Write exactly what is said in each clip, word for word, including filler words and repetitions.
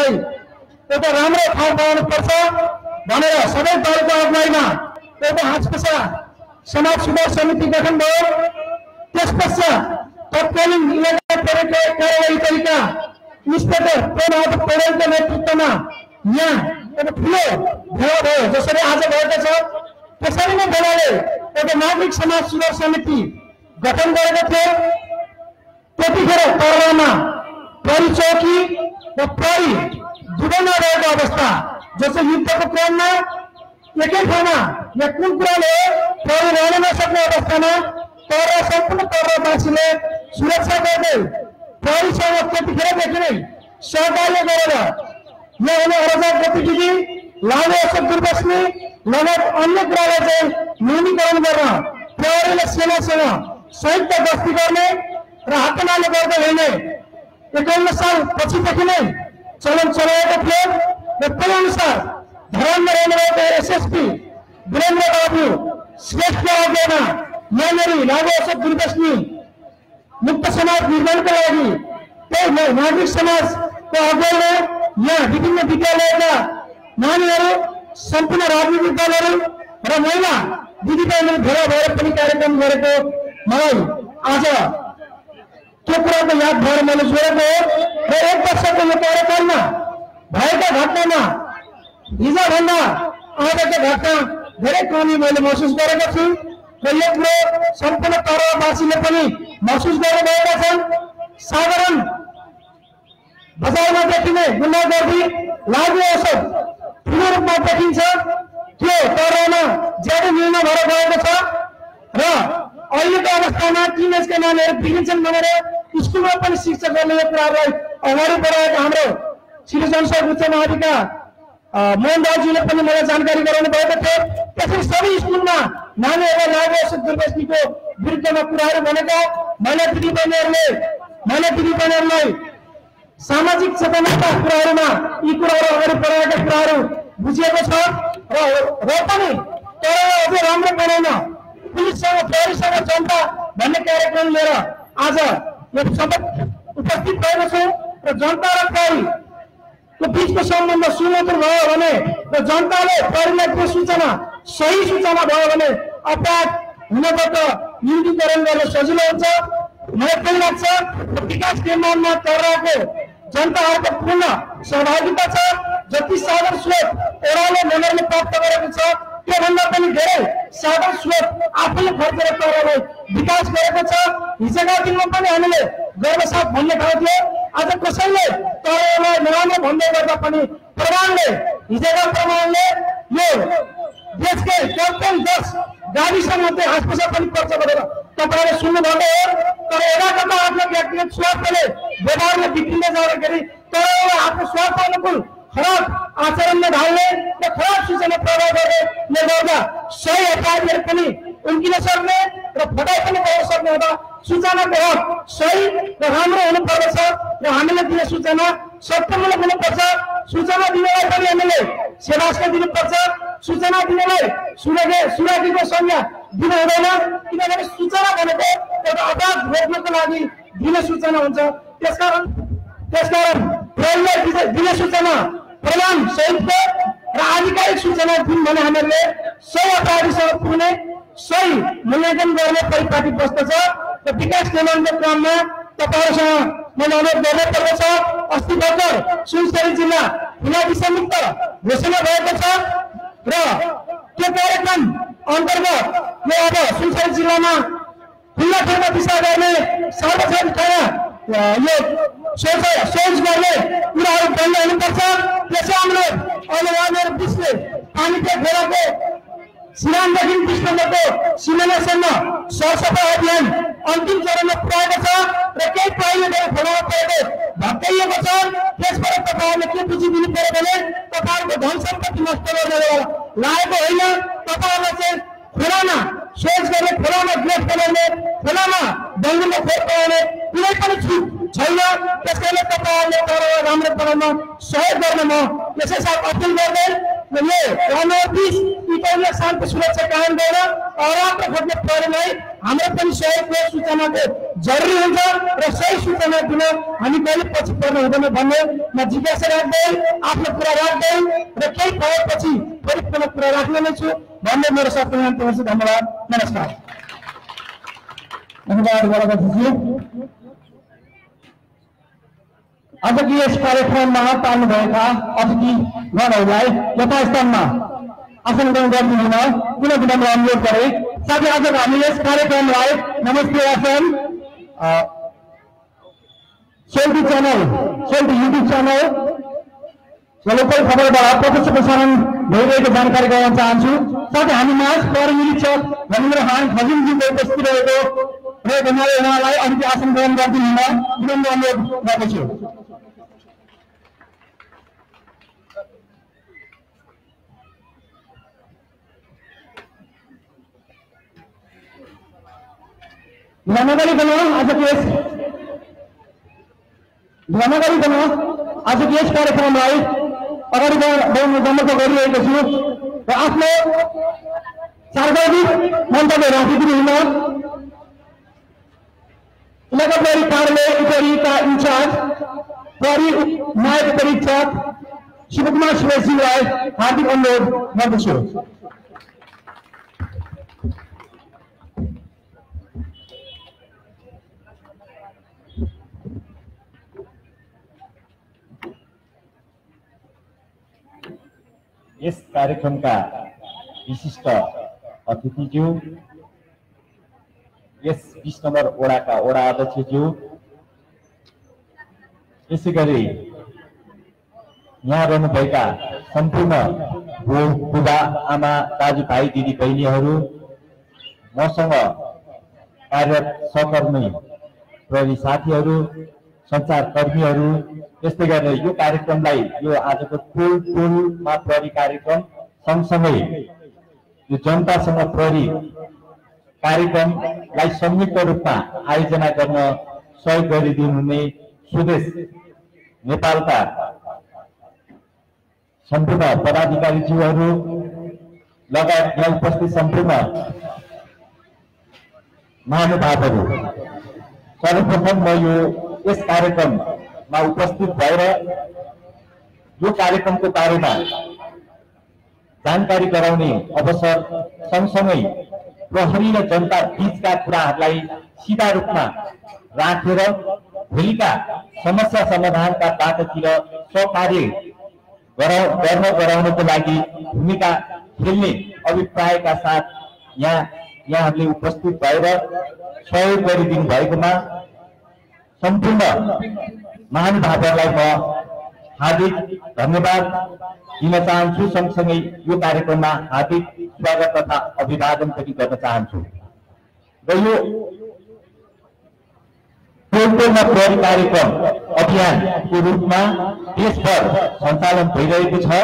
गर्दै एउटा राम्रो ठाउँ बनाउनुपर्छ भनेर सबै दलको अगुवाईमा एउटा हाँसपसा समाज सुधार समिति गठन भयो। त्यसपश्चात तत्कालीन इलाका कार्यवाही तरिका इन्सपेक्टर प्रेमबहादुर पौडेलको नेतृत्वमा यहाँ एउटा ठुलो भेला भयो जसरी आज भएको छ। त्यसरी नै भेलाले एउटा नागरिक समाज सुधार समिति गठन गरेको थियो। त्यतिखेर तराईमा प्रहरी चौकी र प्रहरी दुवैमा रहेको अवस्था जो चाहिँ युद्धको क्रममा एकै ठाउँमा या कुन कुराले प्रहरी रहन नसक्ने अवस्थामा तराई सम्पूर्ण तराईवासीले सुरक्षा गर्दै प्रहरीसँग त्यतिखेरदेखि नै सहकार्य गरेर यहाँ हुने अराजक गतिविधि लागु औषध दुर्व्यसनी लगायत अन्य कुरालाई चाहिँ न्यूनीकरण गर्न प्रहरीले सेनासँग संयुक्त गस्ती गर्ने र हातनाले गर्दै हिँड्ने एकाउन्न साल पछिदेखि नै चलन चलाएको थियो र त्यही अनुसार धरानमा रहनुभएको एसएसपी वीरेन्द्र बाबु श्रेष्ठको अगुवाईमा यहाँनिर लागु औषध दुर्व्यसनी मुक्त समाज निर्माणको लागि त्यही नागरिक समाजको अगुवाईमा यहाँ विभिन्न विद्यालयका नानीहरू सम्पूर्ण राजनीतिक दलहरू र महिला दिदीबहिनीहरू भेला भएर पनि कार्यक्रम गरेको मलाई आज त्यो कुराको याद भएर मैले जोडेको हो। र एक वर्षको यो कार्यक्रममा भएका घटनामा हिजोभन्दा आजको घटना धेरै कमी मैले महसुस गरेको छु र यो कुरो सम्पूर्ण तराईवासीले पनि महसुस गर्नुभएका छन्। साधारण बजारमा देखिने गुन्डागर्दी लागु औषध ठुलो रूपमा देखिन्छ त्यो तराईमा ज्यादै न्यून भएर गएको छ र अहिलेको अवस्थामा टिनेजका नानीहरू बिग्रिन्छन् भनेर स्कुलमा पनि शिक्षकहरूले यो कुरालाई अगाडि बढाएका हाम्रो श्री जनसभा उच्च न्यायालयका मोहन रावजीले पनि मलाई जानकारी गराउनु भएको थियो। त्यसरी सबै स्कुलमा नानीहरूलाई लागु औषध दुर्व्यसनीको विरुद्धमा कुराहरू भनेका महिला दिदीबहिनीहरूले महिला दिदीबहिनीहरूलाई सामाजिक चेतनाका कुराहरूमा यी कुराहरू अगाडि बढाएका कुराहरू बुझिएको छ र र पनि तर अझै राम्रो बनाउन पुलिससँग प्रहरीसँग जनता भन्ने कार्यक्रम लिएर आज यो सबै उपस्थित भएको छु र जनता र प्रहरीको बिचको सम्बन्ध सुमधुर भयो भने र जनताले प्रहरीलाई त्यो सूचना सही सूचना भयो भने अपराध हुनबाट न्यूनीकरण गर्न सजिलो हुन्छ। मलाई त्यही लाग्छ विकास निर्माणमा तराईको जनताहरूको पूर्ण सहभागिता छ। जति साधन स्रोत ओह्रालो नगरले प्राप्त गरेको छ त्योभन्दा पनि धेरै साधन स्रोत आफूले खर्चेर तराईलाई विकास गरेको छ। हिजोका दिनमा पनि हामीले गर्वसाथ भन्ने खालको थियो। आज कसैले तराईलाई नराम्रो भन्दै गर्दा पनि प्रमाणले हिजोका प्रमाणले यो देशकै कम्ती दस गाविसमध्ये हाँसपसा पनि पर्छ भनेर तपाईँले सुन्नु भएको हो। तर एउटा कता आफ्नो व्यक्तिगत स्वार्थले व्यवहारले बिग्रिँदै जाँदाखेरि तराईलाई आफ्नो स्वार्थ अनुकूल खराब आचरणले ढाल्ने र खराब सूचना प्रवाह गर्नेले गर्दा सही अपराधीहरू पनि उम्किन सक्ने र फटाइ पनि गर्न सक्ने हुँदा सूचनाको हक सही र राम्रो हुनुपर्दछ र हामीले दिने सूचना सत्यमूलक हुनुपर्छ। सूचना दिनेलाई पनि हामीले सेवास्क दिनुपर्छ। सूचना दिनेलाई सुरागी सुरागीको संज्ञा दिनु हुँदैन किनभने सूचना भनेको एउटा अपराध रोक्नको लागि दिने सूचना हुन्छ। त्यसकारण त्यसकारण प्रहरीलाई दिने सूचना प्रमाण सहित र आधिकारिक सूचना दिउँ भने हामीले सही अपराधीसँग पुग्ने सही मूल्याङ्कन गर्ने परिपाटी बस्दछ र विकास निर्माणको क्रममा तपाईँहरूसँग मैले अनुरोध गर्नुपर्दछ। अस्ति भर्खर सुनसरी जिल्ला खुला विषमुक्त घोषणा भएको छ र त्यो कार्यक्रम अन्तर्गत यो अब सुनसरी जिल्लामा खुल्ला ठाउँमा दिशा गर्ने सार्वजनिक ठाउँमा यो सोच सोच गर्ने कुराहरू बन्द हुनुपर्छ। त्यसै अनुरोध अहिले उहाँहरू बिचले पानीको खोलाको सिरानदेखि बिस नम्बरको सिमानासम्म सरसफाइ अभियान अन्तिम चरणमा पुर्याएको छ र केही प्रहरीले खोलामा परेको भत्काइएको छ। त्यसबाट तपाईँहरूले के बुझिदिनु पर्यो भने तपाईँहरूको धन सम्पत्ति नष्ट गर्ने लागेको होइन। तपाईँहरूलाई चाहिँ खोलामा सोच गर्ने खोलामा ग्रेफ बनाउने खोलामा बङ्गुलो खोर बनाउने कुनै पनि छुट छैन। त्यसकारणले तपाईँहरूले तराईलाई राम्रो बनाउन सहयोग गर्न म यसै साथ अपिल गर्दै यो रनबिस इकोनोमिक शान्ति सुरक्षा कायम गर्न अरात्र खोज्ने प्रहरीलाई हाम्रो पनि सहयोगको सूचनाको जरुरी हुन्छ र सही सूचना दिन हामी कहिले पछि पर्नु हुँदैन भन्ने म जिज्ञासा राख्दै आफ्नो कुरा राख्दै र केही भएपछि फेरि पुनः कुरा राख्ने नै छु भन्ने मेरो शब्दमा अन्त्य गर्छु। धन्यवाद, नमस्कार। धन्यवाद बलबहादुरजी। आजको यस कार्यक्रममा पाल्नुभएका अतिथिगणहरूलाई यथास्थानमा आसन ग्रहण गरिदिनुहुन पुनः विनम्र अनुरोध गरे। साथै आजको हामी यस कार्यक्रमलाई नमस्ते Asan selfie channel selfie YouTube channel local खबरबाट प्रत्यक्ष प्रसारण भइरहेको जानकारी गराउन चाहन्छु। साथै हामी माझ प्रहरी निरीक्षक रविन्द्र हान खजिमजीको उपस्थित रहेको रहेको हुनाले उहाँलाई अलिकति आसन ग्रहण गरिदिनुहुन विनम्र अनुरोध गर्दछु। नगरिकन आजको यस नगरिकन आजको यस कार्यक्रमलाई अगाडि बढाउन जमर्को गरिरहेको छु र आफ्नो सार्वजनिक मन्तव्य राखिदिनुहुन इलाका प्रहरी कार्यालय उपरीका इन्चार्ज प्रहरी नायक परीक्षक शिवकुमार सुरेशजीलाई हार्दिक अनुरोध गर्दछु। यस कार्यक्रमका विशिष्ट अतिथिज्यू, यस बीस नम्बर वडाका वडा अध्यक्षज्यू, यसै गरी यहाँ रहनुभएका सम्पूर्ण बुबा आमा दाजुभाइ दिदी बहिनीहरू, मसँग कार्यरत सहकर्मी प्रहरी साथीहरू, सञ्चारकर्मीहरू, त्यस्तै गरेर यो कार्यक्रमलाई यो आजको टोल टोलमा प्रहरी कार्यक्रम सँगसँगै यो जनतासँग प्रहरी कार्यक्रमलाई संयुक्त रूपमा आयोजना गर्न सहयोग गरिदिनुहुने स्वदेश नेपालका सम्पूर्ण पदाधिकारीज्यूहरू लगायत यहाँ उपस्थित सम्पूर्ण महानुभावहरू, सर्वप्रथम म यो यस कार्यक्रममा उपस्थित भएर यो कार्यक्रमको बारेमा जानकारी गराउने अवसर सँगसँगै प्रहरी र जनता बीचका कुराहरूलाई सिधा रूपमा राखेर भोलिका समस्या समाधानका बाटोतिर सहकार्य गर्न गराउनको लागि भूमिका खेल्ने अभिप्रायका साथ यहाँ यहाँहरूले उपस्थित भएर सहयोग गरिदिनु भएकोमा सम्पूर्ण महानुभावहरूलाई म हार्दिक धन्यवाद दिन चाहन्छु। सँगसँगै यो कार्यक्रममा हार्दिक स्वागत तथा अभिवादन पनि गर्न चाहन्छु। र यो टोलटोलमा प्रहरी कार्यक्रम अभियानको रूपमा देशभर सञ्चालन भइरहेको छ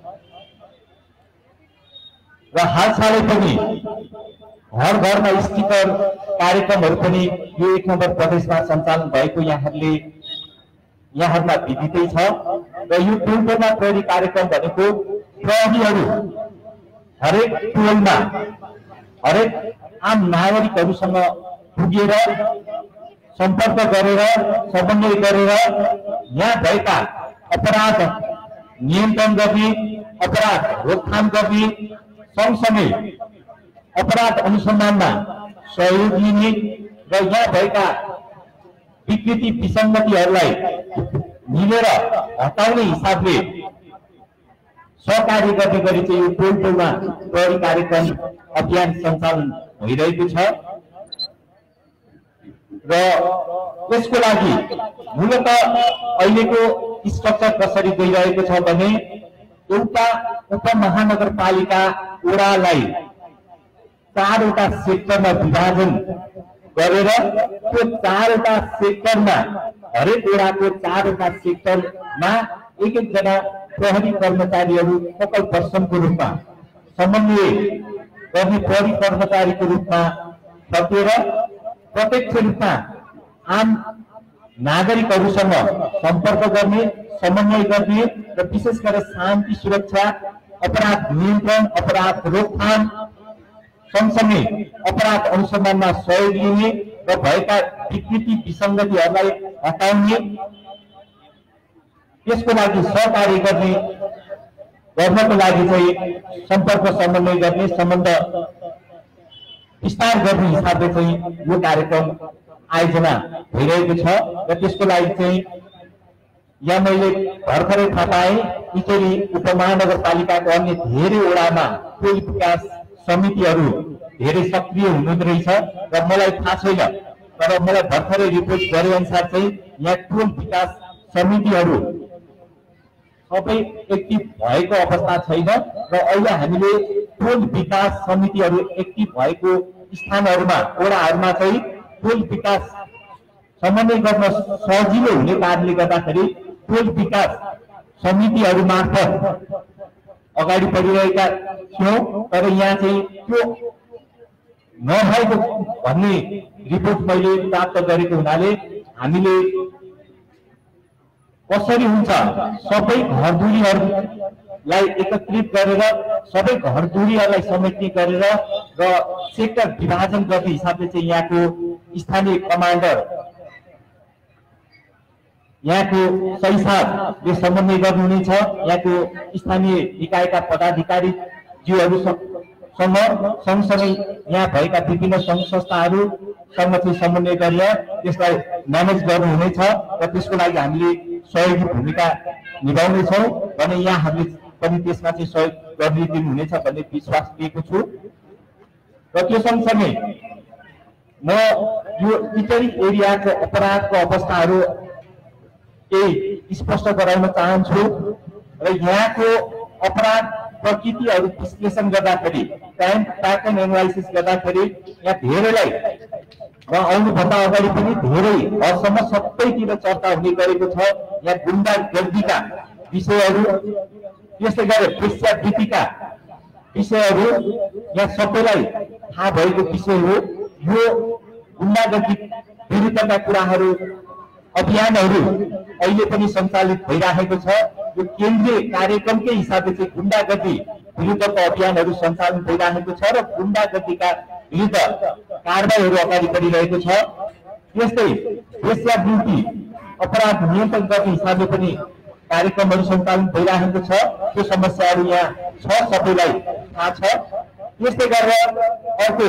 र हालसालै पनि घर घरमा स्टिकर कार्यक्रमहरू पनि यो एक नम्बर प्रदेशमा सञ्चालन भएको यहाँहरूले यहाँहरूमा विदितै छ। र यो टोलटोलमा प्रहरी कार्यक्रम भनेको प्रहरीहरू हरेक टोलमा हरेक आम नागरिकहरूसँग पुगेर सम्पर्क गरेर समन्वय गरेर यहाँ भएका अपराध नियन्त्रण गर्ने, अपराध रोकथाम गर्ने, सँगसँगै अपराध अनुसन्धानमा सहयोग लिने र यहाँ भएका विकृति विसङ्गतिहरूलाई मिलेर हटाउने हिसाबले सहकार्य गर्ने गरी चाहिँ यो टोल टोलमा प्रहरी कार्यक्रम अभियान सञ्चालन भइरहेको छ। र यसको लागि मूलत अहिलेको स्ट्रक्चर कसरी गइरहेको छ भने एउटा उपमहानगरपालिका वडालाई चारवटा सेक्टरमा विभाजन गरेर त्यो चारवटा सेक्टरमा हरेक वडाको चारवटा सेक्टरमा एक एकजना प्रहरी कर्मचारीहरू फोकल पर्सनको रूपमा समन्वय गर्ने प्रहरी कर्मचारीको रूपमा थपेर प्रत्यक्ष रूपमा आम नागरिकहरूसँग सम्पर्क गर्ने, समन्वय गर्ने र विशेष गरेर शान्ति सुरक्षा, अपराध नियन्त्रण, अपराध रोकथाम सँगसँगै अपराध अनुसन्धानमा सहयोग लिने र भएका विकृति विसङ्गतिहरूलाई हटाउने, त्यसको लागि सहकार्य गर्ने गर्नको लागि चाहिँ सम्पर्क समन्वय गर्ने, सम्बन्ध विस्तार गर्ने हिसाबले चाहिँ यो कार्यक्रम आयोजना भइरहेको छ। र त्यसको लागि चाहिँ यहाँ मैले भर्खरै थाहा पाएँ इटरी उपमहानगरपालिकाको अन्य धेरै वडामा टोल विकास समितिहरू धेरै सक्रिय हुनुहुँदो रहेछ र मलाई थाहा छैन, तर मलाई भर्खरै रिपोर्ट गरे अनुसार चाहिँ यहाँ टोल विकास समितिहरू सबै एक्टिभ भएको अवस्था छैन र अहिले हामीले टोल विकास समितिहरू एक्टिभ भएको स्थानहरूमा वडाहरूमा चाहिँ टोल विकास समन्वय गर्न सजिलो हुने कारणले गर्दाखेरि टोल विकास समितिहरू मार्फत अगाडि बढिरहेका थियौँ। तर यहाँ चाहिँ त्यो नभएको भन्ने रिपोर्ट मैले प्राप्त गरेको हुनाले हामीले कसरी हुन्छ सबै घरधुरीहरूलाई एकत्रित गरेर सबै घरधुरीहरूलाई समेट्ने गरेर र सेक्टर विभाजन गर्ने हिसाबले चाहिँ यहाँको स्थानीय कमान्डर यहाँको सही साथले समन्वय गर्नुहुनेछ। यहाँको स्थानीय निकायका पदाधिकारी जीवहरूसँग सँगसँगै यहाँ भएका विभिन्न सङ्घ संस्थाहरूसँग चाहिँ समन्वय गरेर त्यसलाई म्यानेज गर्नुहुनेछ र त्यसको लागि हामीले सहयोगी भूमिका निभाउनेछौँ भने यहाँहरूले पनि त्यसमा चाहिँ सहयोग गरिदिनु हुनेछ भन्ने विश्वास दिएको छु। र त्यो सँगसँगै म यो इटरी एरियाको अपराधको अवस्थाहरू केही स्पष्ट गराउन चाहन्छु र यहाँको अपराध प्रकृतिहरू विश्लेषण गर्दाखेरि क्राइम प्याटर्न एनालाइसिस गर्दाखेरि यहाँ धेरैलाई र आउनुभन्दा अगाडि पनि धेरै हदसम्म सबैतिर चर्चा हुने गरेको छ। यहाँ गुण्डागर्दीका विषयहरू, त्यसै गरेर वेश्यावृत्तिका विषयहरू यहाँ सबैलाई थाहा भएको विषय हो। यो गुण्डागर्दी विरुद्धका कुराहरू अभियानहरू अहिले पनि सञ्चालित भइरहेको छ। यो केन्द्रीय कार्यक्रमकै हिसाबले चाहिँ गुण्डागर्दी विरुद्धको अभियानहरू सञ्चालन भइरहेको छ र गुण्डागर्दीका विरुद्ध कारबाहीहरू अगाडि बढिरहेको छ। त्यस्तै वेश्यावृत्ति अपराध नियन्त्रण गर्ने हिसाबले पनि कार्यक्रमहरू सञ्चालन भइरहेको छ। त्यो समस्याहरू यहाँ छ, सबैलाई थाहा छ। त्यस्तै गरेर अर्को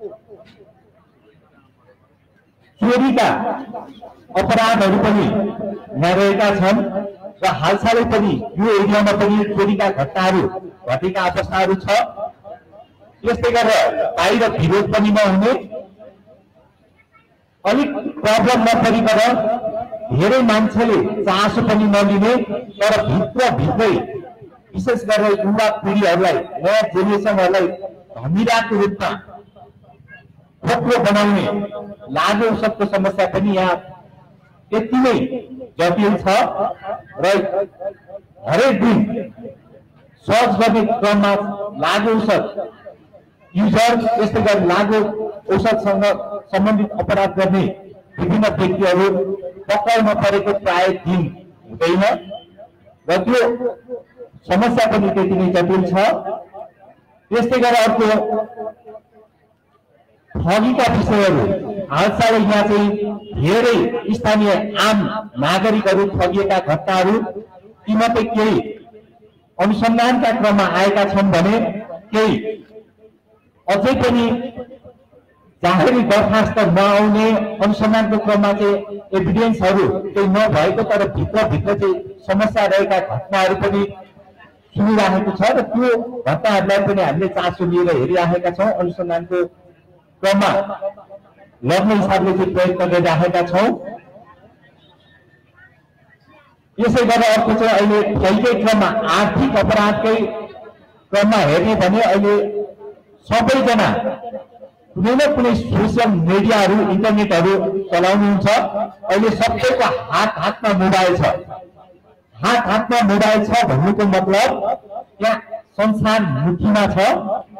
चोरीका अपराधहरू पनि यहाँ रहेका छन् र हालसालै पनि यो एरियामा पनि चोरीका घटनाहरू घटेका अवस्थाहरू छ। त्यस्तै गरेर बाहिर विरोध पनि नहुने, अलिक प्रब्लम नपरिकन धेरै मान्छेले चासो पनि नलिने, तर भित्र भित्रै विशेष गरेर युवा पिँढीहरूलाई नयाँ जेनेरेसनहरूलाई धमिराको रूपमा खोक्रो बनाउने लागु औषधको समस्या पनि यहाँ यति नै जटिल छ र हरेक दिन सर्च गर्ने क्रममा लागु औषध युजर, त्यस्तै गरी लागु औषधसँग सम्बन्धित अपराध गर्ने विभिन्न व्यक्तिहरू पक्राउमा परेको प्राय दिन हुँदैन र त्यो समस्या पनि त्यति नै जटिल छ। त्यस्तै गरेर अर्को ठगीका विषयहरू, हालसालै यहाँ चाहिँ धेरै स्थानीय आम नागरिकहरू ठगिएका घटनाहरू तीमध्ये केही अनुसन्धानका क्रममा आएका छन् भने केही अझै पनि जाहेरी दरखास्त नआउने, अनुसन्धानको क्रममा चाहिँ एभिडेन्सहरू केही नभएको तर भित्रभित्र चाहिँ समस्या रहेका घटनाहरू पनि सुनिरहेको छ र त्यो घटनाहरूलाई पनि हामीले चासो लिएर हेरिरहेका छौँ। अनुसन्धानको क्रममा लड्ने हिसाबले चाहिँ प्रयत्न गरिरहेका छौँ। यसै गरेर अर्को चाहिँ अहिले पहिल्यै क्रममा आर्थिक अपराधकै क्रममा हेर्ने भने अहिले सबैजना कुनै न कुनै सोसियल मिडियाहरू इन्टरनेटहरू चलाउनुहुन्छ। अहिले सबैको हात हातमा मोबाइल छ। हात हातमा मोबाइल छ भन्नुको मतलब यहाँ संसार मुठीमा छ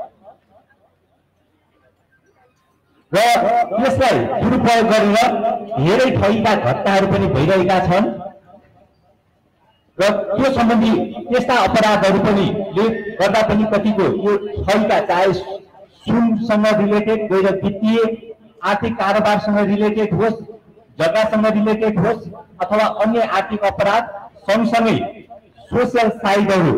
र यसलाई दुरुपयोग गरेर धेरै ठगीका घटनाहरू पनि भइरहेका छन् र त्यो सम्बन्धी त्यस्ता अपराधहरू पनि गर्दा पनि कतिको यो ठगीका चाहे सुनसँग रिलेटेड गैर वित्तीय आर्थिक कारोबारसँग रिलेटेड होस्, जग्गासँग रिलेटेड होस् अथवा अन्य आर्थिक अपराध सँगसँगै सोसियल साइटहरू,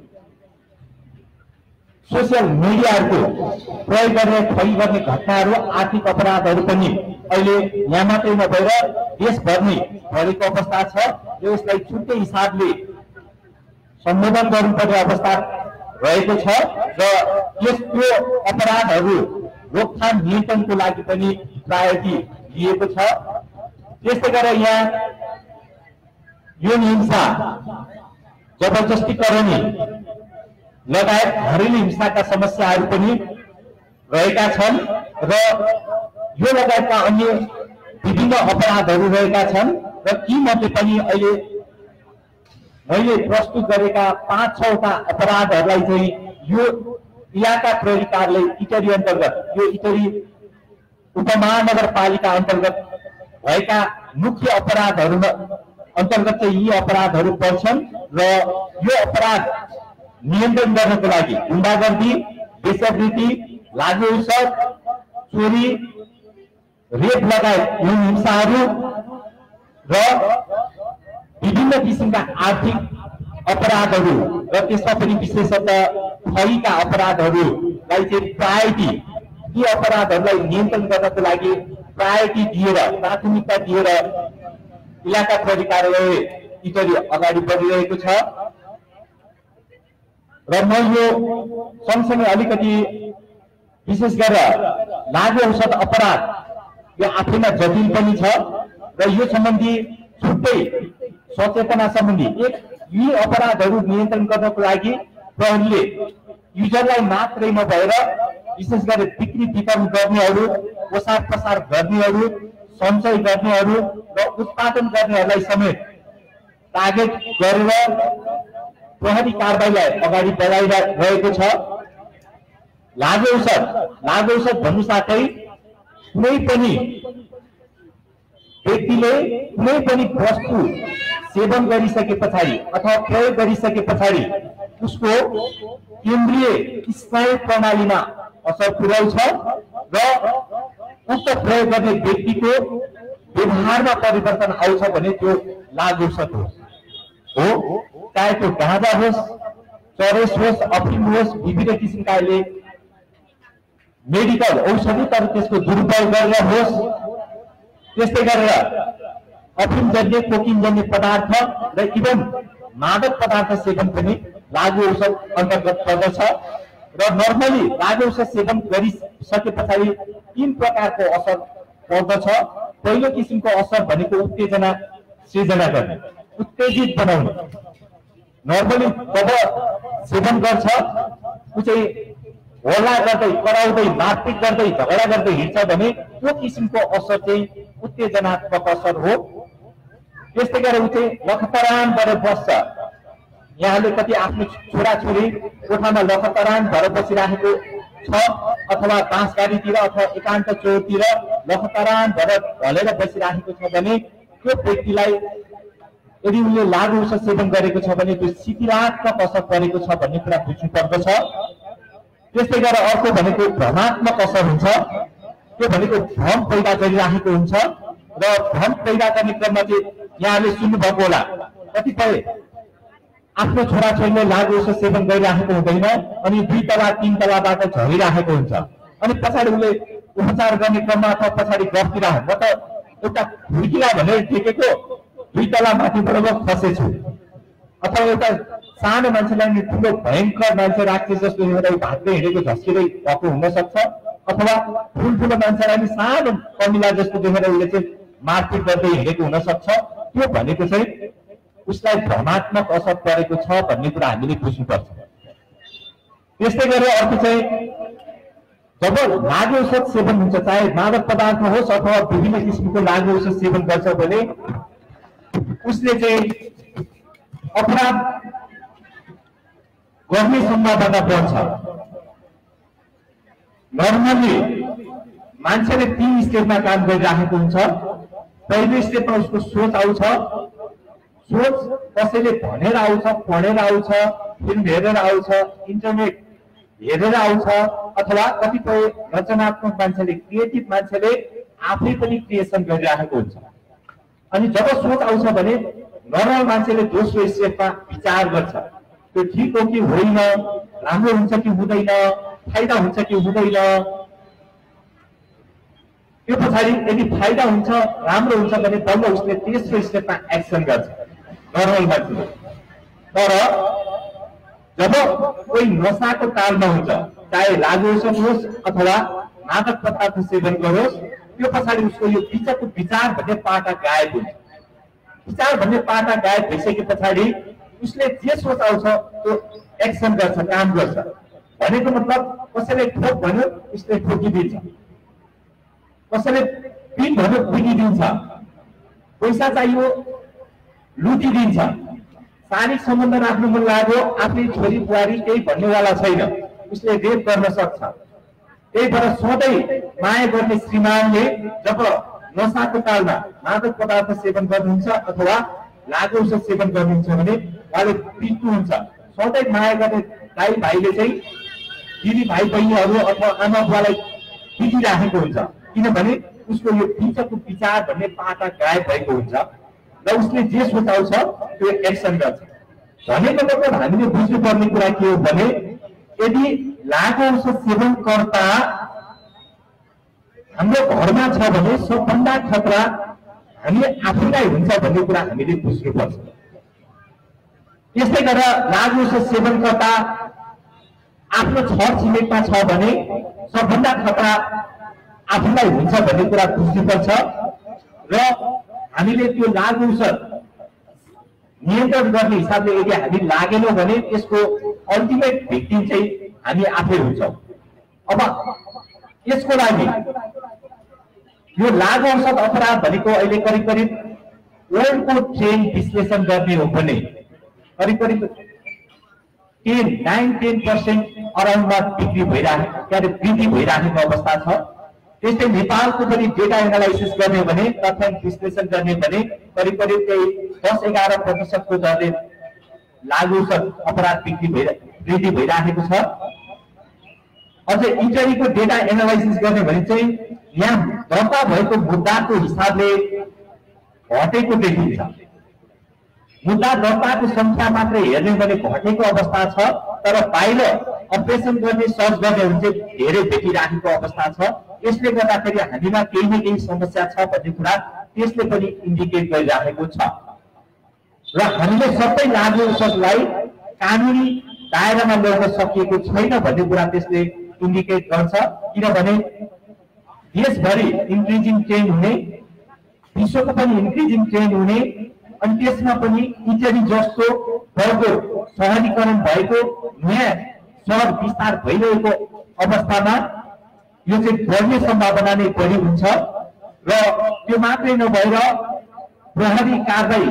सोसियल मिडियाहरूको प्रयोग गर्ने ठगी गर्ने घटनाहरू, आर्थिक अपराधहरू पनि अहिले यहाँ मात्रै नभएर देशभर नै बढेको अवस्था छ। यो यसलाई छुट्टै हिसाबले सम्बोधन गर्नुपर्ने अवस्था रहेको छ र यस्तो अपराधहरू रोकथाम नियन्त्रणको लागि पनि प्रायोरिटी लिएको छ। त्यस्तै गरेर यहाँ यौन हिंसा, जबरजस्तीकरण लगायत घरेलु हिंसाका समस्याहरू पनि रहेका छन् र यो लगायतका अन्य विभिन्न अपराधहरू रहेका छन् र ती मध्ये पनि अहिले मैले प्रस्तुत गरेका पाँच छवटा अपराधहरूलाई चाहिँ यो इलाका प्रहरी कार्यालय इटरी अन्तर्गत, यो इटरी उपमहानगरपालिका अन्तर्गत भएका मुख्य अपराधहरू अन्तर्गत चाहिँ यी अपराधहरू पर्छन् र यो अपराध नियन्त्रण गर्नको लागि गुण्डागर्दी, वेश्यावृत्ति, लागु औषध, चोरी, रेप लगायत यौन हिंसाहरू र विभिन्न किसिमका आर्थिक अपराधहरू र त्यसमा पनि विशेषतः ठगीका अपराधहरूलाई चाहिँ प्रायोरिटी, यी अपराधहरूलाई नियन्त्रण गर्नको लागि प्रायोरिटी दिएर, प्राथमिकता दिएर इलाका प्रहरी कार्यालय इटरी अगाडि बढिरहेको छ। र म यो सँगसँगै अलिकति विशेष गरेर लागु औषध अपराध यो आफैमा जटिल पनि छ र यो सम्बन्धी छुट्टै सचेतना सम्बन्धी एक यी अपराधहरू नियन्त्रण गर्नको लागि प्रहरीले युजरलाई मात्रै नभएर विशेष गरी बिक्री वितरण गर्नेहरू, ओसार पसार गर्नेहरू, सञ्चय गर्नेहरू र उत्पादन गर्नेहरूलाई समेत टार्गेट गरेर प्रहरी कारबाहीलाई अगाडि बढाइरहेको छ। लागु औषध लागु औषध भन्नु साथै कुनै पनि व्यक्तिले कुनै पनि वस्तु सेवन गरिसके पछाडि अथवा प्रयोग गरिसके पछाडि उसको केन्द्रीय स्नायु प्रणालीमा असर पुर्याउँछ र उक्त प्रयोग गर्ने व्यक्तिको व्यवहारमा परिवर्तन आउँछ भने त्यो लागु औषध हो। चाहे त्यो गाँजा होस्, चरस होस्, अफिम होस्, विभिन्न किसिमका अहिले मेडिकल औषधि तर त्यसको दुरुपयोग गरेर होस्, त्यस्तै गरेर अफिमजन्य, कोकिनजन्य पदार्थ र इभन मादक पदार्थ सेवन पनि लागु औषध अन्तर्गत पर्दछ र नर्मली लागु औषध सेवन गरिसके पछाडि तीन प्रकारको असर पर्दछ। पहिलो किसिमको असर भनेको उत्तेजना सृजना गर्ने, उत्तेजित बनाउने। नर्मली जब सेवन गर्छ ऊ चाहिँ होला गर्दै, कराउँदै, मारपिट गर्दै, झगडा गर्दै हिँड्छ भने त्यो किसिमको असर चाहिँ उत्तेजनात्मक असर हो। त्यस्तै गरेर ऊ चाहिँ लखतरान भएर बस्छ। यहाँले कति आफ्नो छोराछोरी कोठामा लखतरान भएर बसिराखेको छ अथवा बाँसगाडीतिर अथवा एकान्त चौरतिर लखतरान भएर ढलेर बसिराखेको छ भने त्यो व्यक्तिलाई यदि उनले लागु औषध सेवन गरेको छ भने त्यो शिथिलात्मक असर परेको छ भन्ने कुरा बुझ्नु पर्दछ। त्यस्तै गरेर अर्को भनेको भ्रमात्मक असर हुन्छ। त्यो भनेको भ्रम पैदा गरिराखेको हुन्छ र भ्रम पैदा गर्ने क्रममा चाहिँ यहाँले सुन्नुभएको होला कतिपय आफ्नो छोराछोरीले लागु औषध सेवन गरिराखेको हुँदैन अनि दुई तला तीन तलाबाट झरिराखेको हुन्छ अनि पछाडि उसले उपचार गर्ने क्रममा अथवा पछाडि गफतिर म त एउटा खुर्किला भनेर टेकेको दुई तला माथिबाट खसेछु अथवा एउटा सानो मान्छेलाई ठुलो भयङ्कर मान्छे राख्छ जस्तो हेरेर भाग्दै हिँडेको झस्किँदै भएको हुनसक्छ अथवा ठुल्ठुलो मान्छेलाई सानो कमिला जस्तो देखेर उसले चाहिँ मारपिट गर्दै हिँडेको हुनसक्छ। त्यो भनेको चाहिँ उसलाई भ्रमात्मक असर परेको छ भन्ने कुरा हामीले बुझ्नुपर्छ। त्यस्तै गरेर अर्को चाहिँ जब लागु औषध सेवन हुन्छ चाहे मादक पदार्थ होस् अथवा विभिन्न किसिमको लागु औषध सेवन गर्छ भने उसले चाहिँ अपराध गर्ने सम्भावना बढ्छ। नर्मली मान्छेले तीन स्टेपमा काम गरिराखेको हुन्छ। पहिलो स्टेपमा उसको सोच आउँछ, सोच कसैले भनेर आउँछ, पढेर आउँछ, फिल्म हेरेर आउँछ, इन्टरनेट हेरेर आउँछ, अथवा कतिपय रचनात्मक मान्छेले क्रिएटिभ मान्छेले आफै पनि क्रिएसन गरिरहेको हुन्छ। अनि जब सोच आउँछ भने नर्मल मान्छेले दोस्रो स्टेपमा विचार गर्छ, त्यो ठिक हो कि होइन, राम्रो हुन्छ कि हुँदैन, फाइदा हुन्छ कि हुँदैन। त्यो पछाडि यदि फाइदा हुन्छ, राम्रो हुन्छ भने बल्ल उसले तेस्रो स्टेपमा एक्सन गर्छ नर्मल मान्छेले। तर जब कोही नसाको तालमा हुन्छ, चाहे लागु औषध होस् अथवा मादक पदार्थ सेवन गरोस्, त्यो पछाडि उसको यो बिचको विचार भन्ने पाटा गायब हुन्छ। विचार भन्ने पाटा गायब भइसके पछाडि उसले जे सोच आउँछ त्यो एक्सन गर्छ, काम गर्छ। भनेको मतलब कसैले ठोक भन्यो उसले ठोकिदिन्छ, कसैले पिन भन्यो पिटिदिन्छ, पैसा चाहियो लुटिदिन्छ, शारीरिक सम्बन्ध राख्नु मन लाग्यो आफ्नै छोरी बुहारी केही भन्नेवाला छैन, उसले रेप गर्न सक्छ। त्यही भएर सधैँ माया गर्ने श्रीमानले जब नसाको तालमा मादक पदार्थ सेवन गर्नुहुन्छ अथवा लागु औषध सेवन गर्नुहुन्छ भने उहाँले पिट्नुहुन्छ। सधैँ माया गर्ने दाइ भाइले चाहिँ दिदी भाइ बहिनीहरू अथवा आमा बुवालाई पिटिराखेको हुन्छ, किनभने उसको यो बिचको विचार भन्ने पाटा गायब भएको हुन्छ र उसले जे सोचाउँछ त्यो एक्सन गर्छ। भनेको मतलब हामीले बुझ्नुपर्ने कुरा के हो भने यदि लागु औषध सेवनकर्ता हाम्रो घरमा छ भने सबभन्दा खतरा हामी आफैलाई हुन्छ भन्ने कुरा हामीले बुझ्नुपर्छ। त्यसै गरेर लागु औषध सेवनकर्ता आफ्नो छर छिमेकमा छ भने सबभन्दा खतरा आफूलाई हुन्छ भन्ने कुरा बुझ्नुपर्छ र हामीले त्यो लागु औषध नियन्त्रण गर्ने हिसाबले यदि हामी लागेनौँ भने त्यसको अल्टिमेट भिक्टिम चाहिँ हामी आफै हुन्छौँ। अब यसको लागि यो लागु औषध अपराध भनेको अहिले करिब करिब वर्ल्डको ट्रेन्ड विश्लेषण गर्ने हो भने करिब करिब टेन नाइन टेन पर्सेन्ट अराउन्डमा बिक्री भइरहेको के अरे वृद्धि भइरहेको अवस्था छ। त्यस्तै नेपालको पनि डेटा एनालाइसिस गर्ने हो भने तथ्याङ्क विश्लेषण गर्ने भने करिब करिब त्यही दस एघार प्रतिशतको दरले लागु औषध अपराध बिक्री भइ वृद्धि भइरहेको छ। अझ इटरीको डेटा एनालाइसिस गर्ने भने चाहिँ यहाँ दर्ता भएको मुद्दाको हिसाबले घटेको देखिन्छ। मुद्दा दर्ताको संख्या मात्र हेर्ने भने घटेको अवस्था छ, तर बाहिर अपरेसन गर्ने सर्च गर्ने भने चाहिँ धेरै भेटिराखेको अवस्था छ। यसले गर्दाखेरि हामीमा केही न केही समस्या छ भन्ने कुरा त्यसले पनि इन्डिकेट गरिराखेको छ र हामीले सबै लागु औषधलाई कानुनी दायरामा ल्याउन सकिएको छैन भन्ने कुरा त्यसले इन्डिकेट गर्छ। किनभने देशभरि इन्क्रिजिङ ट्रेन्ड हुने, विश्वको पनि इन्क्रिजिङ ट्रेन्ड हुने, अनि त्यसमा पनि इटली जस्तो बढ्दो सहरीकरण भएको नयाँ सहर विस्तार भइरहेको अवस्थामा यो चाहिँ बढ्ने सम्भावना नै बढी हुन्छ र त्यो मात्रै नभएर प्रहरी कारबाही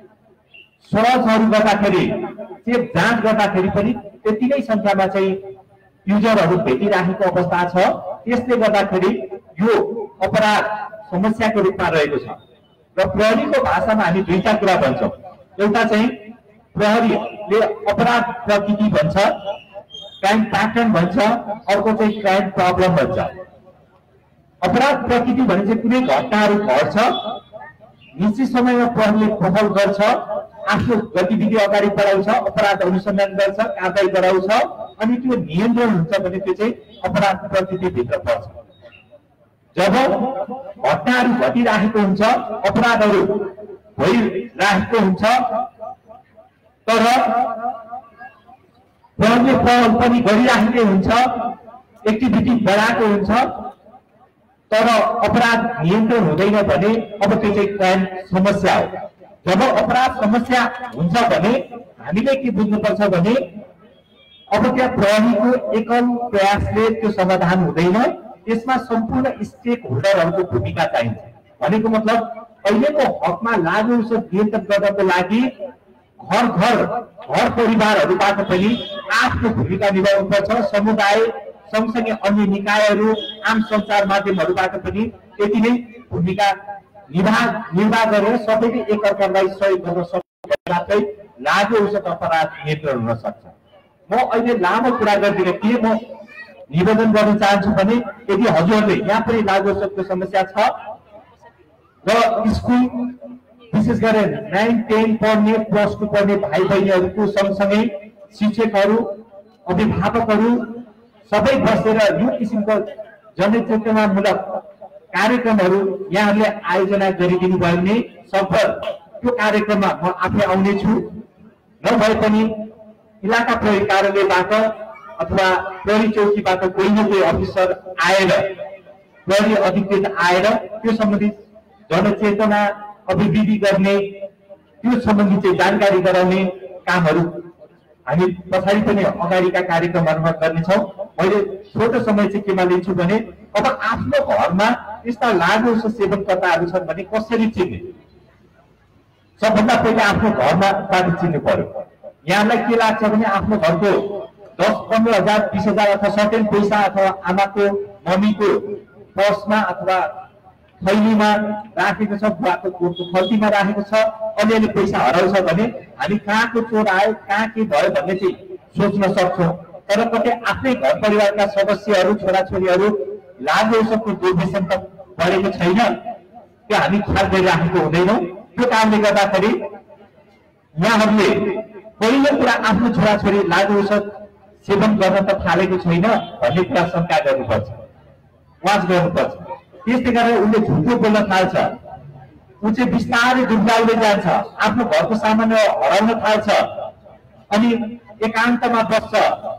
सर्चहरू गर्दाखेरि चेक जाँच गर्दाखेरि पनि त्यति नै संख्यामा चाहिँ युजरहरू भेटिराखेको अवस्था छ। त्यसले गर्दाखेरि यो अपराध समस्याको रूपमा रहेको छ र प्रहरीको भाषामा हामी दुईटा कुरा भन्छौँ। एउटा चाहिँ प्रहरीले अपराध प्रकृति भन्छ, क्राइम प्याटर्न भन्छ, अर्को चाहिँ क्राइम प्रब्लम भन्छ। अपराध प्रकृति भने चाहिँ कुनै घटनाहरू घट्छ, निश्चित समयमा प्रहरीले पहल गर्छ, आफ्नो गतिविधि अगाडि बढाउँछ, अपराध अनुसन्धान गर्छ, कारबाही गराउँछ, अनि त्यो नियन्त्रण हुन्छ भने त्यो चाहिँ अपराध प्रकृतिभित्र पर्छ। जब घटनाहरू घटिराखेको हुन्छ, अपराधहरू भइराखेको हुन्छ, तर प्रहरीले पहल पनि गरिराखेकै हुन्छ, एक्टिभिटी बढाएको हुन्छ, तर अपराध नियन्त्रण हुँदैन भने अब त्यो चाहिँ क्राइम समस्या हो। जब अपराध समस्या हुन्छ भने हामीले के बुझ्नुपर्छ भने अब त्यहाँ प्रहरीको एकल प्रयासले त्यो समाधान हुँदैन, त्यसमा सम्पूर्ण स्टेक होल्डरहरूको भूमिका चाहिन्छ। भनेको मतलब अहिलेको हकमा लागु औषध नियन्त्रण गर्नको लागि घर घर घर परिवारहरूबाट पनि आफ्नो भूमिका निभाउनुपर्छ। समुदाय सँगसँगै अन्य निकायहरू, आम सञ्चार माध्यमहरूबाट पनि त्यति नै भूमिका निभा निर्वाह गरेर सबैले एकअर्कालाई सहयोग गर्न सक्छ, मात्रै लागु औषध अपराध नियन्त्रण हुन सक्छ। म अहिले लामो कुरा गर्दिनँ कि म निवेदन गर्न चाहन्छु भने यदि हजुरहरूले यहाँ पनि लागु औषधको समस्या छ र स्कुल विशेष गरेर नाइन टेन पढ्ने प्लस टू पढ्ने भाइ बहिनीहरूको सँगसँगै शिक्षकहरू अभिभावकहरू सबै बसेर यो किसिमको जनचेतनामूलक कार्यक्रमहरू यहाँहरूले आयोजना गरिदिनु भयो भने सफल त्यो कार्यक्रममा म आफै आउनेछु। नभए पनि इलाका प्रहरी कार्यालयबाट अथवा प्रहरी चौकीबाट कोही न कोही अफिसर आएर प्रहरी अधिकृत आएर त्यो सम्बन्धी जनचेतना अभिवृद्धि गर्ने त्यो सम्बन्धी चाहिँ जानकारी गराउने कामहरू हामी पछाडि पनि अगाडिका कार्यक्रमहरूमा गर्नेछौँ। मैले छोटो समय चाहिँ केमा लिन्छु भने अब आफ्नो घरमा यस्ता लागु औषध सेवनकर्ताहरू छन् भने कसरी चिन्ने, सबभन्दा पहिले आफ्नो घरमाबाट चिन्नु पर्यो। यहाँलाई के लाग्छ भने आफ्नो घरको दस पन्ध्र हजार बिस हजार अथवा सर्टेन पैसा अथवा आमाको मम्मीको पर्समा अथवा थैलीमा राखेको छ, बुवाको खल्तीमा राखेको छ, अलिअलि पैसा हराउँछ भने हामी कहाँको चोर आयो कहाँ के भयो भन्ने चाहिँ सोच्न सक्छौँ। तर कतै आफ्नै घर परिवारका सदस्यहरू छोराछोरीहरू लागु औषधको दुर्व्यसन त परेको छैन, त्यो हामी ख्याल गरिराखेको हुँदैनौँ। त्यो कारणले गर्दाखेरि उहाँहरूले पहिलो कुरा आफ्नो छोराछोरी लागु औषध सेवन गर्न त थालेको छैन भन्ने कुरा शङ्का गर्नुपर्छ, वाच गर्नुपर्छ। त्यसले गर्दा उसले झुटो बोल्न थाल्छ, ऊ चाहिँ बिस्तारै डुब्लाउँदै जान्छ, आफ्नो घरको सामान हराउन थाल्छ, अनि एकान्तमा बस्छ,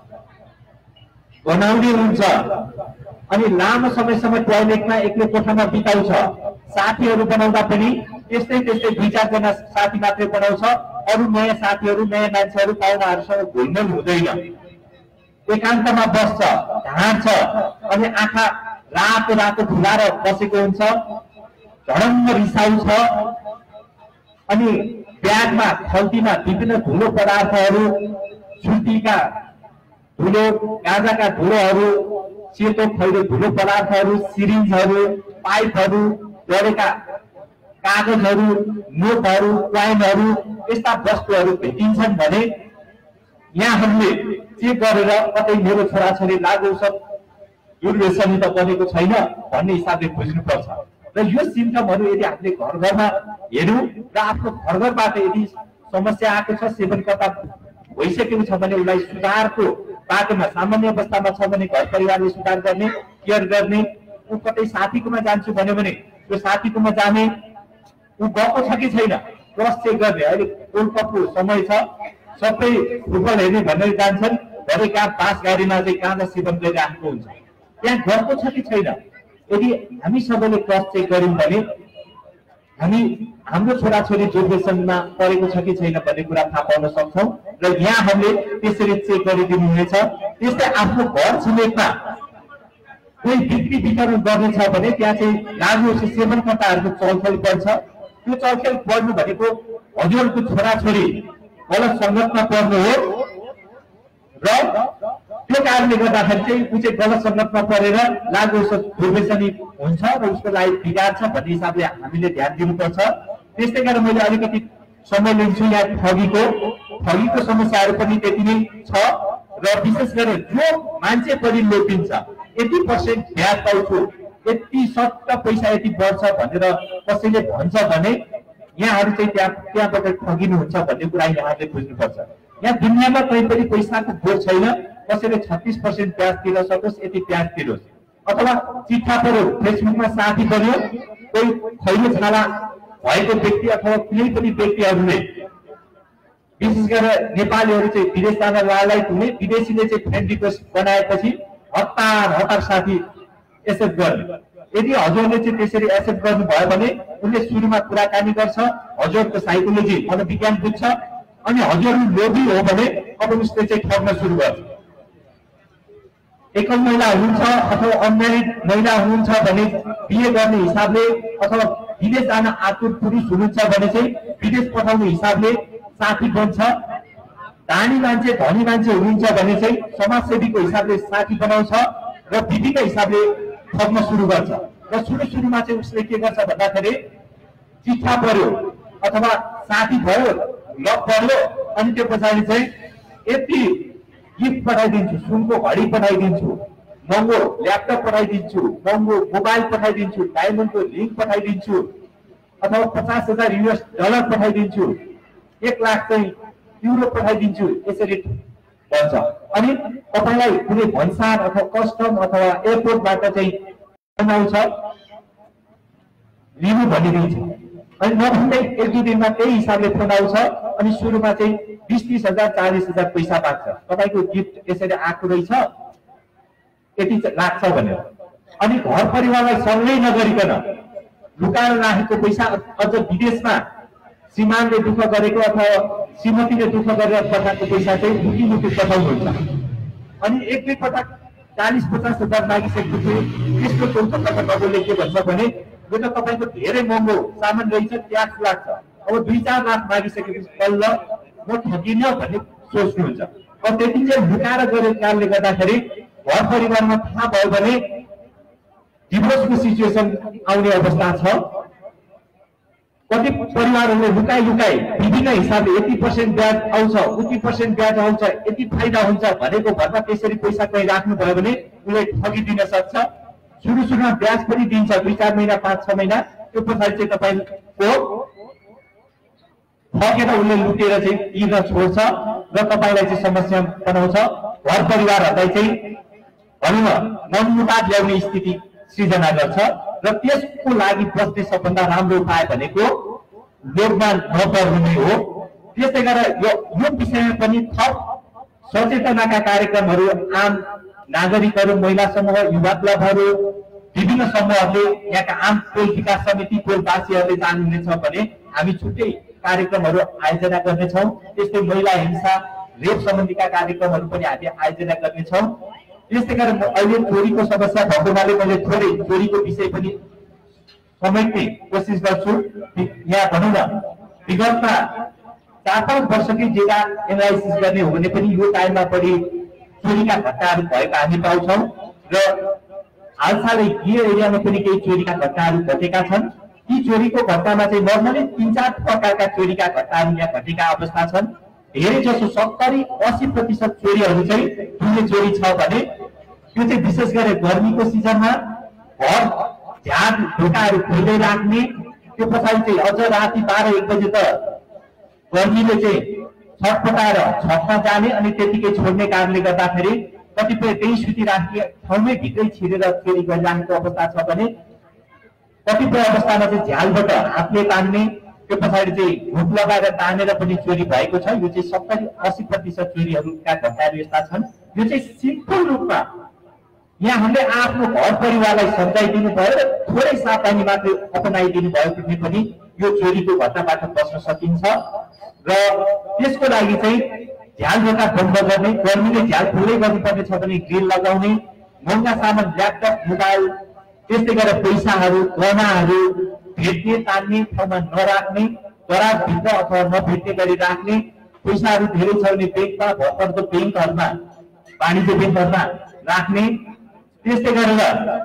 बनाउने हुन्छ, अनि लामो समयसम्म टोयलेटमा एक्लै कोठामा बिताउँछ। साथीहरू बनाउँदा पनि त्यस्तै त्यस्तै दुई चारजना साथी मात्रै बनाउँछ, अरू नयाँ साथीहरू नयाँ मान्छेहरू पाहुनाहरूसँग घुलमिल हुँदैन, एकान्तमा बस्छ, ढाँट्छ, अनि आँखा रातो रातो ढुलाएर बसेको हुन्छ, झडङ्ग रिसाउ छ, अनि ब्यागमा खल्तीमा विभिन्न धुलो पदार्थहरू, छुर्तीका धुलो, गाँजाका धुलोहरू, सेतो खैरो धुलो पदार्थहरू, सिरिन्जहरू, पाइपहरू, डढेका कागजहरू, नोटहरू, क्वाइनहरू, यस्ता वस्तुहरू भेटिन्छन् भने यहाँहरूले चेक गरेर कतै मेरो छोराछोरी लागु औषध दुर्व्यसनी त बनेको छैन भन्ने हिसाबले बुझ्नुपर्छ। र यो सिम्टमहरू यदि हामीले घर घरमा हेर्यौँ र आफ्नो घर घरबाट यदि समस्या आएको छ, सेवनकर्ता भइसकेको छ भने उसलाई सुधारको बाटोमा, सामान्य अवस्थामा छ भने घर परिवारले सुधार गर्ने, केयर गर्ने, ऊ कतै साथीकोमा जान्छु भन्यो भने त्यो साथीकोमा जाने, ऊ गएको छ कि छैन क्रस चेक गर्ने। अहिले वर्ल्ड कपको समय छ, सबै फुटबल हेर्ने भनेर जान्छन्, भरे कहाँ बास गाडीमा चाहिँ गाँजा सेवन गरिराखेको हुन्छ, त्यहाँ गएको छ कि छैन। यदि हामी सबैले क्रस चेक गर्यौँ भने हामी हाम्रो छोराछोरी दुर्व्यसनमा परेको छ कि छैन भन्ने कुरा थाहा पाउन सक्छौँ, र यहाँहरूले त्यसरी चेक गरिदिनु हुनेछ। त्यस्तै आफ्नो घर छिमेकमा कोही बिक्री वितरण गर्नेछ भने त्यहाँ चाहिँ लागु औषध सेवनकर्ताहरूको चलखेल बढ्छ। त्यो चलखेल बढ्नु भनेको हजुरहरूको छोराछोरी गलत सङ्गतमा पर्नु हो, र त्यो कारणले गर्दाखेरि चाहिँ ऊ चाहिँ गलत सङ्गतमा परेर लागु औषध दुर्व्यसनी हुन्छ र उसको लागि बिगार्छ भन्ने हिसाबले हामीले ध्यान दिनुपर्छ। त्यस्तै गरेर मैले अलिकति समय लिन्छु यहाँ ठगीको ठगीको समस्याहरू पनि त्यति नै छ, र विशेष गरेर जो मान्छे पनि लोपिन्छ, यति पर्सेन्ट ब्याज पाउँछु, यति सट्ट पैसा यति बढ्छ भनेर कसैले भन्छ भने यहाँहरू चाहिँ त्यहाँ त्यहाँबाट ठगिनुहुन्छ भन्ने कुरा यहाँले बुझ्नुपर्छ। यहाँ दुनियाँमा कहीँ पनि पैसाको बोझ छैन, कसैले छत्तिस पर्सेन्ट ब्याज तिर्न सकोस् यति ब्याज तिरोस्, अथवा चिठा पऱ्यो, फेसबुकमा साथी बन्यो, कोही खैरो छाला भएको व्यक्ति अथवा कुनै पनि व्यक्तिहरूले, विशेष गरेर नेपालीहरू चाहिँ विदेश जान लालायत हुने, विदेशीले चाहिँ फ्रेन्ड रिक्वेस्ट बनाएपछि हतार हतार साथी एक्सेप्ट गर्ने। यदि हजुरले चाहिँ त्यसरी एक्सेप्ट गर्नुभयो भने उनले सुरुमा कुराकानी गर्छ, हजुरको साइकोलोजी मनोविज्ञान बुझ्छ, अनि हजुरहरू लोभी हो भने अब उसले चाहिँ ठग्न सुरु गर्छ। एकल महिला हुनुहुन्छ अथवा अनम्यारिड महिला हुनुहुन्छ भने बिहे गर्ने हिसाबले, अथवा विदेश जान आतुर पुरुष हुनुहुन्छ भने चाहिँ विदेश पठाउने हिसाबले साथी बन्छ। धनी मान्छे धनी मान्छे हुनुहुन्छ भने चाहिँ समाजसेवीको हिसाबले साथी बनाउँछ र विधिको हिसाबले ठग्न सुरु गर्छ। र सुरु सुरुमा चाहिँ उसले के गर्छ भन्दाखेरि चिठा पर्यो अथवा साथी भयो, लक पर्यो, अनि त्यो पछाडि चाहिँ यति गिफ्ट पठाइदिन्छु, सुनको घडी पठाइदिन्छु, महँगो ल्यापटप पठाइदिन्छु, महँगो मोबाइल पठाइदिन्छु, डायमन्डको लिङ्क पठाइदिन्छु, अथवा पचास हजार युएस डलर पठाइदिन्छु, एक लाख चाहिँ युरो पठाइदिन्छु, यसरी भन्छ। अनि तपाईँलाई कुनै भन्सार अथवा कस्टम अथवा एयरपोर्टबाट चाहिँ फोन आउँछ, लिनु भनिदिन्छ। अनि नभन्दै एक दुई दिनमा त्यही हिसाबले फोन आउँछ अनि सुरुमा चाहिँ बिस तिस हजार चालिस हजार पैसा पाक्छ, तपाईँको गिफ्ट यसरी आएको रहेछ यति लाग्छ भनेर। अनि घर परिवारलाई सँगै नगरिकन लुकाएर राखेको पैसा अझ विदेशमा श्रीमानले दुःख गरेको अथवा श्रीमतीले दुःख गरेर पठाएको पैसा चाहिँ लुकी लुकी पठाउनुहुन्छ। अनि एक दुई पटक चालिस पचास हजार मागिसकेपछि त्यस्तो चौथो पटक बाबुले के भन्छ भने यो त तपाईँको धेरै महँगो सामान रहेछ, ट्याक्स लाग्छ, अब दुई चार लाख मागिसकेपछि बल्ल म ठगिन भन्ने सोच्नुहुन्छ। अब त्यति चाहिँ लुकाएर गरेको कारणले गर्दाखेरि घर परिवारमा थाहा भयो भने डिभोर्सको सिचुएसन आउने अवस्था छ। कति परिवारहरूले लुकाई लुकाई विभिन्न हिसाबले यति पर्सेन्ट ब्याज आउँछ, उति पर्सेन्ट ब्याज आउँछ, यति फाइदा हुन्छ भनेको भरमा त्यसरी पैसा कहीँ राख्नुभयो भने उसले ठगिदिन सक्छ। सुरु सुरुमा ब्याज पनि दिन्छ, दुई चार महिना पाँच छ महिना, त्यो पछाडि चाहिँ तपाईँको ठगेर उसले लुटेर चाहिँ तिर्न छोड्छ र तपाईँलाई चाहिँ समस्या बनाउँछ। घर परिवारहरूलाई चाहिँ भनौँ न मनमुटाव ल्याउने स्थिति सृजना गर्छ र त्यसको लागि बस्ने सबभन्दा राम्रो उपाय भनेको लोभमा नपर्नु नै हो। त्यसै गरेर यो यो विषयमा पनि थप सचेतनाका कार्यक्रमहरू आम नागरिकहरू, महिला समूह, युवा क्लबहरू, विभिन्न समूहहरूले, यहाँका आम टोल विकास समिति टोलवासीहरूले जानुहुनेछ भने हामी छुट्टै कार्यक्रमहरू आयोजना गर्नेछौँ। त्यस्तै महिला हिंसा रेप सम्बन्धीका कार्यक्रमहरू पनि हामी आयोजना गर्नेछौँ। त्यस्तै गरेर अहिले चोरीको समस्या भएको हुनाले मैले थोरै चोरीको विषय पनि समेट्ने कोसिस गर्छु। यहाँ भनौँ न विगतमा चार पाँच वर्षकै जेगा एनालाइसिस गर्ने हो भने पनि यो टाइममा पनि चोरीका घटनाहरू भएको हामी पाउँछौँ र हालसालै यो एरियामा पनि केही चोरीका घटनाहरू घटेका छन्। यी चोरीको घटनामा चाहिँ नर्मली तीन चार प्रकारका चोरीका घटनाहरू यहाँ घटेका अवस्था छन्। धेरै जसो सत्तरी अस्सी प्रतिशत चोरीहरू चाहिँ ठुलो चोरी छ भने त्यो चाहिँ विशेष गरेर गर्मीको सिजनमा घर झार ढोकाहरू खोल्दै राख्ने, त्यो पछाडि चाहिँ अझ राति बाह्र एक बजे त गर्मीले चाहिँ छटपटाएर छतमा जाने अनि त्यतिकै छोड्ने कारणले गर्दाखेरि कतिपय त्यही सुती राख्ने ठाउँमै भित्रै छिरेर चोरी गरिराखेको अवस्था छ भने कतिपय अवस्थामा चाहिँ झ्यालबाट हातले तान्ने, त्यो पछाडि चाहिँ हुक लगाएर तानेर पनि चोरी भएको छ। यो चाहिँ सत्तरी अस्सी प्रतिशत चोरीहरूका घटनाहरू यस्ता छन्। यो चाहिँ सिम्पल रूपमा यहाँहरूले आफ्नो घर परिवारलाई सम्झाइदिनु भयो र थोरै सावधानी मात्र अपनाइदिनु भयो भने पनि यो चोरीको घटनाबाट बच्न सकिन्छ। र त्यसको लागि चाहिँ झ्याल ढोका बन्द गर्ने, गर्मीले झ्याल खुलै गर्नुपर्ने छ भने ग्रिल लगाउने, महँगा सामान ल्यापटप मोबाइल त्यस्तै गरेर पैसाहरू गहनाहरू भेट्ने तान्ने ठाउँमा नराख्ने, दराजभित्र अथवा नभेट्ने गरी राख्ने, पैसाहरू धेरै छ भने ब्याङ्कमा भर्खरको ब्याङ्कहरूमा वाणिज्य ब्याङ्कहरूमा राख्ने। त्यस्तै गरेर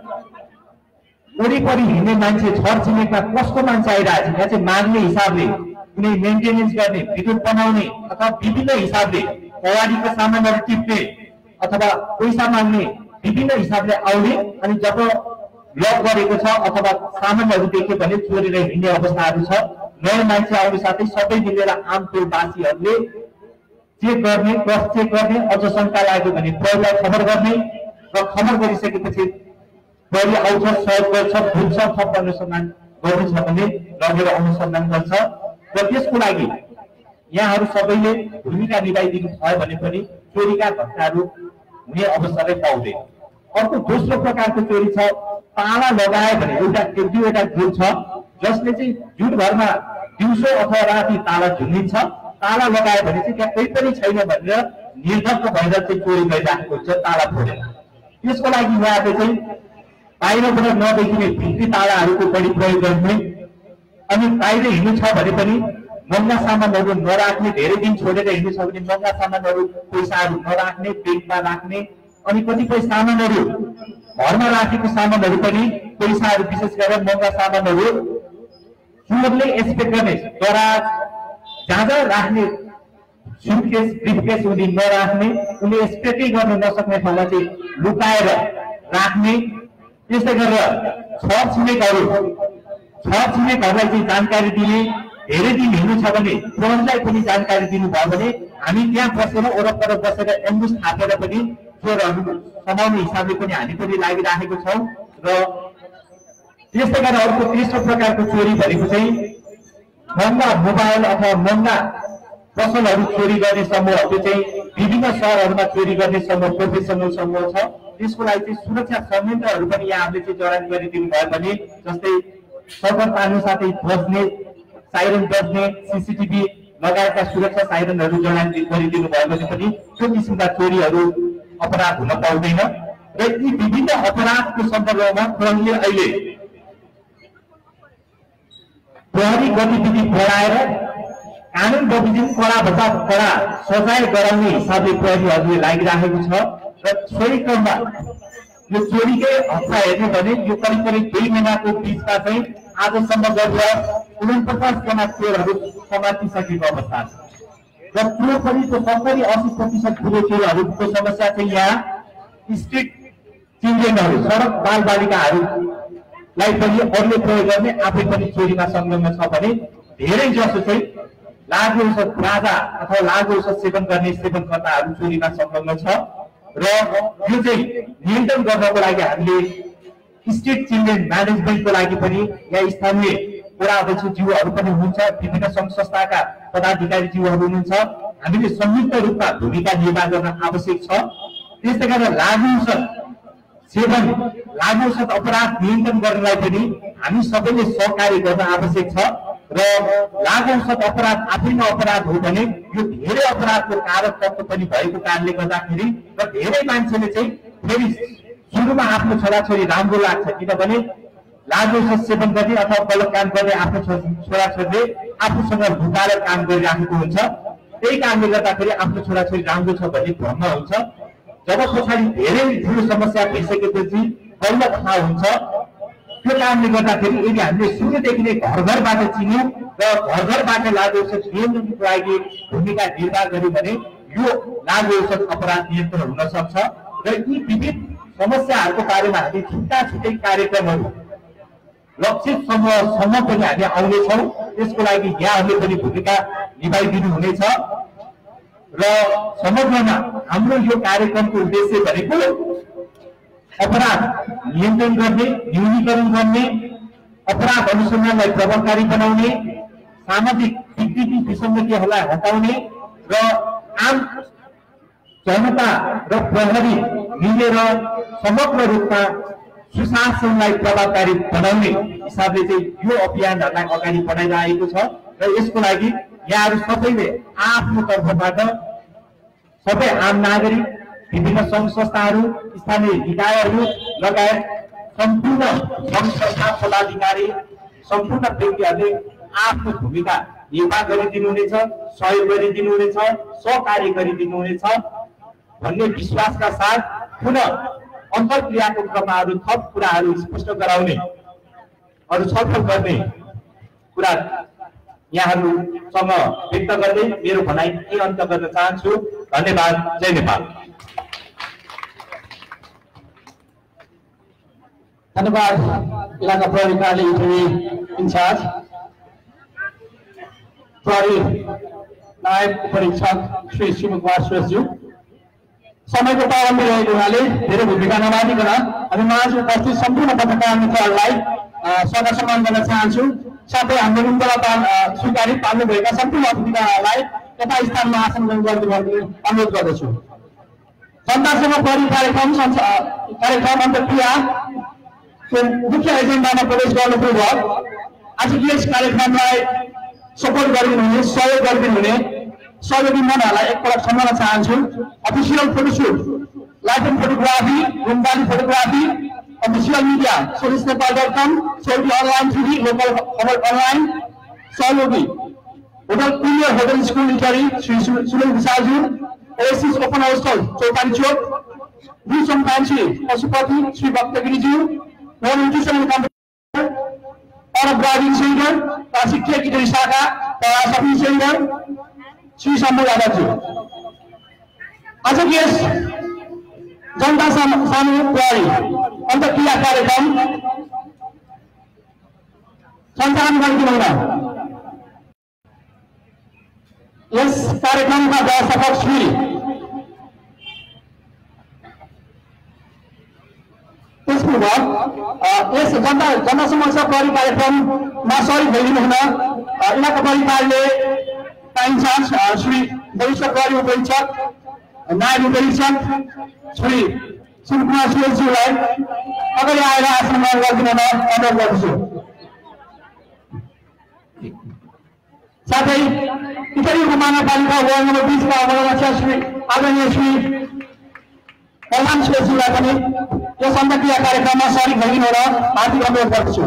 वरिपरि हिँड्ने मान्छे छर छिमेकमा कसको मान्छे आइरहेको छ यहाँ चाहिँ माग्ने हिसाबले कुनै मेन्टेनेन्स गर्ने, विद्युत बनाउने अथवा विभिन्न हिसाबले पवारीको सामानहरू टिप्ने अथवा पैसा माग्ने विभिन्न हिसाबले आउने अनि जब लक गरेको छ अथवा सामानहरू देख्यो भने चोरेर हिँड्ने अवस्थाहरू छ। नयाँ मान्छे आउने साथै सबै मिलेर आम टोलवासीहरूले चेक गर्ने, क्रस चेक गर्ने, अझ शङ्का लाग्यो भने प्रहरीलाई खबर गर्ने र खबर गरिसकेपछि प्रहरी आउँछ, सहयोग गर्छ, बुझ्छ, थप अनुसन्धान गर्नु छ भने लगेर अनुसन्धान गर्छ। र त्यसको लागि यहाँहरू सबैले भूमिका निभाइदिनु भयो भने पनि चोरीका घटनाहरू हुने अवस्थालाई पाउँदैन। अर्को दोस्रो प्रकारको चोरी छ ताला लगायो भने एउटा एक दुईवटा गुण छ जसले चाहिँ जुन घरमा दिउँसो अथवा राति ताला झुन्डिन्छ, ताला लगायो भने चाहिँ त्यहाँ कोही पनि छैन भनेर निर्धक्क भएर चाहिँ चोरी गरिराखेको हुन्छ ताला फोडेर। त्यसको लागि उहाँहरूले चाहिँ बाहिरबाट नदेखिने भित्री तालाहरूको बढी प्रयोग गर्ने अनि बाहिर हिँड्नु छ भने पनि महँगा सामानहरू नराख्ने, धेरै दिन छोडेर हिँड्नु छ भने महँगा सामानहरू पैसाहरू नराख्ने, ब्याङ्कमा राख्ने अनि कतिपय सामानहरू घरमा राखेको सामानहरू पनि पैसाहरू विशेष गरेर महँगा सामानहरू चोरले एक्सपेक्ट गर्ने, दराज जहाँ जहाँ राख्ने सुटकेस ब्रिफकेस उनी नराख्ने, उनले एक्सपेक्टै गर्न नसक्ने ठाउँमा चाहिँ लुकाएर राख्ने, त्यस्तै गरेर छर छिमेकहरू छर छिमेकहरूलाई चाहिँ जानकारी दिने, धेरै दिन हिँड्नु छ भने फोनलाई पनि जानकारी दिनुभयो भने हामी त्यहाँ बसेर वरपर बसेर एम्बुस थापेर पनि चोरहरू समाउने हिसाबले पनि हामी पनि लागिराखेको छौँ। र त्यस्तै गरेर अर्को तेस्रो प्रकारको चोरी भनेको चाहिँ महँगा मोबाइल अथवा महँगा पसलहरू चोरी गर्ने समूहहरू चाहिँ विभिन्न सहरहरूमा चोरी गर्ने समूह प्रोफेसनल समूह छ। त्यसको लागि चाहिँ सुरक्षा संयन्त्रहरू पनि यहाँहरूले चाहिँ जडान गरिदिनु भयो भने, जस्तै सर्भर तान्नु साथै बज्ने साइरन बज्ने सिसिटिभी लगायतका सुरक्षा साइरनहरू जडान गरिदिनु भयो भने पनि त्यो किसिमका चोरीहरू अपराध हुन पाउँदैन। र यी विभिन्न अपराधको सन्दर्भमा प्रहरीले अहिले प्रहरी गतिविधि बढाएर कानुन बमोजिम कडा भन्दा कडा सजाय गराउने हिसाबले प्रहरीहरूले लागिराखेको छ। र सोही क्रममा यो चोरीकै हप्ता हेर्ने भने यो करिब करिब दुई महिनाको बिचमा चाहिँ आजसम्म गरेर उनपचास जना चोरहरू समातिसकेको अवस्था छ। र चोर पनि त्यो सत्तरी अस्सी प्रतिशत ठुलो चोरहरूको समस्या चाहिँ यहाँ स्ट्रिट चिल्ड्रेनहरू सडक बाल बालिकाहरूलाई पनि अरूले प्रयोग गर्ने आफै पनि चोरीमा संलग्न छ भने धेरै जसो चाहिँ लागु औषध गाँजा अथवा लागु औषध सेवन गर्ने सेवनकर्ताहरू चोरीमा संलग्न छ। र यो चाहिँ नियन्त्रण गर्नको लागि हामीले स्टेट चिल्ड्रेन म्यानेजमेन्टको लागि पनि यहाँ स्थानीय वडा अध्यक्षज्यूहरू पनि हुनुहुन्छ, विभिन्न सङ्घ संस्थाका पदाधिकारीज्यूहरू हुनुहुन्छ। हामीले संयुक्त रूपमा भूमिका निर्वाह गर्न आवश्यक छ। त्यस्तै गरेर लागु औषध सेवन लागु औषध अपराध नियन्त्रण गर्नलाई पनि हामी सबैले सहकार्य गर्न आवश्यक छ। र लागु औषध अपराध आफैमा अपराध हो भने यो धेरै अपराधको कारक तत्त्व पनि भएको कारणले गर्दाखेरि र धेरै मान्छेले चाहिँ फेरि सुरुमा आफ्नो छोराछोरी राम्रो लाग्छ, किनभने लागु औषध सेवन गर्ने अथवा गलत काम गर्ने आफ्नो छोराछोरीले आफूसँग ढुकाएर काम गरिराखेको हुन्छ। त्यही कारणले गर्दाखेरि आफ्नो छोराछोरी राम्रो छ भन्ने भ्रम हुन्छ। जब पछाडि धेरै ठुलो समस्या भइसकेपछि बल्ल थाहा हुन्छ। त्यो कारणले गर्दाखेरि यदि हामीले सुरुदेखि नै घर घरबाट चिन्यौँ र घर घरबाट लागु औषध नियन्त्रणको लागि भूमिका निर्वाह गर्यौँ भने यो लागु औषध अपराध नियन्त्रण हुन सक्छ। र यी विविध समस्याहरूको बारेमा हामी छुट्टा छुट्टै कार्यक्रमहरू लक्षित समूहसम्म पनि हामी आउनेछौँ। त्यसको लागि यहाँहरूले पनि भूमिका निभाइदिनु हुनेछ। र समग्रमा हाम्रो यो कार्यक्रमको उद्देश्य भनेको अपराध नियन्त्रण गर्ने, न्यूनीकरण गर्ने, अपराध अनुसन्धानलाई प्रभावकारी बनाउने, सामाजिक विकृति विसङ्गतिहरूलाई हटाउने र आम जनता र प्रहरी मिलेर समग्र रूपमा सुशासनलाई प्रभावकारी बनाउने हिसाबले चाहिँ यो अभियानहरूलाई अगाडि बढाइरहेको छ। र यसको लागि यहाँहरू सबैले आफ्नो तर्फबाट सबै आम नागरिक, विभिन्न सङ्घ संस्थाहरू, स्थानीय निकायहरू लगायत सम्पूर्ण सङ्घ संस्था पदाधिकारी सम्पूर्ण व्यक्तिहरूले आफ्नो भूमिका निर्वाह गरिदिनुहुनेछ, सहयोग गरिदिनुहुनेछ, सहकार्य गरिदिनुहुनेछ भन्ने विश्वासका साथ पुनः अन्तर्क्रियाको क्रममा अरू थप कुराहरू स्पष्ट गराउने, अरू छलफल गर्ने कुरा यहाँहरूसँग व्यक्त गर्दै मेरो भनाइ के अन्त गर्न चाहन्छु। धन्यवाद। जय नेपाल। धन्यवाद इलाका प्रहरी कार्यालय इटरी इन्चार्ज प्रहरी नायब उपरीक्षक श्री शिवकुमार श्रेष्ठज्यू। समयको पाबन्दी रहेको हुनाले धेरै भूमिका नमानिकन हामी माझ उपस्थित सम्पूर्ण पत्रकार मित्रहरूलाई स्वागत सम्मान गर्न चाहन्छु। साथै हाम्रो निम्तोलापान स्वीकारित पाल्नुभएका सम्पूर्ण अतिथिहरूलाई यथा स्थानमा आसन ग्रहण गरिदिनु अनुरोध गर्दछु। जनतासँग प्रहरी कार्यक्रम कार्यक्रम अन्तर्क्रिया मुख्य एजेन्डामा प्रवेश गर्नुभयो। आजको यस कार्यक्रमलाई सपोर्ट गरिदिनुहुने, सहयोग गरिदिनुहुने सहयोगी मनहरूलाई एकपल्ट सम्झन चाहन्छु। Official photoshoot, live and photography, रुमबाली फोटोग्राफी, अफिसियल मिडिया सोलिस नेपाल डट कम, सौदी अनलाइन टिभी, लोकल खबर अनलाइन, सहयोगी hotel premier hotel school eatery Shri Sunil विशालज्यू, oasis open hostel Chautari Chowk, blue सम्पान्सी पशुपति श्री भक्तगिरीज्यू, non nutritional company Arab driving centre Kashi tech eatery शाखा shopping centre Shri Shambhu यादवज्यू। आज यस जनता सामु प्रहरी अन्तर्क्रिया कार्यक्रम सञ्चालन गरिदिनु हुन। यस कार्यक्रमका व्यवस्थापक श्री त्यसपूर्व यस जनता जनता समस्या प्रहरी कार्यक्रममा सहयोग भइदिनु हुन इलाका परिवारले पाइन्छ श्री वरिष्ठ प्रहरी उपरीक्षक नायब उपरीक्षक श्री शिवकुमार सुवेलज्यूलाई अगाडि आएर आसन ग्रहण गरिदिन अनुरोध गर्दछु। साथै इटरी उपमहानगरपालिका वार्ड नम्बर बीसका अध्यक्ष श्री आदरणीय श्री प्रधान सुवेलज्यूलाई पनि यस अन्तर्क्रिया कार्यक्रममा सहयोग गरिदिनु हुन हार्दिक अनुरोध गर्दछु।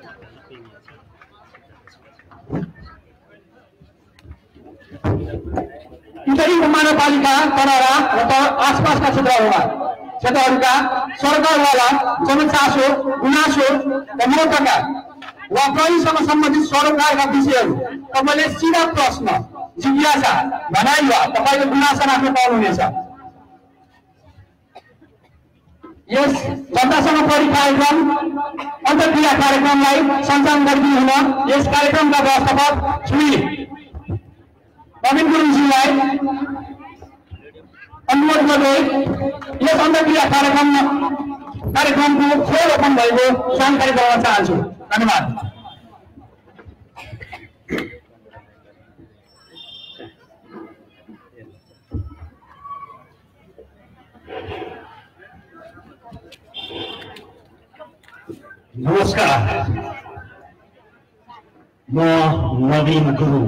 इटरी उपमहानगरपालिका कनरा र आसपासका क्षेत्रहरूमा क्षेत्रहरूका सरकारवाला जनचासो गुनासो र मोर्चाका वा प्रहरीसँग सम्बन्धित सरोकारका विषयहरू तपाईँले सिधा प्रश्न जिज्ञासा भनाइ वा तपाईँको गुनासा राख्न पाउनुहुनेछ। यस जनतासँग प्रहरी कार्यक्रम अन्तर्क्रिया कार्यक्रमलाई सञ्चालन गरिदिनु हुन यस कार्यक्रमका व्यवस्थापक श्री नवीन गुरुङज्यूलाई अनुरोध गर्दै यस अन्तर्क्रिया कार्यक्रम कार्यक्रमको खोल ओपन भएको जानकारी गराउन चाहन्छु। धन्यवाद। नमस्कार, म नवीन गुरुङ।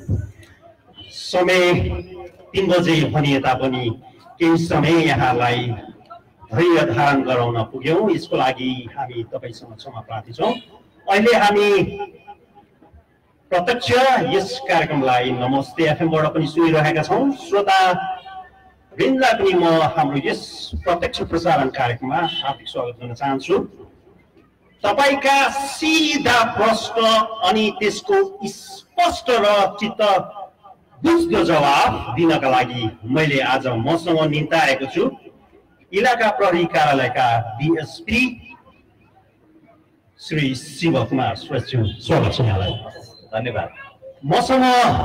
समय तीन बजे भनिए तापनि केही समय यहाँलाई धैर्य धारण गराउन पुग्यौं, यसको लागि हामी तपाईसँग क्षमा प्रार्थी छौं। अहिले हामी प्रत्यक्ष यस कार्यक्रमलाई नमस्ते एफएमबाट पनि सुनिरहेका छौं। श्रोता वृन्दलाई पनि म हाम्रो यस प्रत्यक्ष प्रसारण कार्यक्रममा हार्दिक स्वागत गर्न चाहन्छु। तपाईका सीधा प्रश्न अनि त्यसको स्पष्ट र चित्त बुझ्दो जवाब दिनका लागि मैले आज मसँग निम्ताएको छु इलाका प्रहरी कार्यालयका डीएसपी श्री शिव कुमार श्रेष्ठज्यू। स्वागत छ यहाँलाई। धन्यवाद। मसँग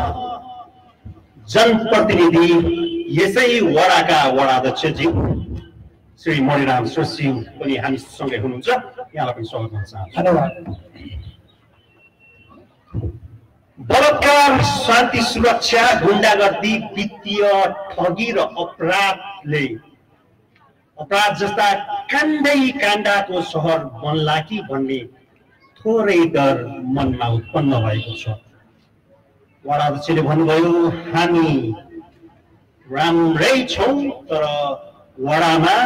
जनप्रतिनिधि यसै वडाका वडाध्यक्षज्यू श्री मणिराम श्रेष्ठज्यू पनि हामीसँगै हुनुहुन्छ, यहाँलाई पनि स्वागत गर्न चाहन्छु। धन्यवाद। बलात्कार, शान्ति सुरक्षा, गुण्डागर्दी, वित्तीय ठगी र अपराधले अपराध जस्ता काण्डै काण्डाको सहर बन्ला कि भन्ने थोरै डर मनमा उत्पन्न भएको छ। वडाध्यक्षले भन्नुभयो हामी राम्रै छौं, तर वडामा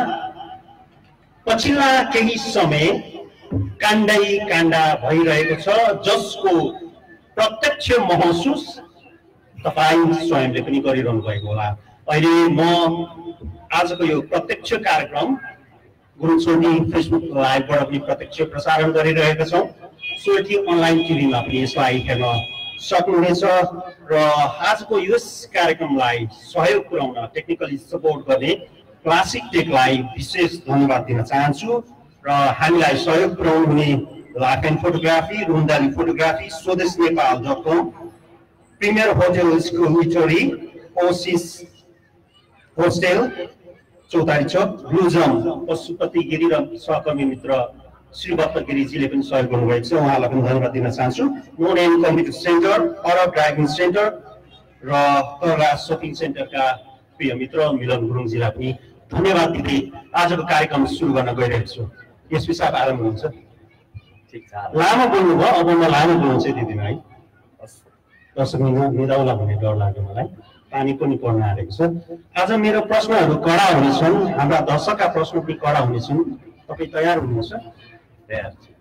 पछिल्ला केही समय काण्डै काण्डा भइरहेको छ, जसको प्रत्यक्ष महसुस तपाईं स्वयंले पनि गरिरहनु भएको होला। अहिले म आजको यो प्रत्यक्ष कार्यक्रम गुरुङ सोल्टी फेसबुक लाइभबाट पनि प्रत्यक्ष प्रसारण गरिरहेका छौं। सोल्टी अनलाइन टिभीमा पनि यसलाई हेर्न सक्नुहुनेछ र आजको यस कार्यक्रमलाई सहयोग पुर्याउन टेक्निकली सपोर्ट गर्ने क्लासिक टेकलाई विशेष धन्यवाद दिन चाहन्छु र हामीलाई सहयोग पुर्याउनु हुने लाइफ एन्ड फोटोग्राफी, रुन्दाली photography, Swadesh Nepal dot com, premier hotel school eatery, oasis hostel Chautari Chowk, ब्लुजम Pashupati Giri र सहकर्मी मित्र श्रीभक्त गिरीजीले पनि सहयोग गर्नुभएको छ, उहाँलाई पनि धन्यवाद दिन चाहन्छु। No name computer centre, Arab driving centre र तरा सपिङ सेन्टरका प्रिय मित्र मिलन गुरुङजीलाई पनि धन्यवाद दिँदै आजको कार्यक्रम सुरु गर्न गइरहेको छु। यस विषयमा आरम्भ हुन्छ। ठीक छ, लामो बोल्नुभयो, अब म लामो बोल्नु चाहिँ दिदिनँ है। दर्शक निदाउला भन्ने डर लाग्यो मलाई, पानी पनि पर्न आएको छ। आज मेरो प्रश्नहरू कडा हुनेछन्, हाम्रा दर्शकका प्रश्न पनि कडा हुनेछन्। तपाईँ तयार हुनुहुन्छ? तयार छु।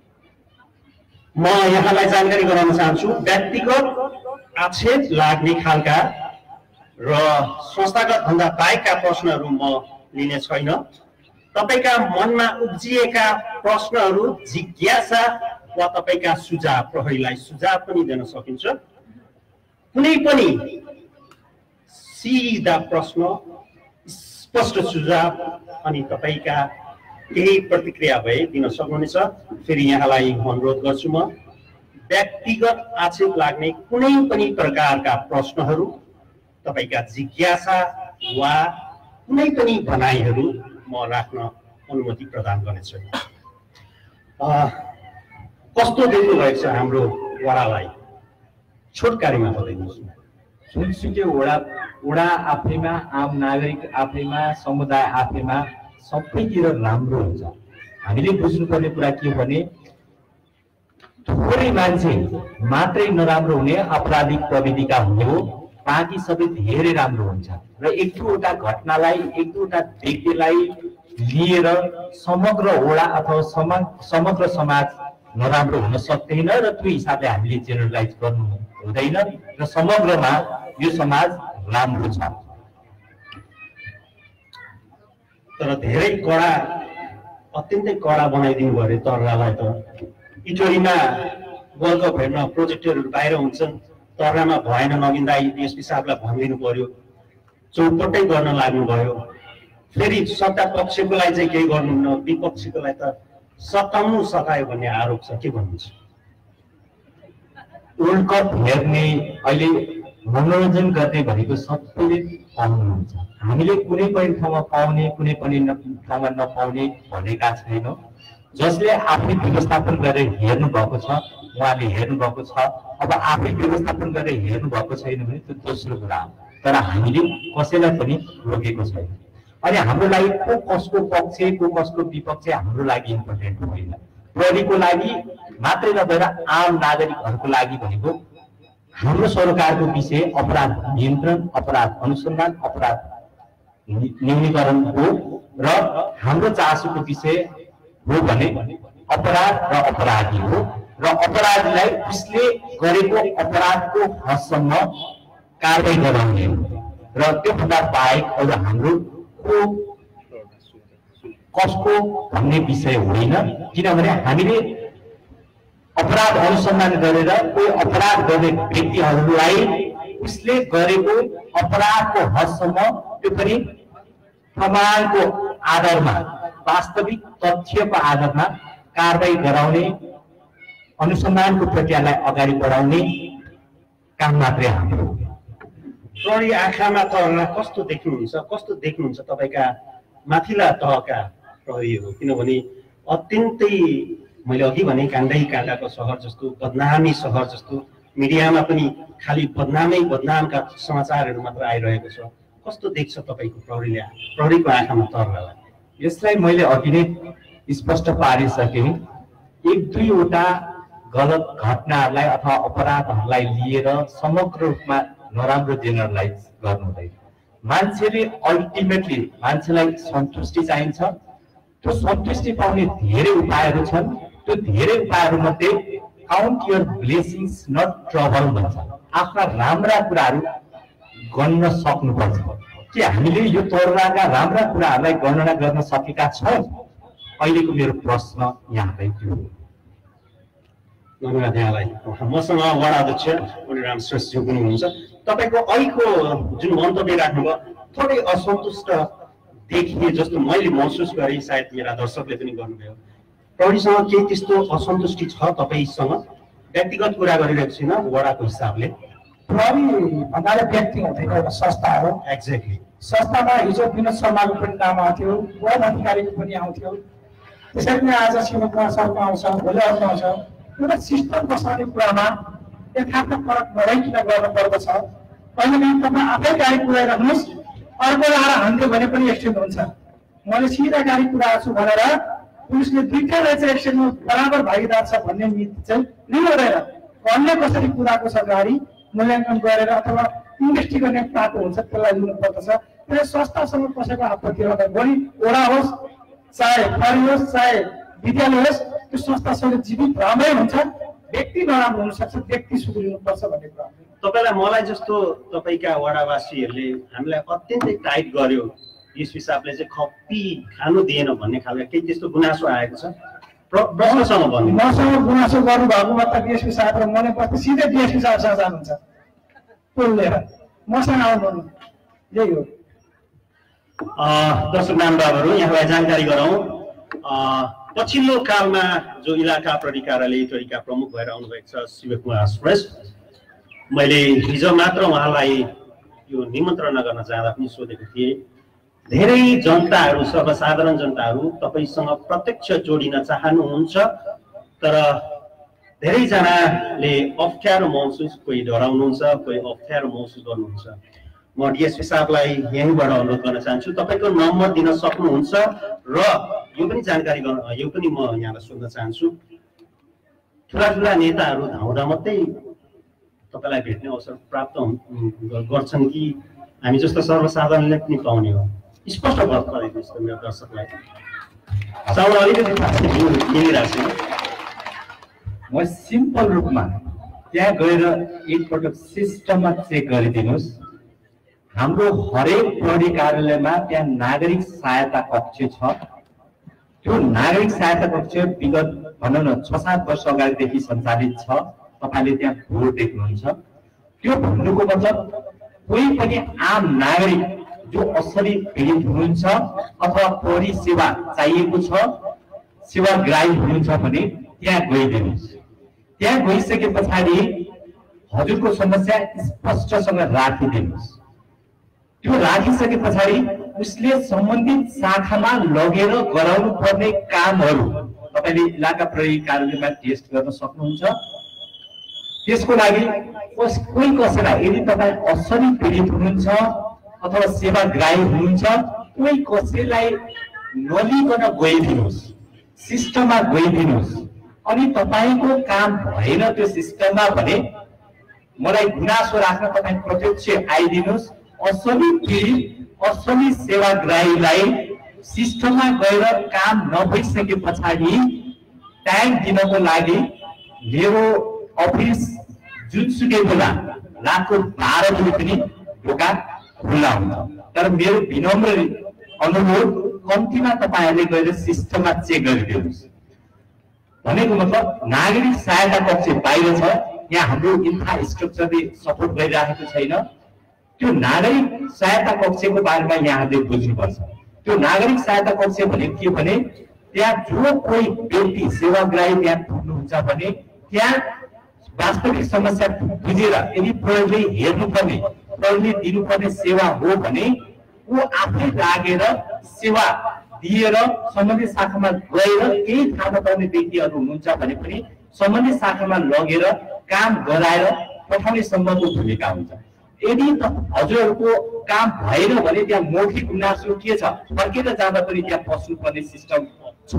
म यहाँलाई जानकारी गराउन चाहन्छु, व्यक्तिगत आक्षेप लाग्ने खालका र संस्थागत भन्दा बाहेकका प्रश्नहरू म लिने छैन। तपाईका मनमा उब्जिएका प्रश्नहरू, जिज्ञासा वा तपाईका सुझाव प्रहरीलाई सुझाव पनि दिन सकिन्छ। कुनै पनि सिधा प्रश्न, स्पष्ट सुझाव अनि तपाईँका केही प्रतिक्रिया भए दिन सक्नुहुनेछ। फेरि यहाँलाई अनुरोध गर्छु म व्यक्तिगत आक्षेप लाग्ने कुनै पनि प्रकारका प्रश्नहरू, तपाईँका जिज्ञासा वा कुनै पनि भनाइहरू म राख्न अनुमति प्रदान गर्नेछु। कस्तो देख्नु भएको छ हाम्रो वडालाई छोटकारीमा बताइदिनुहोस् न। जुनसुकै वडा वडा आफैमा, आम नागरिक आफैमा, समुदाय आफैमा सबैतिर राम्रो हुन्छ। हामीले बुझ्नुपर्ने कुरा के हो भने थोरै मान्छे मात्रै नराम्रो हुने, आपराधिक प्रवृत्तिका हुने हो, बाँकी सबै धेरै राम्रो हुन्छ। र एक दुईवटा घटनालाई, एक दुईवटा व्यक्तिलाई लिएर समग्र वडा अथवा समाज समग्र समाज नराम्रो हुन सक्दैन र त्यो हिसाबले हामीले जेनरलाइज गर्नु हुँदैन र समग्रमा यो समाज राम्रो छ। तर धेरै कडा, अत्यन्तै कडा बनाइदिनु भयो अरे तर्रालाई त। इटोरीमा वर्ल्ड कप हेर्न प्रोजेक्टरहरू बाहिर हुन्छन्, तर्रामा भएन नगिन्दा डिएसपी साहबलाई भनिदिनु पर्यो, चौपटै गर्न लाग्नुभयो। फेरि सत्ता पक्षकोलाई चाहिँ केही गर्नुहुन्न, विपक्षीकोलाई त सताउनु सकायो भन्ने आरोप छ, के भन्नुहुन्छ? वर्ल्ड कप हेर्ने, अहिले मनोरञ्जन गर्ने भनेको सबैले पाउनुहुन्छ। हामीले कुनै पनि ठाउँमा पाउने, कुनै पनि ठाउँमा नपाउने भनेका छैनौँ। जसले आफै व्यवस्थापन गरेर हेर्नु भएको छ उहाँले हेर्नु भएको छ। अब आफै व्यवस्थापन गरेर हेर्नु भएको छैन भने त्यो दोस्रो कुरा हो। तर हामीले कसैलाई पनि रोकेको छैन। अनि हाम्रो लागि को कसको पक्ष, को कसको विपक्ष हाम्रो लागि इम्पोर्टेन्ट होइन। प्रहरीको लागि मात्रै नभएर आम नागरिकहरूको लागि भनेको हाम्रो सरकारको विषय अपराध नियन्त्रण, अपराध अनुसन्धान, अपराध न्यूनीकरण हो र हाम्रो चासोको विषय हो भने अपराध र अपराधी हो र अपराधीलाई उसले गरेको अपराधको हदसम्म कारबाही गराउने हो र त्योभन्दा बाहेक अरू हाम्रो को कसको भन्ने विषय होइन। किनभने हामीले अपराध अनुसन्धान गरेर कोही अपराध गर्ने व्यक्तिहरूलाई उसले गरेको अपराधको हदसम्म, त्यो पनि प्रमाणको आधारमा, वास्तविक तथ्यको आधारमा कारबाही गराउने, अनुसन्धानको प्रक्रियालाई अगाडि बढाउने काम मात्रै हाम्रो। प्रहरी आँखामा तर्रा कस्तो देख्नुहुन्छ, कस्तो देख्नुहुन्छ तपाईँका माथिल्ला तहका प्रहरीहरू? किनभने अत्यन्तै मैले अघि भने काण्डै काण्डाको सहर जस्तो, बदनामी सहर जस्तो, मिडियामा पनि खालि बदनामै बदनामका समाचारहरू मात्र आइरहेको छ। कस्तो देख्छ तपाईँको प्रहरीले, प्रहरीको आँखामा तर्रालाई? यसलाई मैले अघि नै स्पष्ट पारिसकेँ। एक दुईवटा गलत घटनाहरूलाई अथवा अपराधहरूलाई लिएर समग्र रूपमा नराम्रो जेनरलाइज गर्नु हुँदैन। मान्छेले अल्टिमेटली मान्छेलाई सन्तुष्टि चाहिन्छ। त्यो सन्तुष्टि पाउने धेरै उपायहरू छन्। त्यो धेरै उपायहरूमध्ये count your blessings not trouble भन्छ। आफ्ना राम्रा कुराहरू गर्न सक्नुपर्छ। के हामीले यो तर्राका राम्रा कुराहरूलाई गणना गर्न सकेका छौँ? अहिलेको मेरो प्रश्न यहाँलाई त्यो हो। धन्यवाद यहाँलाई। मसँग वडा अध्यक्ष मणिराम श्रेष्ठज्यू पनि हुनुहुन्छ। तपाईँको अहिलेको जुन मन्तव्य राख्नुभयो थोरै असन्तुष्ट देखिए जस्तो मैले महसुस गरेँ, सायद मेरा दर्शकले पनि गर्नुभयो। प्रहरीसँग केही त्यस्तो असन्तुष्टि छ तपाईँसँग? व्यक्तिगत कुरा गरिरहेको छैन, वडाको हिसाबले। प्रहरी भन्नाले व्यक्ति हुँदैन, एउटा संस्था हो। एक्ज्याक्टली। संस्थामा हिजो विनोद शर्माको पनि नाम आउँथ्यो, वन अधिकारीको पनि आउँथ्यो, त्यसरी नै आज शिव कुमार शर्मा आउँछ, भोलि अर्को आउँछ। एउटा सिस्टम बसाउने कुरामा यथार्थ फरक नभइकन गर्नु पर्दछ। कहिलेकाहीँ तपाईँ आफै गाडी कुदाइराख्नुहोस्, अर्को आएर हान्थ्यो भने पनि एक्सिडेन्ट हुन्छ। मैले सिधा गाडी कुदाएको छु भनेर पुलिसले दुईटै चाहिँ एक्सिडेन्टमा बराबर भागीदार छ भन्ने नीति चाहिँ लिनुहुँदैन। कसले कसरी कुदाएको छ गाडी मूल्याङ्कन गरेर अथवा इन्भेस्टिगेट गर्ने पाएको हुन्छ, त्यसलाई लिनु पर्दछ। त्यसले संस्थासँग कसैको आपत्ति रहँदैन। भोलि वडा होस्, चाहे प्रहरी होस्, चाहे विद्यालय होस्, त्यो संस्थासँग जीवित राम्रै हुन्छ। व्यक्ति नराम्रो हुन सक्छ, व्यक्ति सुध्रिनुपर्छ भन्ने कुरा। तपाईँलाई मलाई जस्तो तपाईँका वडावासीहरूले हामीलाई अत्यन्तै टाइट गर्यो, डिएसपी साहबले चाहिँ खप्पी खानु दिएन भन्ने खालको केही त्यस्तो गुनासो आएको छ? प्रश्नसँग भन्नु। मसँग गुनासो गर्नुभएको मतलब डिएसपी साहब र मलाई बस्दा सिधै डिएसपी साहबसँग जानुहुन्छ टोल लिएर, मसँग आउनु यही हो। दर्शक महानुभावहरू, यहाँलाई जानकारी गरौँ, पछिल्लो कालमा जो इलाका प्रहरी कार्यालय इटहरीका प्रमुख भएर आउनुभएको छ शिवकुमार श्रेष्ठ, मैले हिजो मात्र उहाँलाई यो निमन्त्रणा गर्न जाँदा पनि सोधेको थिएँ, धेरै जनताहरू, सर्वसाधारण जनताहरू तपाईसँग प्रत्यक्ष जोडिन चाहनुहुन्छ, तर धेरैजनाले अप्ठ्यारो महसुस, कोही डराउनुहुन्छ, कोही अप्ठ्यारो महसुस गर्नुहुन्छ। म डिएसपी साहबलाई यहीँबाट अनुरोध गर्न चाहन्छु, तपाईँको नम्बर दिन सक्नुहुन्छ र यो पनि जानकारी गर्न, यो पनि म यहाँलाई सोध्न चाहन्छु, ठुला ठुला नेताहरू धाउँदा मात्रै तपाईँलाई भेट्ने अवसर प्राप्त गर्छन् कि हामी जस्तो सर्वसाधारणले पनि पाउने हो? स्पष्ट गरिदिनुहोस् त मेरो दर्शकलाई। साउन्ड अलिकति मिलिरहेको छ। म सिम्पल रूपमा त्यहाँ गएर एकपटक सिस्टममा चेक गरिदिनुहोस्। हाम्रो हरेक प्रहरी कार्यालयमा त्यहाँ नागरिक सहायता कक्ष छ। त्यो नागरिक सहायता कक्ष विगत भनौँ न छ सात वर्ष अगाडिदेखि सञ्चालित छ। तपाईँले त्यहाँ बोर्ड देख्नुहुन्छ। त्यो भन्नुको मतलब कोही पनि आम नागरिक जो असली पीडित हुनुहुन्छ अथवा प्रहरी सेवा चाहिएको छ, सेवाग्राही हुनुहुन्छ भने त्यहाँ गइदिनुहोस्। त्यहाँ गइसके पछाडि हजुरको समस्या स्पष्टसँग राखिदिनुहोस्। त्यो राखिसके पछाडि उसले सम्बन्धित शाखामा लगेर गराउनु पर्ने कामहरू तपाईँले इलाका प्रहरी कार्यालयमा टेस्ट गर्न सक्नुहुन्छ। त्यसको लागि कोही कसैलाई, यदि तपाईँ असली पीडित हुनुहुन्छ अथवा सेवाग्राही हुनुहुन्छ, कोही कसैलाई नलिकन गइदिनुहोस्, सिस्टममा गइदिनुहोस्। अनि तपाईँको काम भएन त्यो सिस्टममा भने मलाई गुनासो राख्न तपाईँ प्रत्यक्ष आइदिनुहोस्। असली पीडित, असली सेवाग्राहीलाई सिस्टममा गएर काम नभइसके पछाडि टाइम दिनको लागि मेरो अफिस जुनसुकै बेला रातको बाह्र बजी पनि ढोका खुल्ला हुन्छ। तर मेरो विनम्र अनुरोध, कम्तीमा तपाईँहरूले गएर सिस्टममा चेक गरिदिनुहोस्। भनेको मतलब नागरिक सहायता कक्ष बाहिर छ, यहाँ हाम्रो इन्फ्रास्ट्रक्चरले सपोर्ट गरिरहेको छैन। त्यो नागरिक सहायता कक्षको बारेमा यहाँहरूले बुझ्नुपर्छ। त्यो नागरिक सहायता कक्ष भनेको के भने त्यहाँ जो कोही व्यक्ति सेवाग्राही त्यहाँ पुग्नुहुन्छ भने त्यहाँ वास्तविक समस्या बुझेर यदि प्रहरीले हेर्नुपर्ने, प्रहरीले दिनुपर्ने सेवा हो भने ऊ आफै लागेर सेवा दिएर सम्बन्धित शाखामा गएर केही थाहा नपाउने व्यक्तिहरू हुनुहुन्छ भने पनि सम्बन्धित शाखामा लगेर काम गराएर पठाउने सम्बन्ध भूमिका हुन्छ। यदि हजुरहरूको काम भएन भने त्यहाँ मौखिक गुनासो के छ, फर्केर जाँदा पनि त्यहाँ पस्नुपर्ने सिस्टम छ।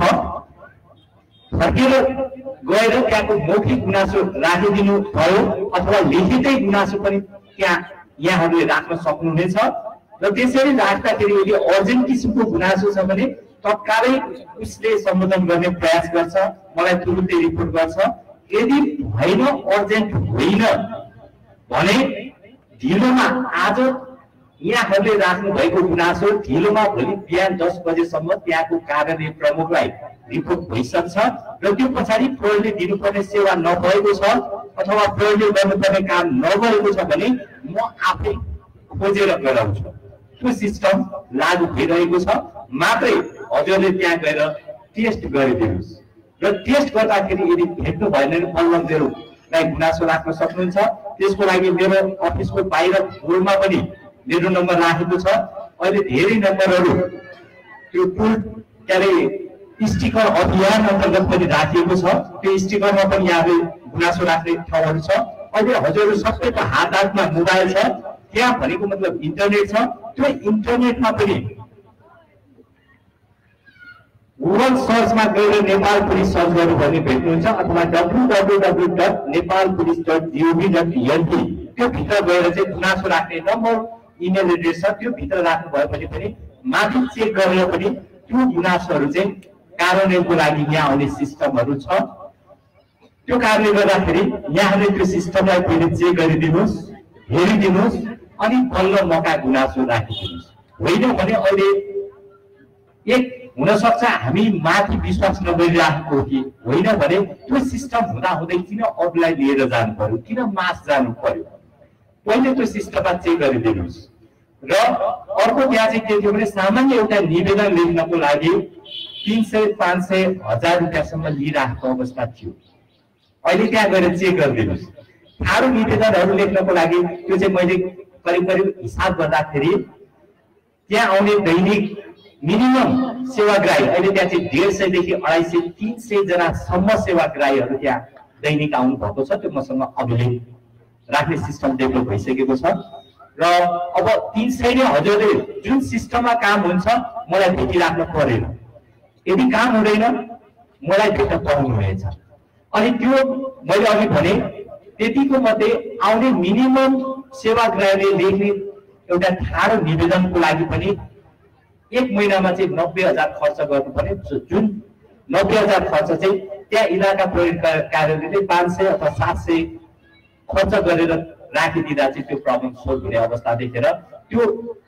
फर्केर गएर त्यहाँको मौखिक गुनासो राखिदिनु भयो अथवा लिखितै गुनासो पनि त्यहाँ यहाँहरूले राख्न सक्नुहुनेछ। र त्यसरी राख्दाखेरि यदि अर्जेन्ट किसिमको गुनासो छ भने तत्कालै उसले सम्बोधन गर्ने प्रयास गर्छ, मलाई तुरुन्तै रिपोर्ट गर्छ। यदि होइन, अर्जेन्ट होइन भने ढिलोमा आज यहाँहरूले राख्नु भएको गुनासो ढिलोमा भोलि बिहान दस बजेसम्म त्यहाँको कार्यालय प्रमुखलाई रिपोर्ट भइसक्छ। र त्यो पछाडि प्रहरीले दिनुपर्ने सेवा नभएको छ अथवा प्रहरीले गर्नुपर्ने काम नगरेको छ भने म आफै खोजेर गराउँछु। त्यो सिस्टम लागू भइरहेको छ। मात्रै हजुरले त्यहाँ गएर टेस्ट गरिदिनुहोस्। र टेस्ट गर्दाखेरि यदि भेट्नु भएन भने बल्लभदेवलाई गुनासो राख्न सक्नुहुन्छ। त्यसको लागि मेरो अफिसको बाहिर बोर्डमा पनि मेरो नम्बर राखेको छ। अहिले धेरै नम्बरहरू त्यो टुल के अरे स्टिकर अभियान अन्तर्गत पनि राखिएको छ। त्यो स्टिकरमा पनि यहाँले गुनासो राख्ने ठाउँहरू छ। अहिले हजुरहरू सबैको हात हातमा मोबाइल छ, त्यहाँ भनेको मतलब इन्टरनेट छ। त्यो इन्टरनेटमा पनि गुगल सर्चमा गएर नेपाल पुलिस सर्च गर्नु भने भेट्नुहुन्छ अथवा W W W dot Nepal police dot G O V dot NP त्यो भित्र गएर चाहिँ गुनासो राख्ने नम्बर, इमेल एड्रेस छ। त्यो भित्र राख्नु भयो भने पनि माथि चेक गरेर पनि त्यो गुनासोहरू चाहिँ कार्यान्वयनको लागि यहाँ आउने सिस्टमहरू छ। त्यो कारणले गर्दाखेरि यहाँले त्यो सिस्टमलाई पहिले चेक गरिदिनुहोस्, हेरिदिनुहोस्, अनि बल्ल मका गुनासो राखिदिनुहोस्। होइन भने अहिले एक हुन सक्छ हामी माथि विश्वास नगरिराखेको हो कि होइन भने त्यो सिस्टम हुँदा हुँदै किन अरूलाई लिएर जानु पर्यो, किन मास जानु पर्यो? पहिले त्यो सिस्टममा चेक गरिदिनुहोस्। र अर्को त्यहाँ चाहिँ के थियो भने सामान्य एउटा निवेदन लेख्नको लागि तीन सय पाँच सय हजार रुपियाँसम्म लिइराखेको अवस्था थियो। अहिले त्यहाँ गएर चेक गरिदिनुहोस्, ठाडो निवेदनहरू लेख्नको लागि त्यो चाहिँ मैले करिब करिब हिसाब गर्दाखेरि त्यहाँ आउने दैनिक मिनिमम सेवाग्राही अहिले त्यहाँ चाहिँ डेढ सयदेखि अढाई सय तिन सय जनासम्म सेवाग्राहीहरू त्यहाँ दैनिक आउनु भएको छ। त्यो मसँग अभिलेख राख्ने सिस्टम डेभलप भइसकेको छ र अब तीन सय नै हजुरले जुन सिस्टममा काम हुन्छ मलाई भेटिराख्नु परेन, यदि काम हुँदैन मलाई भेट्न पाउनुहुनेछ। अनि त्यो मैले अघि भने त्यतिको मध्ये आउने मिनिमम सेवाग्राहीले लेख्ने एउटा ठाडो निवेदनको लागि पनि एक महिनामा चाहिँ नब्बे हजार खर्च गर्नु पर्ने, जुन नब्बे हजार खर्च चाहिँ त्यहाँ इलाका प्रयोग कार्यालयले पाँच सय अथवा सात सय खर्च गरेर राखिदिँदा चाहिँ त्यो प्रब्लम सोल्भ हुने अवस्था देखेर त्यो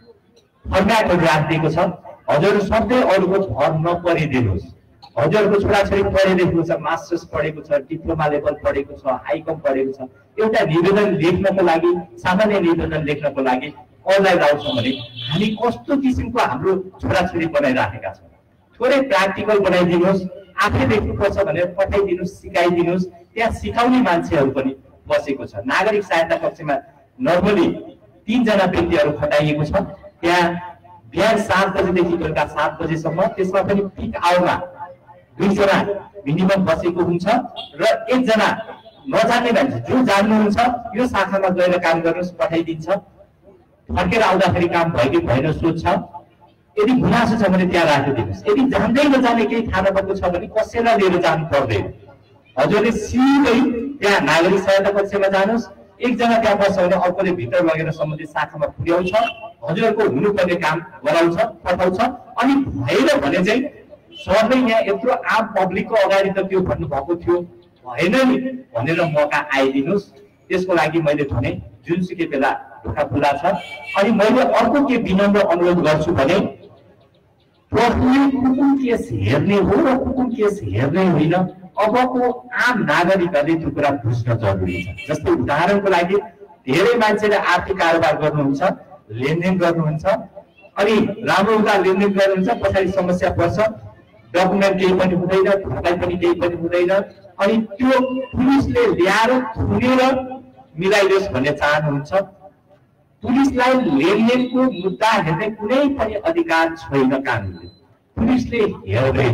फर्म्याटहरू राखिदिएको छ। हजुर सधैँ अरूको भर नपरिदिनुहोस्। हजुरको छोराछोरी पढिरहेको छ, मास्टर्स पढेको छ, डिप्लोमा लेभल पढेको छ, हाइकम पढेको छ, एउटा निवेदन लेख्नको लागि सामान्य निवेदन लेख्नको लागि अनलाइन आउँछ भने हामी कस्तो किसिमको हाम्रो छोराछोरी बनाइराखेका छौँ। थोरै प्र्याक्टिकल बनाइदिनुहोस्, आफै लेख्नुपर्छ भनेर पठाइदिनुहोस्, सिकाइदिनुहोस्। त्यहाँ सिकाउने मान्छेहरू पनि बसेको छ। नागरिक सहायता कक्षमा नर्मली तीनजना व्यक्तिहरू खटाइएको छ। त्यहाँ बिहान सात बजेदेखि बेलुका सात बजेसम्म, त्यसमा पनि पिक आवरमा दुईजना मिनिमम बसेको हुन्छ र एकजना नजान्ने मान्छे जो जान्नुहुन्छ यो शाखामा गएर काम गर्नुहोस् पठाइदिन्छ। फर्केर आउँदाखेरि काम भयो कि भएन सोध्छ। यदि गुनासो छ भने त्यहाँ राखिदिनुहोस्। यदि जान्दै नजाने केही थाहा नभएको छ भने कसैलाई लिएर जानु पर्दैन। हजुरले सिधै त्यहाँ नागरिक सहायता कक्षमा जानुहोस्, एकजना त्यहाँ बस्छ भने अर्कोले भित्र लगेर सम्बन्धित शाखामा पुर्याउँछ, हजुरको हुनुपर्ने काम गराउँछ, पठाउँछ। अनि भएन भने चाहिँ सरले यहाँ यत्रो आम पब्लिकको अगाडि त त्यो भन्नुभएको थियो, भएन नि भनेर मौका आइदिनुहोस्। त्यसको लागि मैले भने जुनसुकै बेला ढोका खुला छ। अनि मैले अर्को के विनम्र अनुरोध गर्छु भने प्रहरीले कुकुम केस हेर्ने हो र कुकुम केस हेर्ने होइन, अबको आम नागरिकहरूले त्यो कुरा बुझ्न जरुरी छ। जस्तै उदाहरणको लागि धेरै मान्छेले आर्थिक कारोबार गर्नुहुन्छ, लेनदेन गर्नुहुन्छ, अनि राम्रो हुँदा लेनदेन गर्नुहुन्छ, पछाडि समस्या पर्छ, डकुमेन्ट केही पनि हुँदैन, भर्पाई पनि केही पनि हुँदैन, अनि त्यो पुलिसले ल्याएर थुनेर मिलाइदियोस् भन्ने चाहनुहुन्छ। पुलिसलाई लेनदेनको मुद्दा हेर्ने कुनै पनि अधिकार छैन कानुनले, पुलिसले हेर्दैन।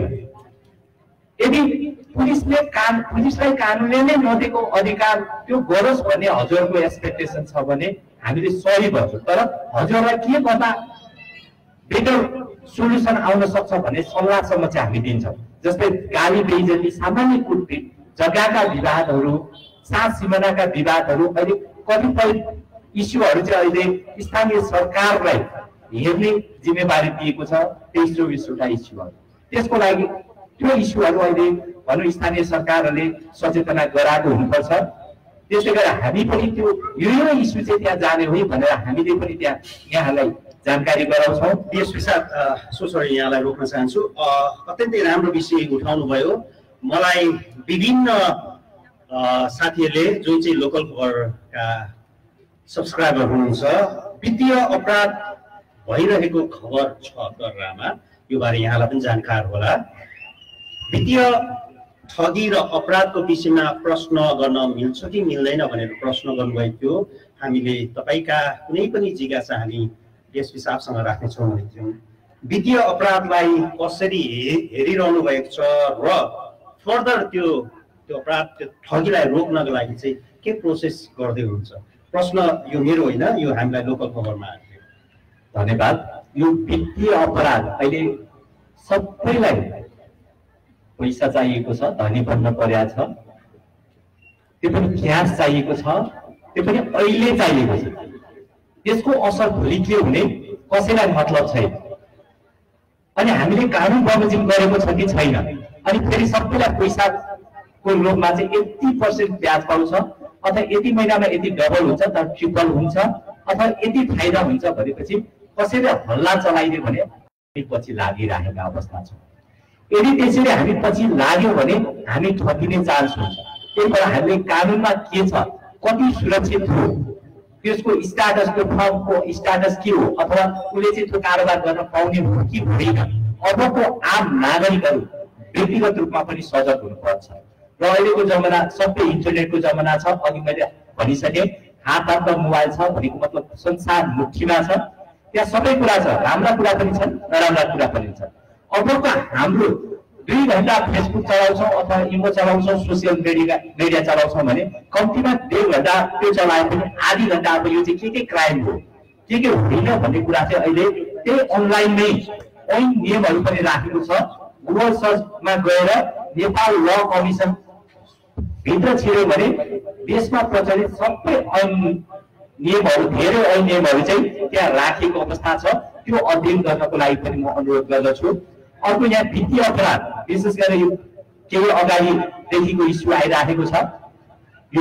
यदि पुलिसले काम पुलिसलाई कानुनले नै नदिएको अधिकार त्यो गरोस् भन्ने हजुरको एक्सपेक्टेसन छ भने हामीले सही गर्छौँ। तर हजुरलाई के गर्दा बेटर सोल्युसन आउन सक्छ भन्ने सल्लाहसम्म चाहिँ हामी दिन्छौँ। जस्तै गाली बेइज्जती, सामान्य कुटपिट, जग्गाका विवादहरू, सात सिमानाका विवादहरू, अहिले कतिपय इस्युहरू चाहिँ अहिले स्थानीय सरकारलाई हेर्ने जिम्मेवारी दिएको छ। तेइस चौबिसवटा इस्युहरू, त्यसको लागि त्यो इस्युहरू अहिले भनौँ स्थानीय सरकारहरूले सचेतना गराएको हुनुपर्छ। त्यसले गर्दा हामी पनि त्यो यो यो इस्यु चाहिँ त्यहाँ जाने हो भनेर हामीले पनि त्यहाँ यहाँलाई जानकारी गराउँछौँ। डिएसपी साहब, सो सरी यहाँलाई रोक्न चाहन्छु। अत्यन्तै राम्रो विषय उठाउनु भयो। मलाई विभिन्न साथीहरूले जुन चाहिँ लोकल खबरका सब्सक्राइबर हुनुहुन्छ, वित्तीय अपराध भइरहेको खबर छ दर्रामा, यो बारे यहाँलाई पनि जानकार होला। वित्तीय ठगी र अपराधको विषयमा प्रश्न गर्न मिल्छ कि मिल्दैन भनेर प्रश्न गर्नुभएको थियो। हामीले तपाईँका कुनै पनि जिज्ञासा हामी डिएसपी साहबसँग राख्नेछौँ भनेको थियौँ। वित्तीय अपराधलाई कसरी हेरिरहनु भएको छ र फर्दर त्यो त्यो अपराध त्यो ठगीलाई रोक्नको लागि चाहिँ के प्रोसेस गर्दै हुन्छ? प्रश्न यो मेरो होइन, यो हामीलाई लोकल खबरमा आएको थियो। धन्यवाद। यो वित्तीय अपराध अहिले सबैलाई पैसा चाहिएको छ, धनी बन्न पर्या छ, त्यो पनि क्यास चाहिएको छ, त्यो पनि अहिले चाहिएको छ। त्यसको असर भोलि के हुने कसैलाई मतलब छैन। अनि हामीले कानुन बमोजिम गरेको छ कि छैन, अनि फेरि सबैलाई पैसाको लोभमा चाहिँ यति पर्सेन्ट ब्याज पाउँछ, अथवा यति महिनामा यति डबल हुन्छ त ट्रिपल हुन्छ, अथवा यति फाइदा हुन्छ भनेपछि कसैले हल्ला चलाइदियो भने पछि लागिरहेका अवस्था छ। यदि त्यसरी हामी पछि लाग्यो भने हामी ठगिने चान्स हुन्छ। त्यही भएर हामीले कानुनमा के छ, कति सुरक्षित हो त्यसको स्ट्याटस त्यो फर्मको स्ट्याटस के हो अथवा उसले चाहिँ त्यो कारोबार गर्न पाउने हो कि हुँदैन अबको आम नागरिकहरू व्यक्तिगत रूपमा पनि सजग हुनुपर्छ। र अहिलेको जमाना सबै इन्टरनेटको जमाना छ। अघि मैले भनिसकेँ हात हातमा मोबाइल छ भनेको मतलब संसार मुठीमा छ। त्यहाँ सबै कुरा छ, राम्रा कुरा पनि छन् नराम्रा कुरा पनि छन्। अबको हाम्रो दुई घन्टा फेसबुक चलाउँछौँ अथवा इमो चलाउँछौँ सोसियल मिडिया मिडिया चलाउँछौँ भने कम्तीमा डेढ घन्टा त्यो चलाए पनि आधी घन्टा अब यो चाहिँ के के क्राइम हो के के होइन भन्ने कुरा चाहिँ अहिले त्यही अनलाइनमै ऐन नियमहरू पनि राखेको छ। गुगल सर्चमा गएर नेपाल ल कमिसन भित्र छिर्यो भने देशमा प्रचलित सबै ऐन नियमहरू धेरै ऐन नियमहरू चाहिँ त्यहाँ राखेको अवस्था छ। त्यो अध्ययन गर्नको लागि पनि म अनुरोध गर्दछु। अर्को यहाँ वित्तीय अपराध विशेष गरेर यो केही अगाडिदेखिको इस्यु आइराखेको छ। यो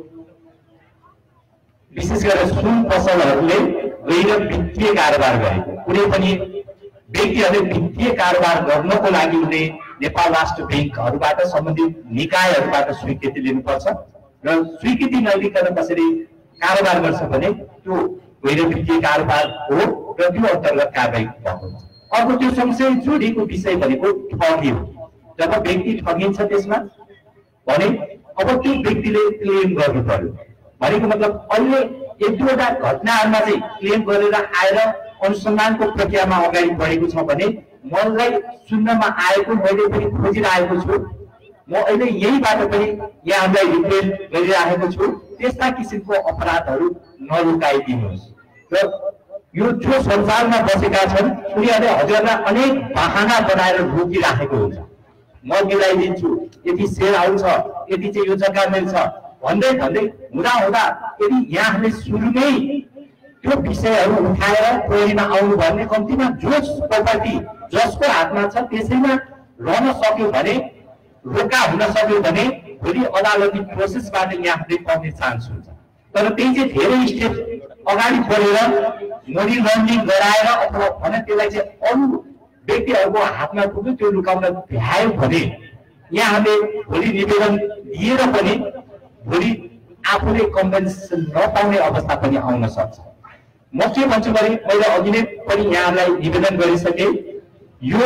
विशेष गरेर सुन पसलहरूले गैर वित्तीय कारोबार गरेको कुनै पनि व्यक्तिहरूले वित्तीय कारोबार गर्नको लागि उनले नेपाल राष्ट्र ब्याङ्कहरूबाट सम्बन्धित निकायहरूबाट स्वीकृति लिनुपर्छ र स्वीकृति नलिकन कसरी कारोबार गर्छ भने त्यो गैर वित्तीय कारोबार हो र त्यो अन्तर्गत कारबाही भएको हुन्छ। अर्को त्यो सँगसँगै जोडिएको विषय भनेको ठगी हो। जब व्यक्ति ठगिन्छ त्यसमा भने अब त्यो व्यक्तिले क्लेम गर्नु पर्यो भनेको मतलब अहिले एक दुईवटा घटनाहरूमा चाहिँ क्लेम गरेर आएर अनुसन्धानको प्रक्रियामा अगाडि बढेको छ भने मलाई सुन्नमा आएको मैले पनि खोजिरहेको छु। म अहिले यहीबाट पनि यहाँहरूलाई रिक्वेस्ट गरिरहेको छु त्यस्ता किसिमको अपराधहरू नलुकाइदिनुहोस्। र यो जो संसारमा बसेका छन् उनीहरूले हजुरलाई अनेक बहाना बनाएर रोकिराखेको हुन्छ। म मिलाइदिन्छु, यदि सेल आउँछ, यदि चाहिँ यो जग्गा मिल्छ भन्दै भन्दै हुँदा हुँदा यदि यहाँले सुरुमै त्यो विषयहरू उठाएर टोलीमा आउनु भने कम्तीमा जो प्रपर्टी जसको हातमा छ त्यसैमा रहन सक्यो भने रोका हुन सक्यो भने भोलि अदालती प्रोसेसबाट यहाँले पाउने चान्स हुन्छ। तर त्यही चाहिँ धेरै स्टेप अगाडि बढेर मनी लन्ड्रिङ गराएर अथवा भने त्यसलाई चाहिँ अरू व्यक्तिहरूको हातमा पुग्यो त्यो लुकाउन भ्यायो भने यहाँले भोलि निवेदन दिएर पनि भोलि आफूले कम्पेन्सेसन नपाउने अवस्था पनि आउन सक्छ। म के भन्छु भने मैले अघि नै पनि यहाँलाई निवेदन गरिसकेँ यो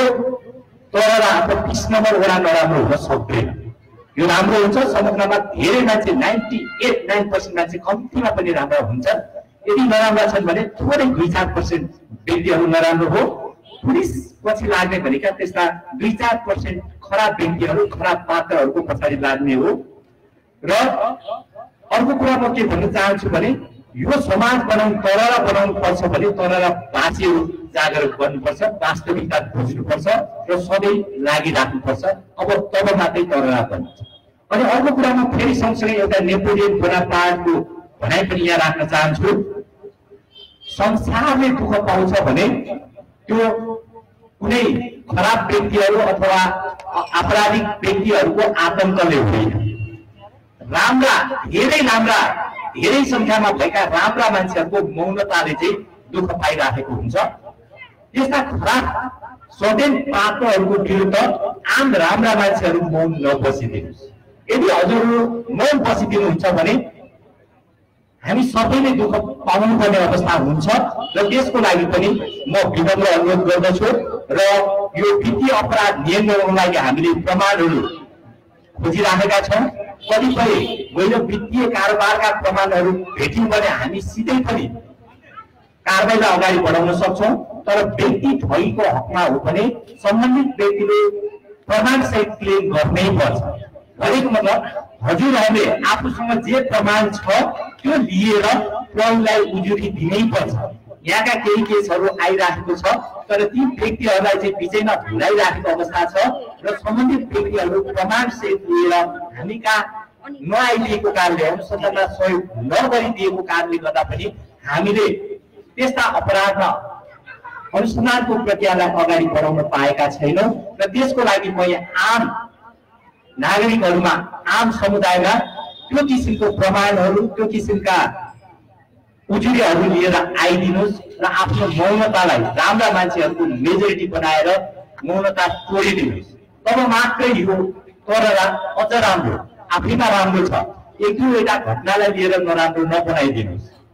तर आफ्नो बिस नम्बर वडा नराम्रो हुन सक्दैन। यो राम्रो हुन्छ समग्रमा धेरै मान्छे नाइन्टी एट नाइन पर्सेन्ट मान्छे कम्तीमा पनि राम्रा हुन्छ। यदि नराम्रा छन् भने थोरै दुई चार पर्सेन्ट व्यक्तिहरू नराम्रो हो। पुलिस पछि लाग्ने भनेका त्यस्ता दुई चार पर्सेन्ट खराब व्यक्तिहरू खराब पात्रहरूको पछाडि लाग्ने हो। र अर्को कुरा म के भन्न चाहन्छु भने यो समाज बनाउनु तरला बनाउनु पर्छ भने तरला भाषीहरू जागरुक गर्नुपर्छ, वास्तविकता बुझ्नुपर्छ र सधैँ लागिराख्नुपर्छ। अब तब मात्रै तरला बन्छ। अनि अर्को कुरामा फेरि सँगसँगै एउटा नेपोलियन बोनापार्टको भनाइ पनि यहाँ राख्न चाहन्छु। संसारले दुःख पाउँछ भने त्यो कुनै खराब व्यक्तिहरू अथवा आपराधिक व्यक्तिहरूको आतंकले हुँदैन। राम्रा धेरै राम्रा धेरै संख्यामा भएका राम्रा मान्छेहरूको मौनताले चाहिँ दुःख पाइराखेको हुन्छ। त्यस्ता खराब सधैँ पात्रहरूको विरुद्ध आम राम्रा मान्छेहरू मौन नबसिदिनुहोस्। यदि हजुरहरू मौन बसिदिनुहुन्छ भने हामी सबैले दुःख पाउनु पर्ने अवस्था हुन्छ। र त्यसको लागि पनि म विनम्र अनुरोध गर्दछु। र यो वित्तीय अपराध नियन्त्रणको लागि हामीले प्रमाणहरू खोजिराखेका छौँ। कतिपय गैर वित्तीय कारोबारका प्रमाणहरू भेट्यौँ भने हामी सिधै पनि कारबाहीलाई अगाडि बढाउन सक्छौँ। तर व्यक्ति ठगीको हकमा हो भने सम्बन्धित व्यक्तिले प्रमाणसहित क्लेम गर्नै पर्छ। भनेको मतलब हजुरहरूले आफूसँग जे प्रमाण छ त्यो लिएर प्रहरीलाई उजुरी दिनै पर्छ। यहाँका केही केसहरू आइराखेको छ तर ती व्यक्तिहरूलाई चाहिँ बिचैमा भुलाइराखेको अवस्था छ र सम्बन्धित व्यक्तिहरू प्रमाणसहित लिएर हामी कहाँ नआइदिएको कारणले अनुसन्धानमा सहयोग नगरिदिएको कारणले गर्दा पनि हामीले त्यस्ता अपराधमा अनुसन्धानको प्रक्रियालाई अगाडि बढाउन पाएका छैनौँ। र त्यसको लागि म आम नागरिकहरूमा आम समुदायमा त्यो किसिमको प्रमाणहरू त्यो किसिमका उजुरीहरू लिएर आइदिनुहोस् र आफ्नो मौनतालाई राम्रा मान्छेहरूको मेजोरिटी बनाएर मौनता तोडिदिनुहोस्। तब मात्रै यो तरला अझ राम्रो आफैमा राम्रो छ। एक दुईवटा घटनालाई लिएर नराम्रो नबनाइदिनुहोस्।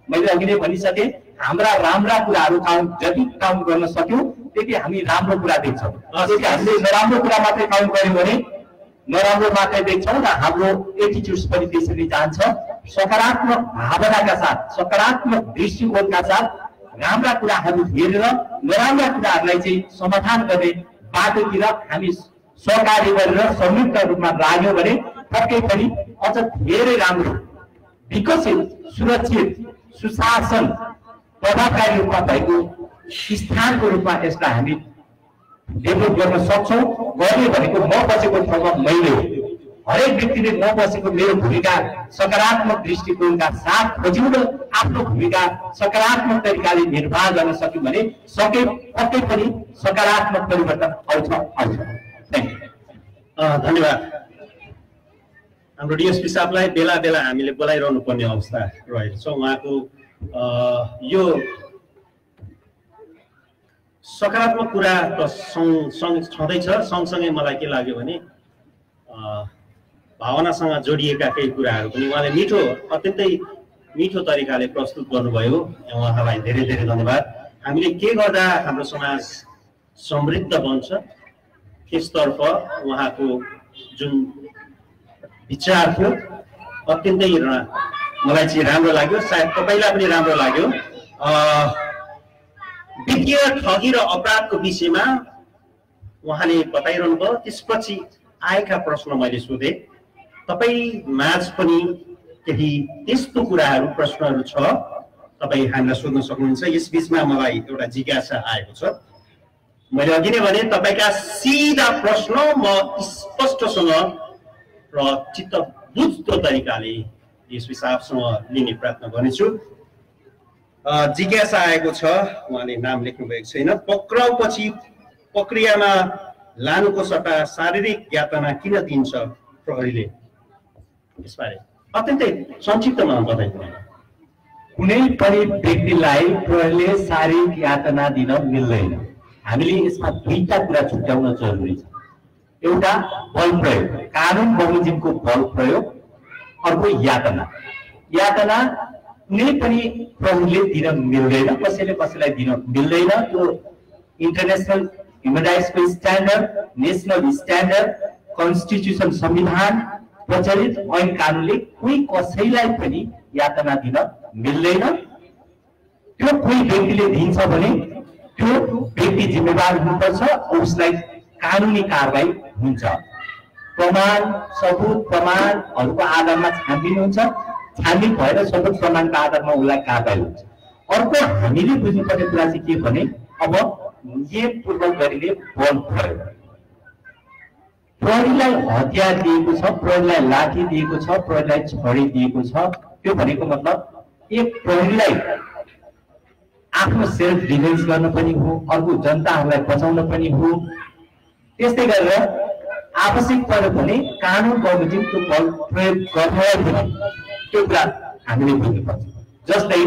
मैले अघि नै भनिसके हाम्रा राम्रा कुराहरू काउन्ट जति काउन्ट गर्न सक्यौँ त्यति हामी राम्रो कुरा देख्छौँ। यदि हामीले नराम्रो कुरा मात्रै काउन्ट गर्यौँ भने नराम्रो मात्रै देख्छौँ र हाम्रो एटिट्युड्स पनि त्यसरी जान्छ। सकारात्मक भावनाका साथ सकारात्मक दृष्टिकोणका साथ राम्रा कुराहरू हेरेर नराम्रा कुराहरूलाई चाहिँ समाधान गर्ने बाटोतिर हामी सहकार्य गरेर संयुक्त रूपमा लाग्यौँ भने पक्कै पनि अझ धेरै राम्रो विकसित सुरक्षित सुशासन प्रभावकारी रूपमा भएको स्थानको रूपमा यसलाई हामी डेभलप गर्न सक्छौँ। गर्ने भनेको म बसेको ठाउँमा मैले हो, हरेक व्यक्तिले म बसेको मेरो भूमिका सकारात्मक दृष्टिकोणका साथ खोज्यौँ र आफ्नो भूमिका सकारात्मक तरिकाले निर्वाह गर्न सक्यौँ भने सके पक्कै पनि सकारात्मक परिवर्तन आउँछ आउँछ। धन्यवाद। हाम्रो डिएसपी साहबलाई बेला बेला हामीले बोलाइरहनु पर्ने अवस्था रहेको छ। उहाँको यो सकारात्मक कुरा त सँग छँदैछ, सँगसँगै मलाई के लाग्यो भने भावनासँग जोडिएका केही कुराहरू पनि उहाँले मिठो अत्यन्तै मिठो तरिकाले प्रस्तुत गर्नुभयो। उहाँलाई धेरै धेरै धन्यवाद। हामीले के गर्दा हाम्रो समाज समृद्ध बन्छ त्यसतर्फ उहाँको जुन विचार थियो अत्यन्तै मलाई चाहिँ राम्रो लाग्यो, सायद तपाईँलाई पनि राम्रो लाग्यो। वित्तीय ठगी र अपराधको विषयमा उहाँले बताइरहनु भयो। त्यसपछि आएका प्रश्न मैले सोधेँ, तपाईँ माझ पनि केही त्यस्तो कुराहरू प्रश्नहरू छ तपाईँ हामीलाई सोध्न सक्नुहुन्छ। यस बिचमा मलाई एउटा जिज्ञासा आएको छ। मैले अघि नै भने तपाईँका सिधा प्रश्न म स्पष्टसँग र चित्त बुझ्दो तरिकाले डिएसपी साहबसँग लिने प्रयत्न गर्नेछु। जिज्ञासा आएको छ, उहाँले नाम लेख्नु भएको छैन। पक्राउपछि प्रक्रियामा लानुको सट्टा शारीरिक यातना किन दिन्छ प्रहरीले? यसबारे अत्यन्तै संक्षिप्तमा बताइदिनु। कुनै पनि व्यक्तिलाई प्रहरीले शारीरिक यातना दिन मिल्दैन। हामीले यसमा दुईटा कुरा छुट्याउन जरुरी छ। एउटा बल प्रयोग, कानुन बमोजिमको बल प्रयोग, अर्को यातना। यातना कुनै पनि प्रहरीले दिन मिल्दैन, कसैले कसैलाई दिन मिल्दैन। त्यो इन्टरनेसनल ह्युमन राइट्सको स्ट्यान्डर्ड, नेसनल स्ट्यान्डर्ड, कन्स्टिट्युसन संविधान प्रचलित ऐन कानुनले कोही कसैलाई पनि यातना दिन मिल्दैन। त्यो कोही व्यक्तिले दिन्छ भने त्यो व्यक्ति जिम्मेवार हुनुपर्छ, उसलाई कानुनी कारबाही हुन्छ। प्रमाण सबुत प्रमाणहरूको आधारमा छानबिन हुन्छ, छानबिन भएर सबुत प्रमाणका आधारमा उसलाई कारबाही हुन्छ। अर्को हामीले बुझ्नुपर्ने कुरा चाहिँ के भने अब नियमपूर्वक गरिने बल प्रयोग। प्रहरीलाई हतियार दिएको छ, प्रहरीलाई लाठी दिएको छ, प्रहरीलाई छडी दिएको छ। त्यो भनेको मतलब एक प्रहरीलाई आफ्नो सेल्फ डिफेन्स गर्न पनि हो, अर्को जनताहरूलाई बचाउन पनि हो। त्यस्तै गरेर आवश्यक पर्यो भने कानुन बमोजिमको बल प्रयोग गर्न पनि त्यो कुरा हामीले बुझ्नुपर्छ। जस्तै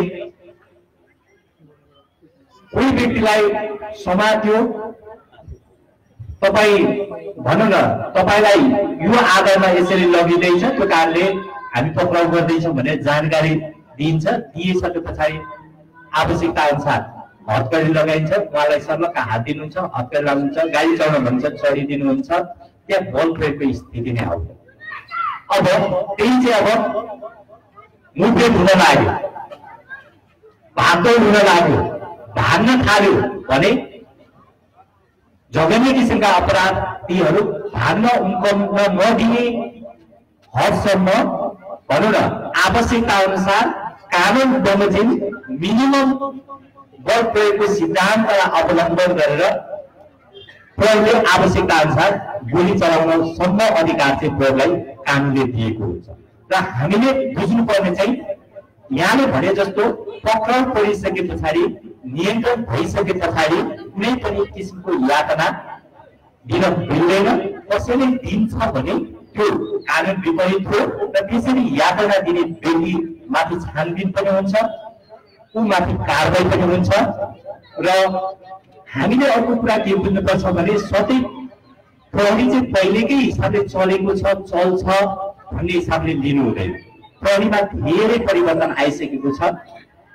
कोही व्यक्तिलाई समात्यो, तपाईँ भनौँ न तपाईँलाई यो आधारमा यसरी लगिँदैछ, त्यो कारणले हामी पक्राउ गर्दैछौँ भनेर जानकारी दिइन्छ। दिइसके पछाडि आवश्यकता अनुसार हतकडी लगाइन्छ, उहाँलाई सर्लक्क हात दिनुहुन्छ, हतकडी लगाउनुहुन्छ, गाडी चढ्न भन्छ चढिदिनुहुन्छ। त्यहाँ बल प्रयोगको स्थिति नै आउँछ। अब त्यही चाहिँ अब मुभमेन्ट हुन लाग्यो, भागदौड हुन लाग्यो, भाग्न थाल्यो भने जघन्य किसिमका अपराधीहरू भाग्न उम्कन नदिने हदसम्म भनौँ न आवश्यकता अनुसार कानुन बमोजिम मिनिमम बल प्रयोगको सिद्धान्तलाई अवलम्बन गरेर प्रहरीले आवश्यकता अनुसार गोली चलाउन सम्म अधिकार चाहिँ प्रहरीलाई कानुनले दिएको हुन्छ। र हामीले बुझ्नुपर्ने चाहिँ यहाँले भने जस्तो पक्राउ परिसके पछाडि नियन्त्रण भइसके पछाडि कुनै पनि किसिमको यातना दिन मिल्दैन। कसैले दिन्छ भने त्यो कानुन विपरीत हो र त्यसरी यातना दिने व्यक्ति माथि छानबिन पनि हुन्छ, ऊ माथि कारबाही पनि हुन्छ। र हामीले अर्को कुरा के बुझ्नुपर्छ भने सधैँ प्रहरी चाहिँ पहिलेकै हिसाबले चलेको छ चल्छ भन्ने हिसाबले लिनु हुँदैन। प्रहरीमा धेरै परिवर्तन आइसकेको छ।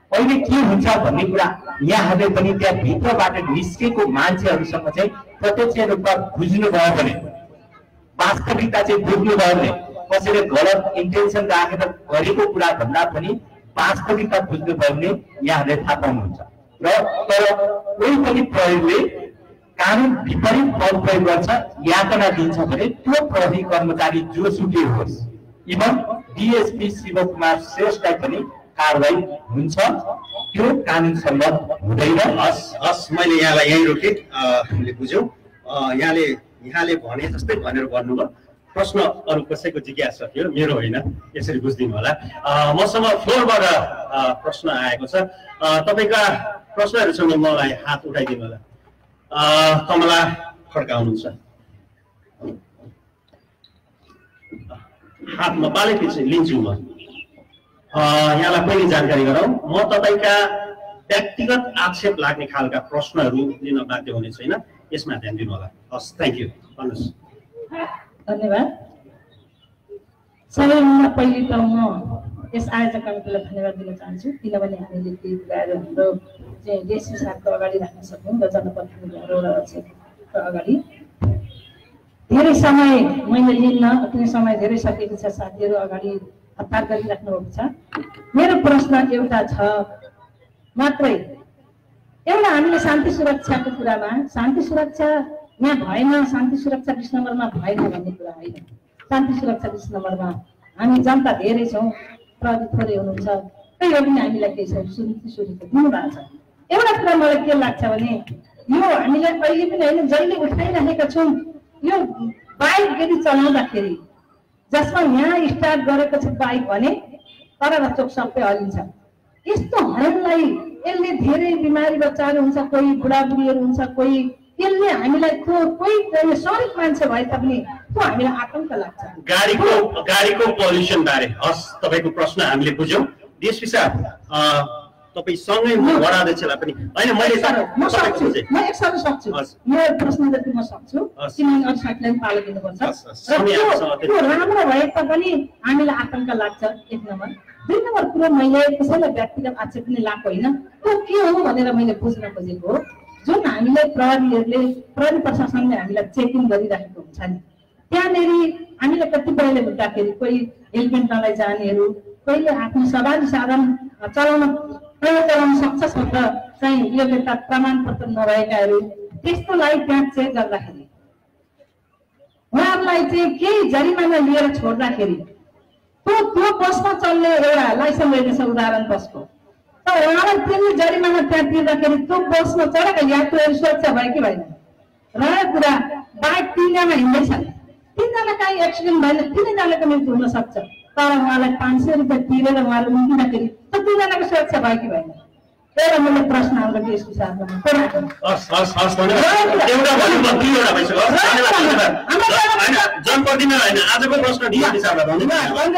अहिले के हुन्छ भन्ने कुरा यहाँहरूले पनि त्यहाँ भित्रबाट निस्केको मान्छेहरूसँग चाहिँ प्रत्यक्ष रूपमा बुझ्नुभयो भने, वास्तविकता चाहिँ बुझ्नुभयो भने, कसैले गलत इन्टेन्सन राखेर गरेको कुरा भन्दा पनि वास्तविकता बुझ्नुभयो भने यहाँहरूले थाहा पाउनुहुन्छ। र तर कोही पनि प्रहरीले कानुन विपरीत बल प्रयोग गर्छ, यातना दिन्छ भने त्यो प्रहरी कर्मचारी जोसुकै होस्, इभन डिएसपी शिवकुमार श्रेष्ठलाई पनि कारवाही हुन्छ, त्यो कानुन सम्मत हुँदैन। हस् हस् मैले यहाँलाई यहीँ रोकेँ, हामीले बुझ्यौँ। यहाँले यहाँले भने जस्तै भनेर भन्नुभयो। प्रश्न अरू कसैको जिज्ञासा थियो, मेरो होइन, यसरी बुझिदिनु होला। मसँग फ्लोरबाट प्रश्न आएको छ, तपाईँका प्रश्नहरूसँग मलाई हात उठाइदिनु होला। कमला खड्का हुनुहुन्छ, हात नपाले पछि लिन्छु म। यहाँलाई पहिले जानकारी गराउँ, म तपाईँका व्यक्तिगत आक्षेप लाग्ने खालका प्रश्नहरू लिन बाध्य हुने छैन, यसमा ध्यान दिनु होला। हस्, थ्याङ्क यू। भन्नुहोस्। धन्यवाद। सबैभन्दा पहिले त म यस आयोजक कमिटीलाई धन्यवाद दिन चाहन्छु, किनभने हामीले केही कुराहरू हाम्रो चाहिँ देश हिसाबको अगाडि राख्न सक्यौँ र जनप्रतिनिधिहरू क्षेत्रको अगाडि। धेरै समय मैले लिन्न, अति समय धेरै सकेको छ, साथीहरू अगाडि हतार गरिराख्नु भएको छ। मेरो प्रश्न एउटा छ मात्रै, एउटा हामीले शान्ति सुरक्षाको कुरामा, शान्ति सुरक्षा यहाँ भएन, शान्ति सुरक्षा बिस नम्बरमा भएन भन्ने कुरा होइन। शान्ति सुरक्षा बिस नम्बरमा हामी जनता धेरै छौँ, प्रहरी थोरै हुनुहुन्छ, त्यही भएर पनि हामीलाई केही छ सुनिश्चित सुविधा दिनुभएको छ। एउटा कुरा मलाई के लाग्छ भने यो हामीलाई अहिले पनि होइन, जहिले उठाइराखेका छौँ यो बाइक यदि चलाउँदाखेरि, जसमा यहाँ स्टार्ट गरेको छ बाइक भने तर चोक सबै हलिन्छ। यस्तो हरणलाई यसले धेरै बिमारी बच्चाहरू हुन्छ, कोही बुढाबुढीहरू हुन्छ, कोही यसले हामीलाई त्यो कोही सरिक मान्छे भए तापनि त्यो हामीलाई आतंक लाग्छ। गाडीको गाडीको पोल्युसन बारे हस्, तपाईँको प्रश्न हामीले बुझ्यौँ। डिएसपी साहब, तपाईँ सँगै वडा अध्यक्षलाई पनि होइन, मैले म सक्छु, म एक साल सक्छु, यो प्रश्न जति म सक्छु, किनभने अरू साथीलाई पनि पालो दिनुपर्छ। त्यो राम्रो भए तापनि हामीलाई आतंक लाग्छ, एक नम्बर। दुई नम्बर कुरो, मैले कसैलाई व्यक्तिगत आक्षेप पनि लगाएको होइन, त्यो के हो भनेर मैले बुझ्न खोजेको हो। जुन हामीलाई प्रहरीहरूले, प्रहरी प्रशासनले हामीलाई चेकिङ गरिराखेको हुन्छ नि, त्यहाँनिर हामीलाई कतिपयले हुँदाखेरि कोही हेलमेट नलाई जानेहरू, कोहीले आफ्नो सवारी साधन चलाउन प्रयोग चलाउन सक्छ भनेर चाहिँ योग्यता प्रमाणपत्र नभएकाहरू, त्यस्तोलाई त्यहाँ चेक गर्दाखेरि उहाँहरूलाई चाहिँ केही जरिमाना लिएर छोड्दाखेरि त्यो त्यो बसमा चल्ने एउटा लाइसेन्स रहेछ, उदाहरण बसको, तर उहाँलाई तिर्ने जरिमाना त्यहाँ तिर्दाखेरि त्यो बसमा चढेका यात्रुहरू सुरक्षा भयो कि भएन? रहेको कुरा, बाइक तिनजना हिँड्दैछ, तिनजना काहीँ एक्सिडेन्ट भएन, तिनैजनाको मृत्यु हुन सक्छ, तर उहाँलाई पाँच सय रुपियाँ तिरेर उहाँले उम्किँदाखेरि त्यो तिनजनाको सुरक्षा भयो कि भएन? एउटा मैले प्रश्न हाम्रो देशको साथमा जनप्रतिनिधि होइन, आजको प्रश्न डिएसपी साहबलाई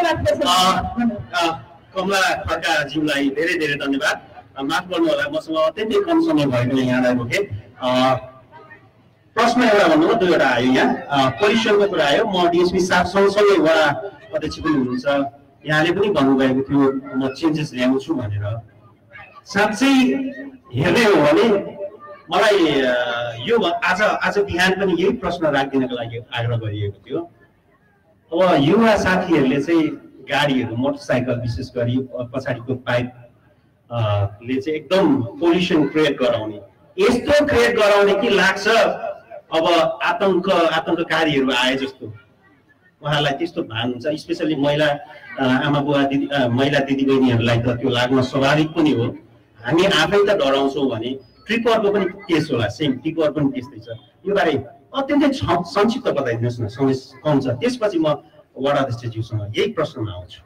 कमला खड्काज्यूलाई धेरै धेरै धन्यवाद। माफ गर्नु होला, मसँग अत्यन्तै कम समय भएको यहाँलाई रोकेँ। प्रश्न एउटा भन्नुभयो, दुईवटा आयो यहाँ। पोल्युसनको कुरा आयो, म डिएसपी साहब सँगसँगै वडा अध्यक्ष पनि हुनुहुन्छ, यहाँले पनि भन्नुभएको थियो म चेन्जेस ल्याउँछु भनेर। साँच्चै हेर्ने हो भने मलाई यो आज आज बिहान पनि यही प्रश्न राखिदिनको लागि आग्रह गरिएको थियो। अब युवा साथीहरूले चाहिँ गाडीहरू, मोटरसाइकल विशेष गरी पछाडिको पाइप ले चाहिँ एकदम पोल्युसन क्रिएट गराउने, यस्तो क्रिएट गराउने कि लाग्छ अब आतंक आतंककारीहरू आए जस्तो उहाँहरूलाई त्यस्तो भान हुन्छ। स्पेसली महिला आमा बुवा दिदी महिला दिदीबहिनीहरूलाई त त्यो लाग्न स्वाभाविक पनि हो। हामी आफै त डराउँछौँ भने ट्रिपरको पनि केस होला, सेम ट्रिपर पनि त्यस्तै छ। यो बारे अत्यन्तै संक्षिप्त बताइदिनुहोस् न, समय कम छ। त्यसपछि म वडा अध्यक्षज्यूसँग यही प्रश्नमा आउँछु।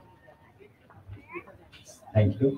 Thank you.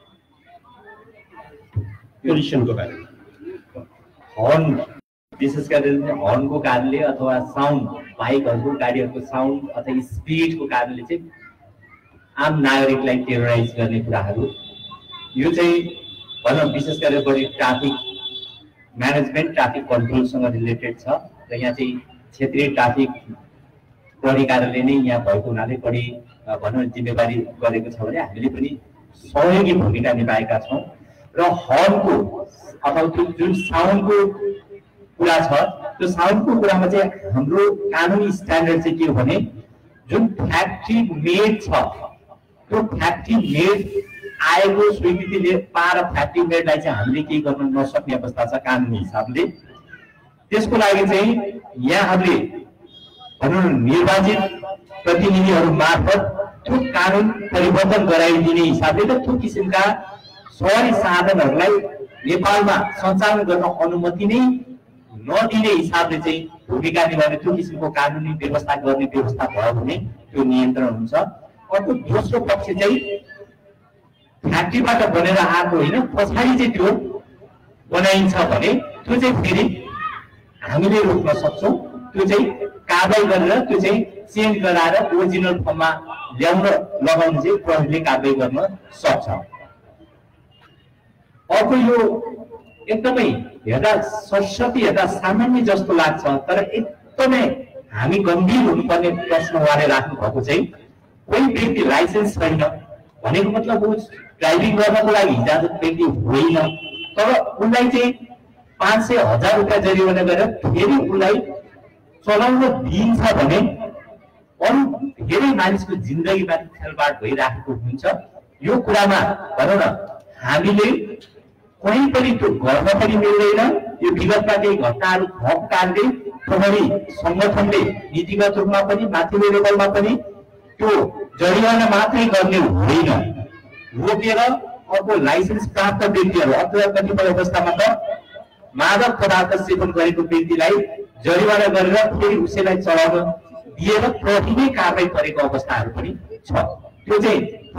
पोल्युसनको बारेमा हर्न, विशेष गरेर हर्नको कारणले अथवा साउन्ड, बाइकहरूको गाडीहरूको साउन्ड अथवा स्पिडको कारणले चाहिँ आम नागरिकलाई टेरोराइज गर्ने कुराहरू, यो चाहिँ भनौँ विशेष गरेर बढी ट्राफिक म्यानेजमेन्ट, ट्राफिक कन्ट्रोलसँग रिलेटेड छ। र यहाँ चाहिँ क्षेत्रीय ट्राफिक प्रहरी कार्यालय नै यहाँ भएको हुनाले बढी भनौँ जिम्मेवारी गरेको छ भने हामीले पनि सहयोगी भूमिका निभाएका छौँ र हर्नको अथवा त्यो जुन साउन्डको कुरा छ त्यो साउन्डको कुरामा चाहिँ हाम्रो कानुनी स्ट्यान्डर्ड चाहिँ के हो भने जुन फ्याक्ट्री मेड छ त्यो फ्याक्ट्री मेड आएको स्वीकृतिले पाएर फ्याक्ट्री मेडलाई चाहिँ हामीले केही गर्न नसक्ने अवस्था छ कानुनी हिसाबले। त्यसको लागि चाहिँ यहाँहरूले भनौँ न निर्वाचित प्रतिनिधिहरू मार्फत त्यो कानुन परिवर्तन गराइदिने हिसाबले र त्यो किसिमका सवारी साधनहरूलाई नेपालमा सञ्चालन गर्न अनुमति नै नदिने हिसाबले चाहिँ भूमिका निभाउने त्यो किसिमको कानुनी व्यवस्था गर्ने व्यवस्था भयो भने त्यो नियन्त्रण हुन्छ। अर्को दोस्रो पक्ष चाहिँ फ्याक्ट्रीबाट बनेर आएको होइन पछाडि चाहिँ त्यो बनाइन्छ भने त्यो चाहिँ फेरि हामीले रोक्न सक्छौँ। त्यो चाहिँ कारबाही गरेर त्यो चाहिँ चेन्ज गराएर ओरिजिनल फर्ममा ल्याउन लगाउनु चाहिँ प्रहरीले कारबाही गर्न सक्छ। अर्को यो एकदमै हेर्दा सरस्वती हेर्दा सामान्य जस्तो लाग्छ तर एकदमै हामी गम्भीर हुनुपर्ने प्रश्न उहाँले राख्नु भएको चाहिँ कोही व्यक्ति लाइसेन्स छैन भनेको मतलब ऊ ड्राइभिङ गर्नको लागि इजाजत व्यक्ति होइन तर उसलाई चाहिँ पाँच सय हजार रुपियाँ जरिवाना गरेर फेरि उसलाई चलाउन दिइन्छ भने अरू धेरै मानिसको जिन्दगीमा खेलबाड भइराखेको हुन्छ। यो कुरामा भनौँ न हामीले कहीँ पनि त्यो गर्न पनि मिल्दैन। यो विगतमा केही घटनाहरू भएको कारणले प्रहरी सङ्गठनले नीतिगत रूपमा पनि माथिल्लो लेभलमा पनि त्यो जरिवाना मात्रै गर्ने होइन, रोकेर अर्को लाइसेन्स प्राप्त व्यक्तिहरू अथवा कतिपय अवस्थामा त मादक पदार्थ सेवन गरेको व्यक्तिलाई जरिवाना गरेर फेरि उसैलाई चलाउन दिएर प्रहरीले कारबाही गरेको अवस्थाहरू पनि छ। त्यो चाहिँ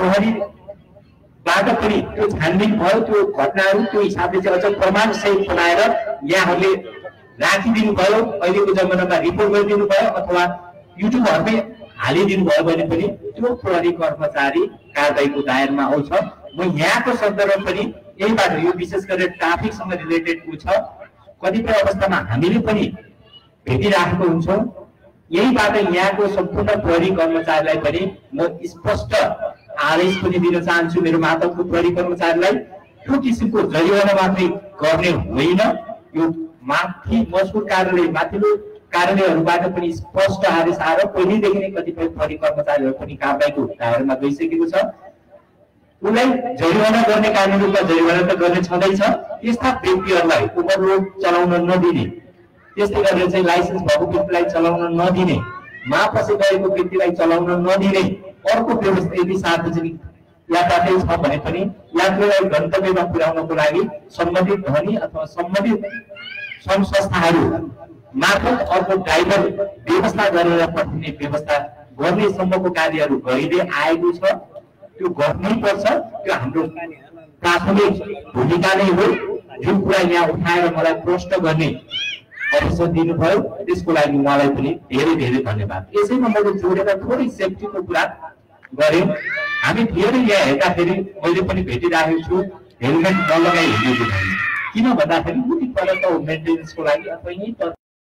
प्रहरीबाट पनि त्यो छानबिन भयो त्यो घटनाहरू त्यो हिसाबले चाहिँ अझ प्रमाण सहित बनाएर यहाँहरूले राखिदिनु भयो, अहिलेको जमानामा रिपोर्ट गरिदिनु भयो अथवा युट्युबहरूमै हालिदिनु भयो भने पनि त्यो प्रहरी कर्मचारी कारबाहीको दायरामा आउँछ। म यहाँको सन्दर्भ पनि यहीबाट यो विशेष गरेर ट्राफिकसँग रिलेटेड छ, कतिपय अवस्थामा हामीले पनि भेटिराखेको हुन्छौँ। यहीबाट यहाँको सम्पूर्ण प्रहरी कर्मचारीलाई पनि म स्पष्ट आदेश पनि दिन चाहन्छु मेरो मातहतको प्रहरी कर्मचारीलाई त्यो किसिमको जरिवाना मात्रै गर्ने होइन, यो माथि मजबुर कार्यालय माथिल्लो कार्यालयहरूबाट पनि स्पष्ट आदेश आएर पहिलेदेखि नै कतिपय प्रहरी कर्मचारीहरू पनि कारबाहीको दायरामा गइसकेको छ। उसलाई जरिवाना गर्ने कानुनी रूपमा जरिवाना त गर्ने छँदैछ। यस्ता व्यक्तिहरूलाई ओभरलोड चलाउन नदिने, त्यस्तै गरेर चाहिँ लाइसेन्स भएको व्यक्तिलाई चलाउन नदिने, मापसे गएको व्यक्तिलाई चलाउन नदिने, अर्को व्यवस्था यदि सार्वजनिक यातायातै छ भने पनि यात्रीलाई गन्तव्यमा पुर्याउनको लागि सम्बन्धित धनी अथवा सम्बन्धित सङ्घ संस्थाहरू मार्फत अर्को ड्राइभर व्यवस्था गरेर पठाउने व्यवस्था गर्ने सम्मको कार्यहरू गरिँदै आएको छ। त्यो गर्नै पर्छ, त्यो हाम्रो प्राथमिक भूमिका नै हो। जुन कुरा यहाँ उठाएर मलाई प्रश्न गर्ने अवसर दिनुभयो त्यसको लागि उहाँलाई पनि धेरै धेरै धन्यवाद। यसैमा मैले जोडेर थोरै सेफ्टीको कुरा गरेँ। हामी धेरै यहाँ हेर्दाखेरि मैले पनि भेटिरहेको छु हेलमेट नलगाई हिँडेको छैन, किन भन्दाखेरि उति पर त मेन्टेनेन्सको लागि अथवा यहीँ त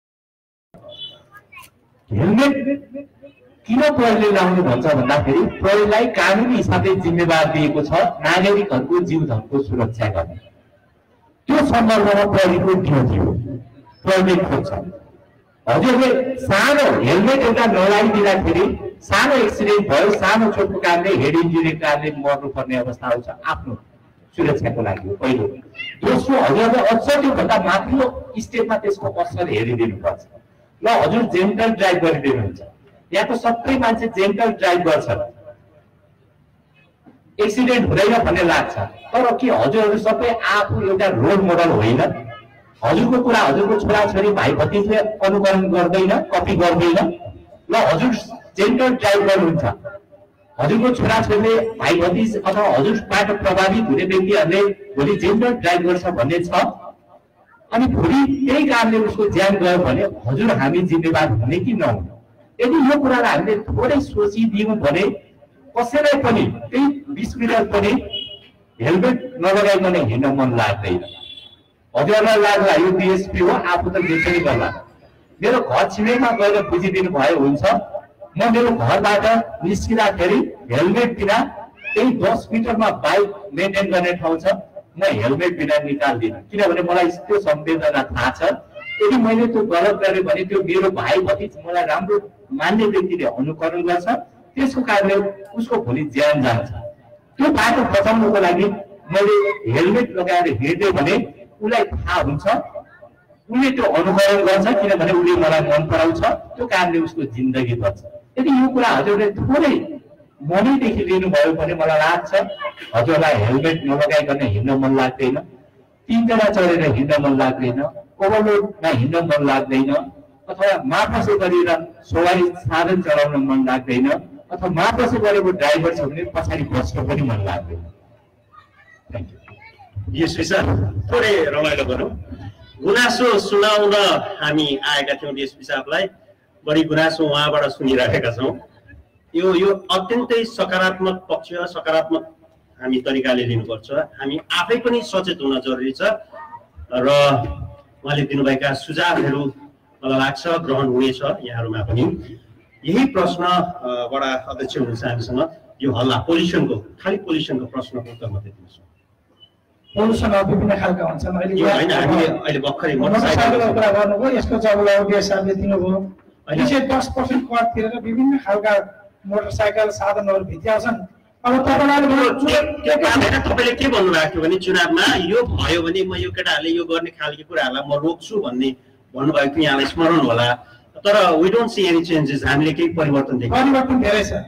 हेलमेट किन प्रहरीले लाउनु भन्छ भन्दाखेरि प्रहरीलाई कानुनी हिसाबले जिम्मेवार दिएको छ नागरिकहरूको जीवधनको सुरक्षा गर्ने। त्यो सन्दर्भमा प्रहरीको ड्युटी हो, प्रहरीले खोज्छ। हजुरले सानो हेलमेट एउटा नलाइदिँदाखेरि सानो एक्सिडेन्ट भयो, सानो चोटको कारणले हेड इन्जुरीको कारणले मर्नुपर्ने अवस्था आउँछ, आफ्नो सुरक्षाको लागि हो पहिलो। दोस्रो, हजुरले अझ त्योभन्दा माथिल्लो स्टेपमा त्यसको असर हेरिदिनुपर्छ। ल हजुर जेन्टल ड्राइभ गरिदिनुहुन्छ, यहाँ त सबै मान्छे जेन्टल ड्राइभ गर्छन्, एक्सिडेन्ट हुँदैन भन्ने लाग्छ, तर के हजुरहरू सबै आफू एउटा रोल मोडल होइन? हजुरको कुरा हजुरको छोराछोरी भाइ भतिजले अनुकरण गर्दैन, कपी गर्दैन। ल हजुर जेन्टल ड्राइभ गर्नुहुन्छ, हजुरको छोराछोरीले भाइ भतिज अथवा हजुरबाट प्रभावित हुने व्यक्तिहरूले भोलि जेन्टल ड्राइभ गर्छ भन्ने छ, अनि भोलि त्यही कारणले उसको ज्यान गयो भने हजुर हामी जिम्मेवार हुने कि नहुने? यदि यो कुरालाई हामीले थोरै सोचिदियौँ भने कसैलाई पनि त्यही बिस मिनट पनि हेलमेट नलगाइकन हिँड्न मन लाग्दैन। हजुरलाई लाग्ला यो डिएसपी हो, आफू त जे पनि गर्ला। मेरो घर छिमेकमा गएर बुझिदिनु भयो हुन्छ। म मेरो घरबाट निस्किँदाखेरि हेलमेट बिना त्यही दस मिटरमा बाइक मेन्टेन गर्ने ठाउँ छ, म हेलमेट बिना निकाल्दिनँ, किनभने मलाई त्यो संवेदना थाहा छ। यदि मैले त्यो गलत गरेँ भने त्यो मेरो भाइ भतिज मलाई राम्रो मान्ने व्यक्तिले अनुकरण गर्छ, त्यसको कारणले उसको भोलि ज्यान जान्छ। त्यो बाटो बचाउनको लागि मैले हेलमेट लगाएर हिँड्दै भने उसलाई थाहा हुन्छ, उसले त्यो अनुकरण गर्छ, किनभने उसले मलाई मन पराउँछ, त्यो कारणले उसको जिन्दगी बच्छ। यदि यो कुरा हजुरले थोरै मनैदेखि लिनुभयो भने मलाई लाग्छ हजुरलाई हेलमेट नलगाइकन हिँड्न मन लाग्दैन, तिनजना चढेर हिँड्न मन लाग्दैन, ओभरलोडमा हिँड्न मन लाग्दैन, अथवा मापसे गरेर सवारी साधन चलाउन मन लाग्दैन, अथवा मापसे गरेको ड्राइभर छ भने पछाडि बस्न पनि मन लाग्दैन। Thank you. यस विषय थोरै रमाइलो गरौँ। गुनासो सुनाउन हामी आएका थियौँ डिएसपी साहबलाई, बढी गुनासो उहाँबाट सुनिरहेका छौँ। यो यो अत्यन्तै सकारात्मक पक्ष, सकारात्मक हामी तरिकाले लिनुपर्छ। हामी आफै पनि सचेत हुन जरुरी छ र उहाँले दिनुभएका सुझावहरू मलाई लाग्छ ग्रहण हुनेछ यहाँहरूमा पनि। यही प्रश्न बडा अध्यक्ष हुनुहुन्छ हामीसँग, यो हल्ला पोल्युसनको, खालि पोल्युसनको प्रश्नको उत्तर मात्रै दिनुहोस्। पोल्युसन विभिन्न खालका हुन्छन्। होइन हामीले अहिले भर्खरै मोटरसाइकलको कुरा गर्नुभयो, यसको जवाब डिएसआरले दिनुभयो। अहिले दस पर्सेन्ट कर तिरेर विभिन्न खालका मोटरसाइकल साधनहरू भित्र्याउँछन्। अब तपाईँले तपाईँले के भन्नुभएको थियो भने चुनावमा यो भयो भने म यो केटाहरूले यो गर्ने खालको कुराहरूलाई म रोक्छु भन्ने भन्नुभएको थियो, यहाँलाई स्मरण होला। तर we don't see any changes, हामीले केही परिवर्तन देख्यौँ। परिवर्तन धेरै छ।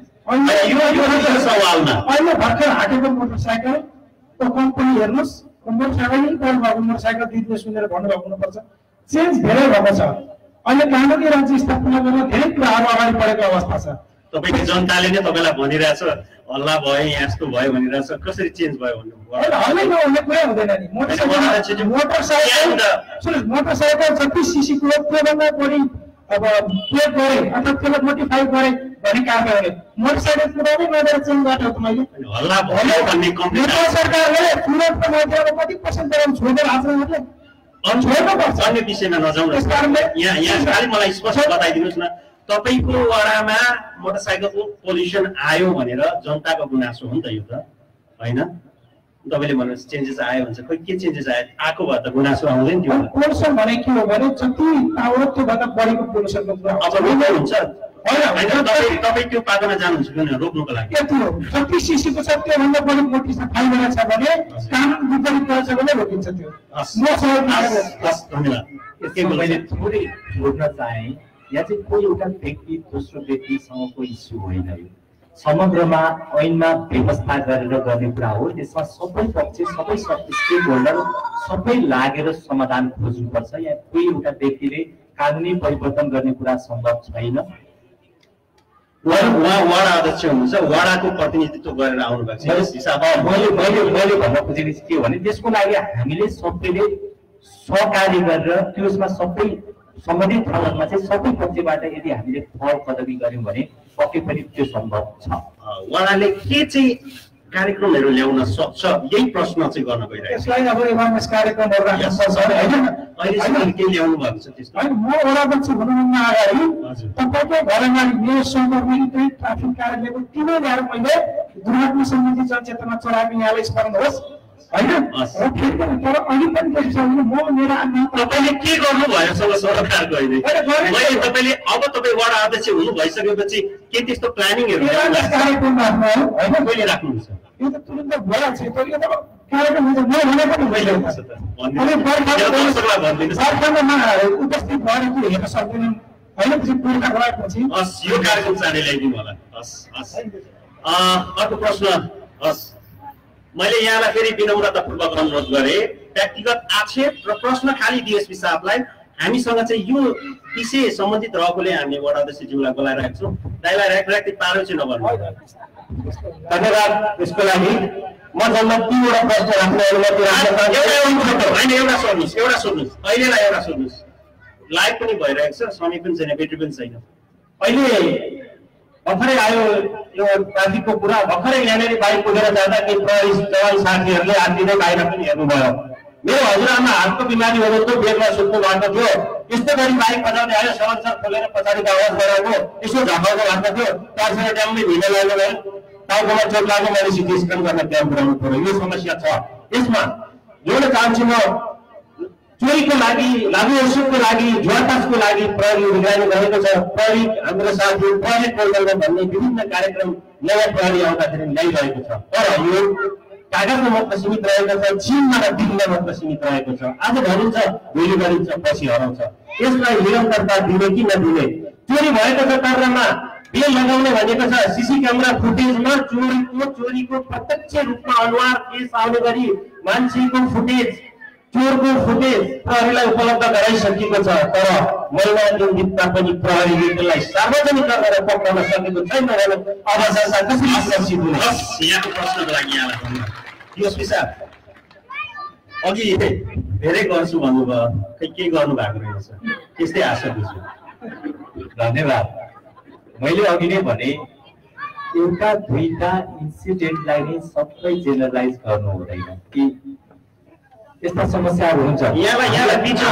सवालमा अहिले भर्खर हाटेको मोटरसाइकलको कम्पनी हेर्नुहोस्, मोटरसाइकल भएको मोटरसाइकल दिदीले सुनेर भन्नुभएको हुनुपर्छ, चेन्ज धेरै भएको छ। अहिले कानुनी राज्य स्थापना गर्न धेरै कुराहरू अगाडि बढेको अवस्था छ। तपाईँको जनताले नै तपाईँलाई भनिरहेछ हल्ला भयो यहाँ यस्तो भयो भनिरहेछ, कसरी चेन्ज भयो भन्नु हल्लै नहुने कुरा हुँदैन नि। मोटरसाइकल मोटरसाइकल सुन्नुहोस्, मोटरसाइकल जति सिसीको त्योभन्दा बढी अब प्रयोग गरे अथवा त्यसलाई मोडिफाई गरे भने काम गर्ने मोटरसाइकल कुदाउने गरेर चेन्ज गरेको त मैले हल्ला भयो भन्ने कम्प्लेन सरकारले तुरन्त माध्यममा कति पर्सेन्ट गराउन छोडेर आजलाई अन्य अन्य विषयमा नजाउँ न। यहाँ यहाँ खालि मलाई स्पष्ट बताइदिनुहोस् न, तपाईँको वडामा मोटरसाइकलको पोल्युसन आयो भनेर जनताको गुनासो हो नि त यो त, होइन? तपाईँले भन्नुहोस् चेन्जेस आयो भन्छ, खोइ के चेन्जेस आयो? आएको भए त गुनासो आउँदैन थियो। पोल्युसन भने के हो भने जति पावर त्योभन्दा बढीको पोल्युसनको कुरा अब रोक्नुहुन्छ होइन? तपाईँ तपाईँ त्यो पाटोमा जानुहुन्छ किन रोक्नुको लागि? यति हो, जति सिसीको छ त्योभन्दा बढी मोटी फाइबर छ भने कानुन विपरीत गर्छ भने रोकिन्छ त्यो। म हस्, धन्यवाद। यसको मैले थोरै जोड्न चाहेँ, यहाँ चाहिँ कोही एउटा व्यक्ति दोस्रो व्यक्तिसँगको इस्यु होइन, यो समग्रमा ऐनमा व्यवस्था गरेर गर्ने कुरा हो। त्यसमा सबै पक्ष, सबै स्टेक होल्डर सबै लागेर समाधान खोज्नुपर्छ। यहाँ कोही एउटा व्यक्तिले कानुनी परिवर्तन गर्ने कुरा सम्भव छैन। उहाँ वडा अध्यक्ष हुनुहुन्छ, वडाको प्रतिनिधित्व गरेर आउनु भएको छ। यस हिसाबमा मैले मैले मैले भन्न खोजेको चाहिँ के हो भने त्यसको लागि हामीले सबैले सहकार्य गरेर त्यसमा सबै सम्बन्धित ठाउँहरूमा चाहिँ सबै पक्षबाट यदि हामीले पहल कदमी गर्यौँ भने पक्कै पनि त्यो सम्भव छ। वडाले के चाहिँ कार्यक्रमहरू ल्याउन सक्छ, यही प्रश्न चाहिँ गर्न गइरहेको छ। यसलाई अब एवारनेस कार्यक्रमहरू राख्नुपर्छ होइन? अहिलेसम्म के ल्याउनु भएको छ त्यस्तो? होइन, म वडा अध्यक्ष हुनुभन्दा अगाडि तपाईँको घरमा मेरो सहकर्मी त्यही ट्राफिक कार्यालयको तिनै ल्याएर मैले दुर्घटना सम्बन्धी जनचेतना चलाएको यहाँलाई स्मरण होस् होइन? तर अहिले पनि त्यस्तो छ भने म मेरो तपाईँले के गर्नुभयो सँग सरकारको अहिले मैले तपाईँले अब तपाईँ वडा अध्यक्ष हुनु भइसकेपछि के त्यस्तो प्लानिङहरू कार्यक्रम राख्नु हो होइन? कहिले राख्नुहुन्छ? यो त तुरुन्त भइहाल्छ, तर यो त कार्यक्रम हुन्छ म भने पनि भइहाल्छ। बर्खामा उपस्थित भएर त्यो हेर्न सक्दैनन् होइन? पछि पुर्खा गएपछि हस्, यो कार्यक्रम चाँडै ल्याइदिनु होला। हस् हस्। अर्को प्रश्न, हस्, मैले यहाँलाई फेरि विनम्रतापूर्वक अनुरोध गरेँ, व्यक्तिगत आक्षेप र प्रश्न खालि डिएसपी साहबलाई हामीसँग चाहिँ यो विषय सम्बन्धित रहेकोले हामी वडा अध्यक्षज्यूलाई बोलाइरहेको छौँ। दाइलाई राख राख्दै पारो चाहिँ नभन्नु। धन्यवाद। यसको लागि म जम्मा तीनवटा प्रश्न राख्ने अनुमति होइन, एउटा सोध्नुहोस् एउटा सोध्नुहोस् अहिलेलाई एउटा सोध्नुहोस्। लाइभ पनि भइरहेको छ, समय पनि छैन, ब्याट्री पनि छैन। अहिले भर्खरै आयो यो ट्राफिकको कुरा। भर्खरै यहाँनिर बाइक कुदेर जाँदा केही प्रहरी जवान साथीहरूले आत्तिँदै बाहिर पनि हेर्नुभयो। मेरो हजुरआमा हातको बिमारी हुँदै थियो, बेडमा सुत्नु भएको थियो, यस्तो गरी बाइक बजाउने आयो, समाचार खोलेर पछाडिको आवाज गराएको, यसो झकाउनु भएको थियो, त्यहाँबाट ड्यामले भिड लाग्यो भयो। टाउकोमा चोट लाग्यो मैले सिटी स्क्यान गर्न त्यहाँ पुऱ्याउनु पर्यो यो समस्या छ यसमा जोड्न चाहन्छु म चोरीको लागि लागु औषधको लागि जुवातासको लागि प्रहरी निगरानी गरेको छ प्रहरी हाम्रो साथी प्रोजेक्ट पोर्टलमा भन्ने विभिन्न कार्यक्रम नयाँ प्रहरी आउँदाखेरि ल्याइरहेको छ तर यो कागजमा मात्र सीमित रहेको छ चिनमा र दिनमा मात्र सीमित रहेको छ आज भनिन्छ भोलि गरिन्छ पछि हराउँछ यसलाई निरन्तरता दिने कि नदिने चोरी भएको छ कारणमा बेल लगाउने भनेको छ सीसी क्यामेरा फुटेजमा चोरीको चोरीको प्रत्यक्ष रूपमा अनुहार केस आउने गरी मान्छेको फुटेज चोरको फुटेज प्रहरीलाई उपलब्ध गराइसकेको छ तर महिना दिन बित्दा पनि प्रहरीले त्यसलाई सार्वजनिक गरेर पक्राउन सकेको छैन भने अब संसार कसरी सुरक्षित हुने यहाँको प्रश्नको लागि यहाँलाई भन्नु डिएसपी साहब अघि धेरै गर्छु भन्नुभयो खै के गर्नु भएको रहेछ त्यस्तै आशा बुझ्छु धन्यवाद मैले अघि नै भने एउटा दुईटा इन्सिडेन्टलाई नै सबै जेनरलाइज गर्नु हुँदैन कि यस्ता समस्याहरू हुन्छ यहाँलाई यहाँलाई बिचमा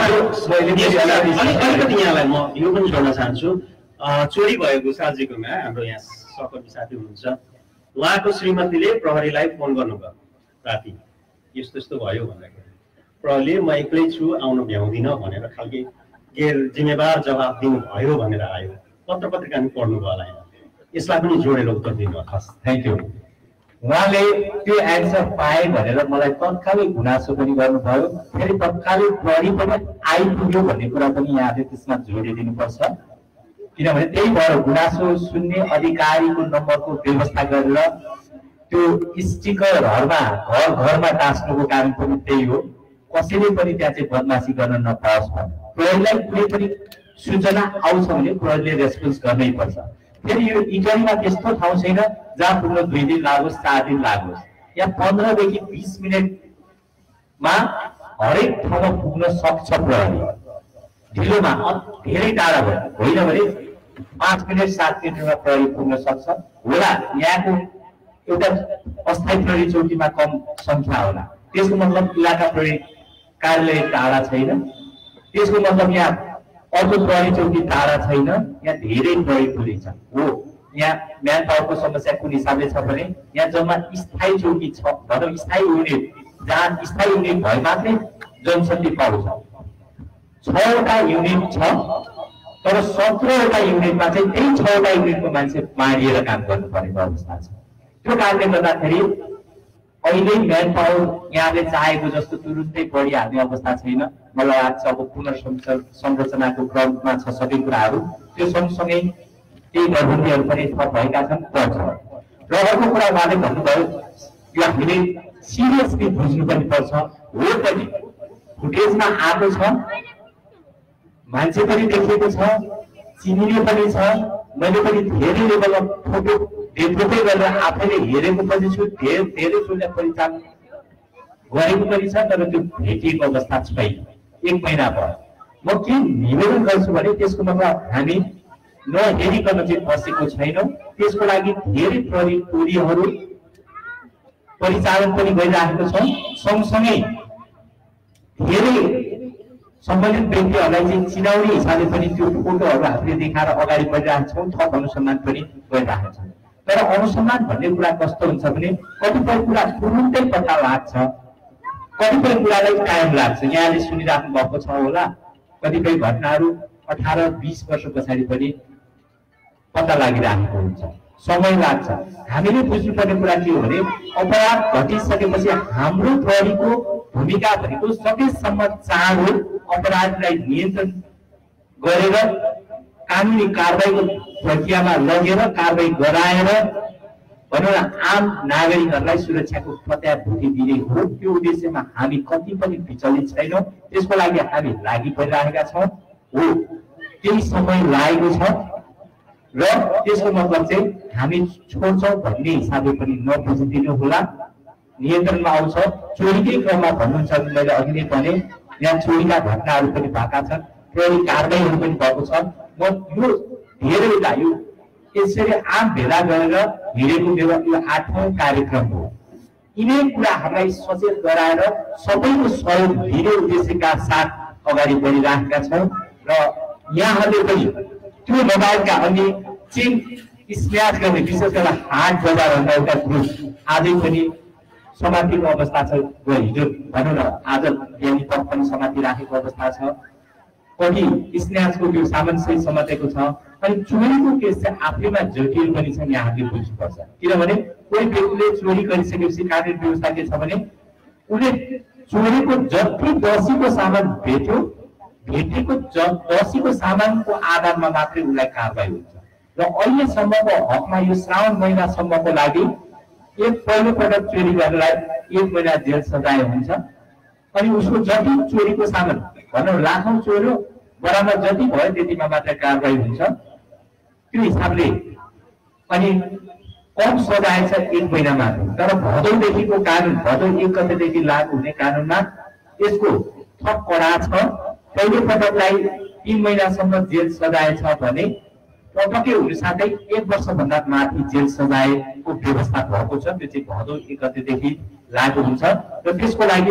अलिकति यहाँलाई म यो पनि जोड्न चाहन्छु चोरी भएको साँझेकोमा हाम्रो यहाँ सहकर्मी साथी हुनुहुन्छ उहाँको श्रीमतीले प्रहरीलाई फोन गर्नुभयो राति यस्तो यस्तो भयो भन्दाखेरि प्रहरीले म एक्लै छु आउन भ्याउँदिनँ भनेर खालके गैर जिम्मेवार जवाब दिनुभयो भनेर आयो पत्र पत्रिका पनि पढ्नुभयो होला यसलाई पनि जोडेर उत्तर दिनुहोस् थ्याङ्क यू उहाँले त्यो एन्सर पाए भनेर मलाई तत्कालै गुनासो पनि गर्नुभयो फेरि तत्कालै प्रहरी पनि आइपुग्यो भन्ने कुरा पनि यहाँले त्यसमा जोडिदिनुपर्छ किनभने त्यही भएर गुनासो सुन्ने अधिकारीको नम्बरको व्यवस्था गरेर त्यो स्टिकरहरूमा घर घरमा टाँस्नुको कारण पनि त्यही हो कसैले पनि त्यहाँ चाहिँ बदमासी गर्न नपाओस् प्रहरीलाई कुनै पनि सूचना आउँछ भने प्रहरीले रेस्पोन्स गर्नै पर्छ फेरि यो इटरीमा त्यस्तो ठाउँ छैन जहाँ पुग्न दुई दिन लागोस् चार दिन लागोस् यहाँ पन्ध्रदेखि बिस मिनटमा हरेक ठाउँमा पुग्न सक्छ प्रहरी ढिलोमा धेरै टाढा भयो होइन भने पाँच मिनट सात मिनटमा प्रहरी पुग्न सक्छ होला यहाँको एउटा अस्थायी प्रहरी चौकीमा कम सङ्ख्या होला त्यसको मतलब इलाका प्रहरी कार्यालय टाढा छैन त्यसको मतलब यहाँ अर्को प्रहरी चौकी टाढा छैन यहाँ धेरै प्रहरी टोली छ हो यहाँ म्यान पावरको समस्या कुन हिसाबले छ भने यहाँ जम्मा स्थायी चौकी छ भनौँ स्थायी युनिट जहाँ स्थायी युनिट भए मात्रै जनशक्ति पाउँछ छवटा युनिट छ तर सत्रवटा युनिटमा चाहिँ त्यही छवटा युनिटको मान्छे मारिएर काम गर्नु परेको अवस्था छ त्यो कारणले गर्दाखेरि अहिले म्यान पावर यहाँले चाहेको जस्तो तुरुन्तै बढिहाल्ने अवस्था छैन मलाई लाग्छ अब पुनर्संरचनाको क्रममा छ सबै कुराहरू त्यो सँगसँगै केही गडबडीहरू पनि थप भएका छन् पर्छ र अर्को कुरा उहाँले भन्नुभयो यो हामीले सिरियसली बुझ्नु पनि पर्छ हो पनि फुटेजमा आएको छ मान्छे पनि देखिएको छ चिनिने पनि छ मैले पनि धेरै लेभलमा फोटो डेभलपै गरेर आफैले हेरेको पनि छु धेरै धेरै सुन्ने परिचालन गरेको पनि छ तर त्यो भेटिएको अवस्था छैन एक महिना भयो म के निवेदन गर्छु भने त्यसको मतलब हामी नहेरिकन चाहिँ बसेको छैनौँ त्यसको लागि धेरै प्रहरी टोलीहरू परिचालन पनि गरिरहेको छ सँगसँगै धेरै सम्बन्धित व्यक्तिहरूलाई चाहिँ चिनाउने हिसाबले पनि त्यो फोटोहरू हामीले देखाएर अगाडि बढिरहेका छौँ थप अनुसन्धान पनि गरिरहेका छौँ तर अनुसन्धान भन्ने कुरा कस्तो हुन्छ भने कतिपय कुरा तुरुन्तै पत्ता लाग्छ कतिपय कुरालाई टाइम लाग्छ यहाँले सुनिराख्नु भएको छ होला कतिपय घटनाहरू अठार बिस वर्ष पछाडि पनि पत्ता लागिरहेको हुन्छ समय लाग्छ हामीले बुझ्नुपर्ने कुरा के हो भने अपराध घटिसकेपछि हाम्रो प्रहरीको भूमिका भनेको सकेसम्म चाँडो अपराधलाई नियन्त्रण गरेर कानुनी कारबाहीको प्रक्रियामा लगेर कारबाही गराएर भनौँ न आम नागरिकहरूलाई सुरक्षाको प्रत्याभूति दिने हो त्यो उद्देश्यमा हामी कति पनि विचलित छैनौँ त्यसको लागि हामी लागि परिरहेका छौँ हो केही समय लागेको छ र त्यसको मतलब चाहिँ हामी छोड्छौँ भन्ने हिसाबले पनि नबुझिदिनु होला नियन्त्रणमा आउँछ चोरीकै क्रममा भन्नुहुन्छ मैले अघि नै भने यहाँ चोरीका घटनाहरू पनि भएका छन् प्रहरी कारबाहीहरू पनि भएको छ म यो धेरैवटा यो यसरी आम भेला गरेर हिँडेको यो आठौँ कार्यक्रम हो यिनै कुराहरूलाई सचेत गराएर सबैको सहयोग दिने उद्देश्यका साथ अगाडि बढिरहेका छौँ र यहाँहरूले पनि त्यो लगायतका अन्य चेन स्न्याच गर्ने विशेष गरेर हाट बजारहरूमा एउटा ग्रुप आजै पनि समातिको अवस्था छ। हिजो भनौँ न आज बिहानी पख पनि समाति राखेको अवस्था छ। कति स्न्याचको त्यो सामान सहित समातेको छ। अनि चोरीको केस चाहिँ आफैमा जटिल पनि छ, यहाँहरूले बुझ्नुपर्छ। किनभने कोही व्यक्तिले चोरी गरिसकेपछि कानुन व्यवस्था के छ भने उसले चोरीको जति दसीको सामान भेट्यो भेटेको दसीको सामानको आधारमा मात्रै उसलाई कारबाही हुन्छ। र अहिलेसम्मको हकमा यो श्रावण महिनासम्मको लागि एक पहिलोपटक चोरी गर्नेलाई एक महिना जेल सजाय हुन्छ। अनि उसको जति चोरीको सामान भनौँ लाखौँ चोर्यो बराबर जति भयो त्यतिमा मात्र कारबाही हुन्छ। त्यो हिसाबले अनि कम सजाय छ एक महिना मात्र। तर भदौदेखिको कानुन भदौ एक गतेदेखि लागू हुने कानुनमा यसको थप कडा छ। पहिलो पटकलाई तीन महिनासम्म जेल सजाय छ भने पटक्कै हुनु साथै एक वर्षभन्दा माथि जेल सजायको व्यवस्था भएको छ। त्यो चाहिँ भदौ एक गतेदेखि लागू हुन्छ। र त्यसको लागि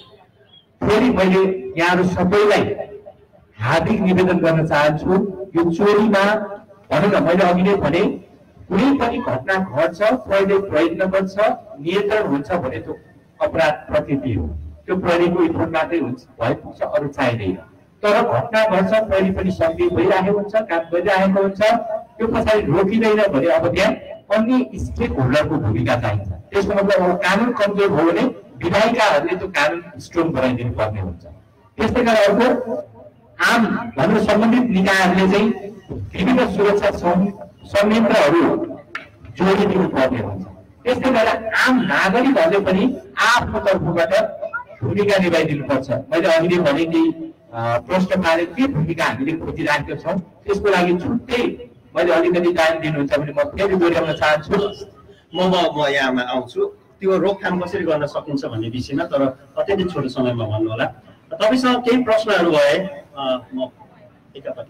फेरि मैले यहाँहरू सबैलाई हार्दिक निवेदन गर्न चाहन्छु, यो चोरीमा भनौँ न मैले अघि नै भने कुनै पनि घटना घट्छ प्रहरीले प्रयत्न गर्छ नियन्त्रण हुन्छ भने त्यो अपराध प्रकृति हो, त्यो प्रहरीको इफोर्ट मात्रै हुन्छ भए पुग्छ, अरू चाहिँदैन। तर घटना घट्छ प्रहरी पनि सक्रिय भइरहेको हुन्छ, काम गरिरहेको हुन्छ, त्यो पछाडि रोकिँदैन भने अब त्यहाँ अन्य स्टेक होल्डरको भूमिका चाहिन्छ। त्यसको मतलब अब कानुन कमजोर हो भने विधायिकाहरूले त्यो कानुन स्ट्रङ बनाइदिनु पर्ने हुन्छ। त्यस्तै गरेर अर्को आम भनौँ सम्बन्धित निकायहरूले चाहिँ विभिन्न सुरक्षा संयन्त्रहरू जोडिदिनु पर्ने हुन्छ। त्यस्तै गरेर आम नागरिकहरूले पनि आफ्नो तर्फबाट भूमिका निभाइदिनुपर्छ। मैले अघि नै भने कि प्रश्न पारे के भूमिका हामीले खोजिराखेका छौँ, त्यसको लागि छुट्टै मैले अलिकति टाइम दिनुहुन्छ भने म फेरि दोहोऱ्याउन चाहन्छु। म म यहाँमा आउँछु त्यो रोकथाम कसरी गर्न सकिन्छ भन्ने विषयमा, तर अत्यन्तै छोटो समयमा भन्नु होला। तपाईँसँग केही प्रश्नहरू भए म एकापट्टि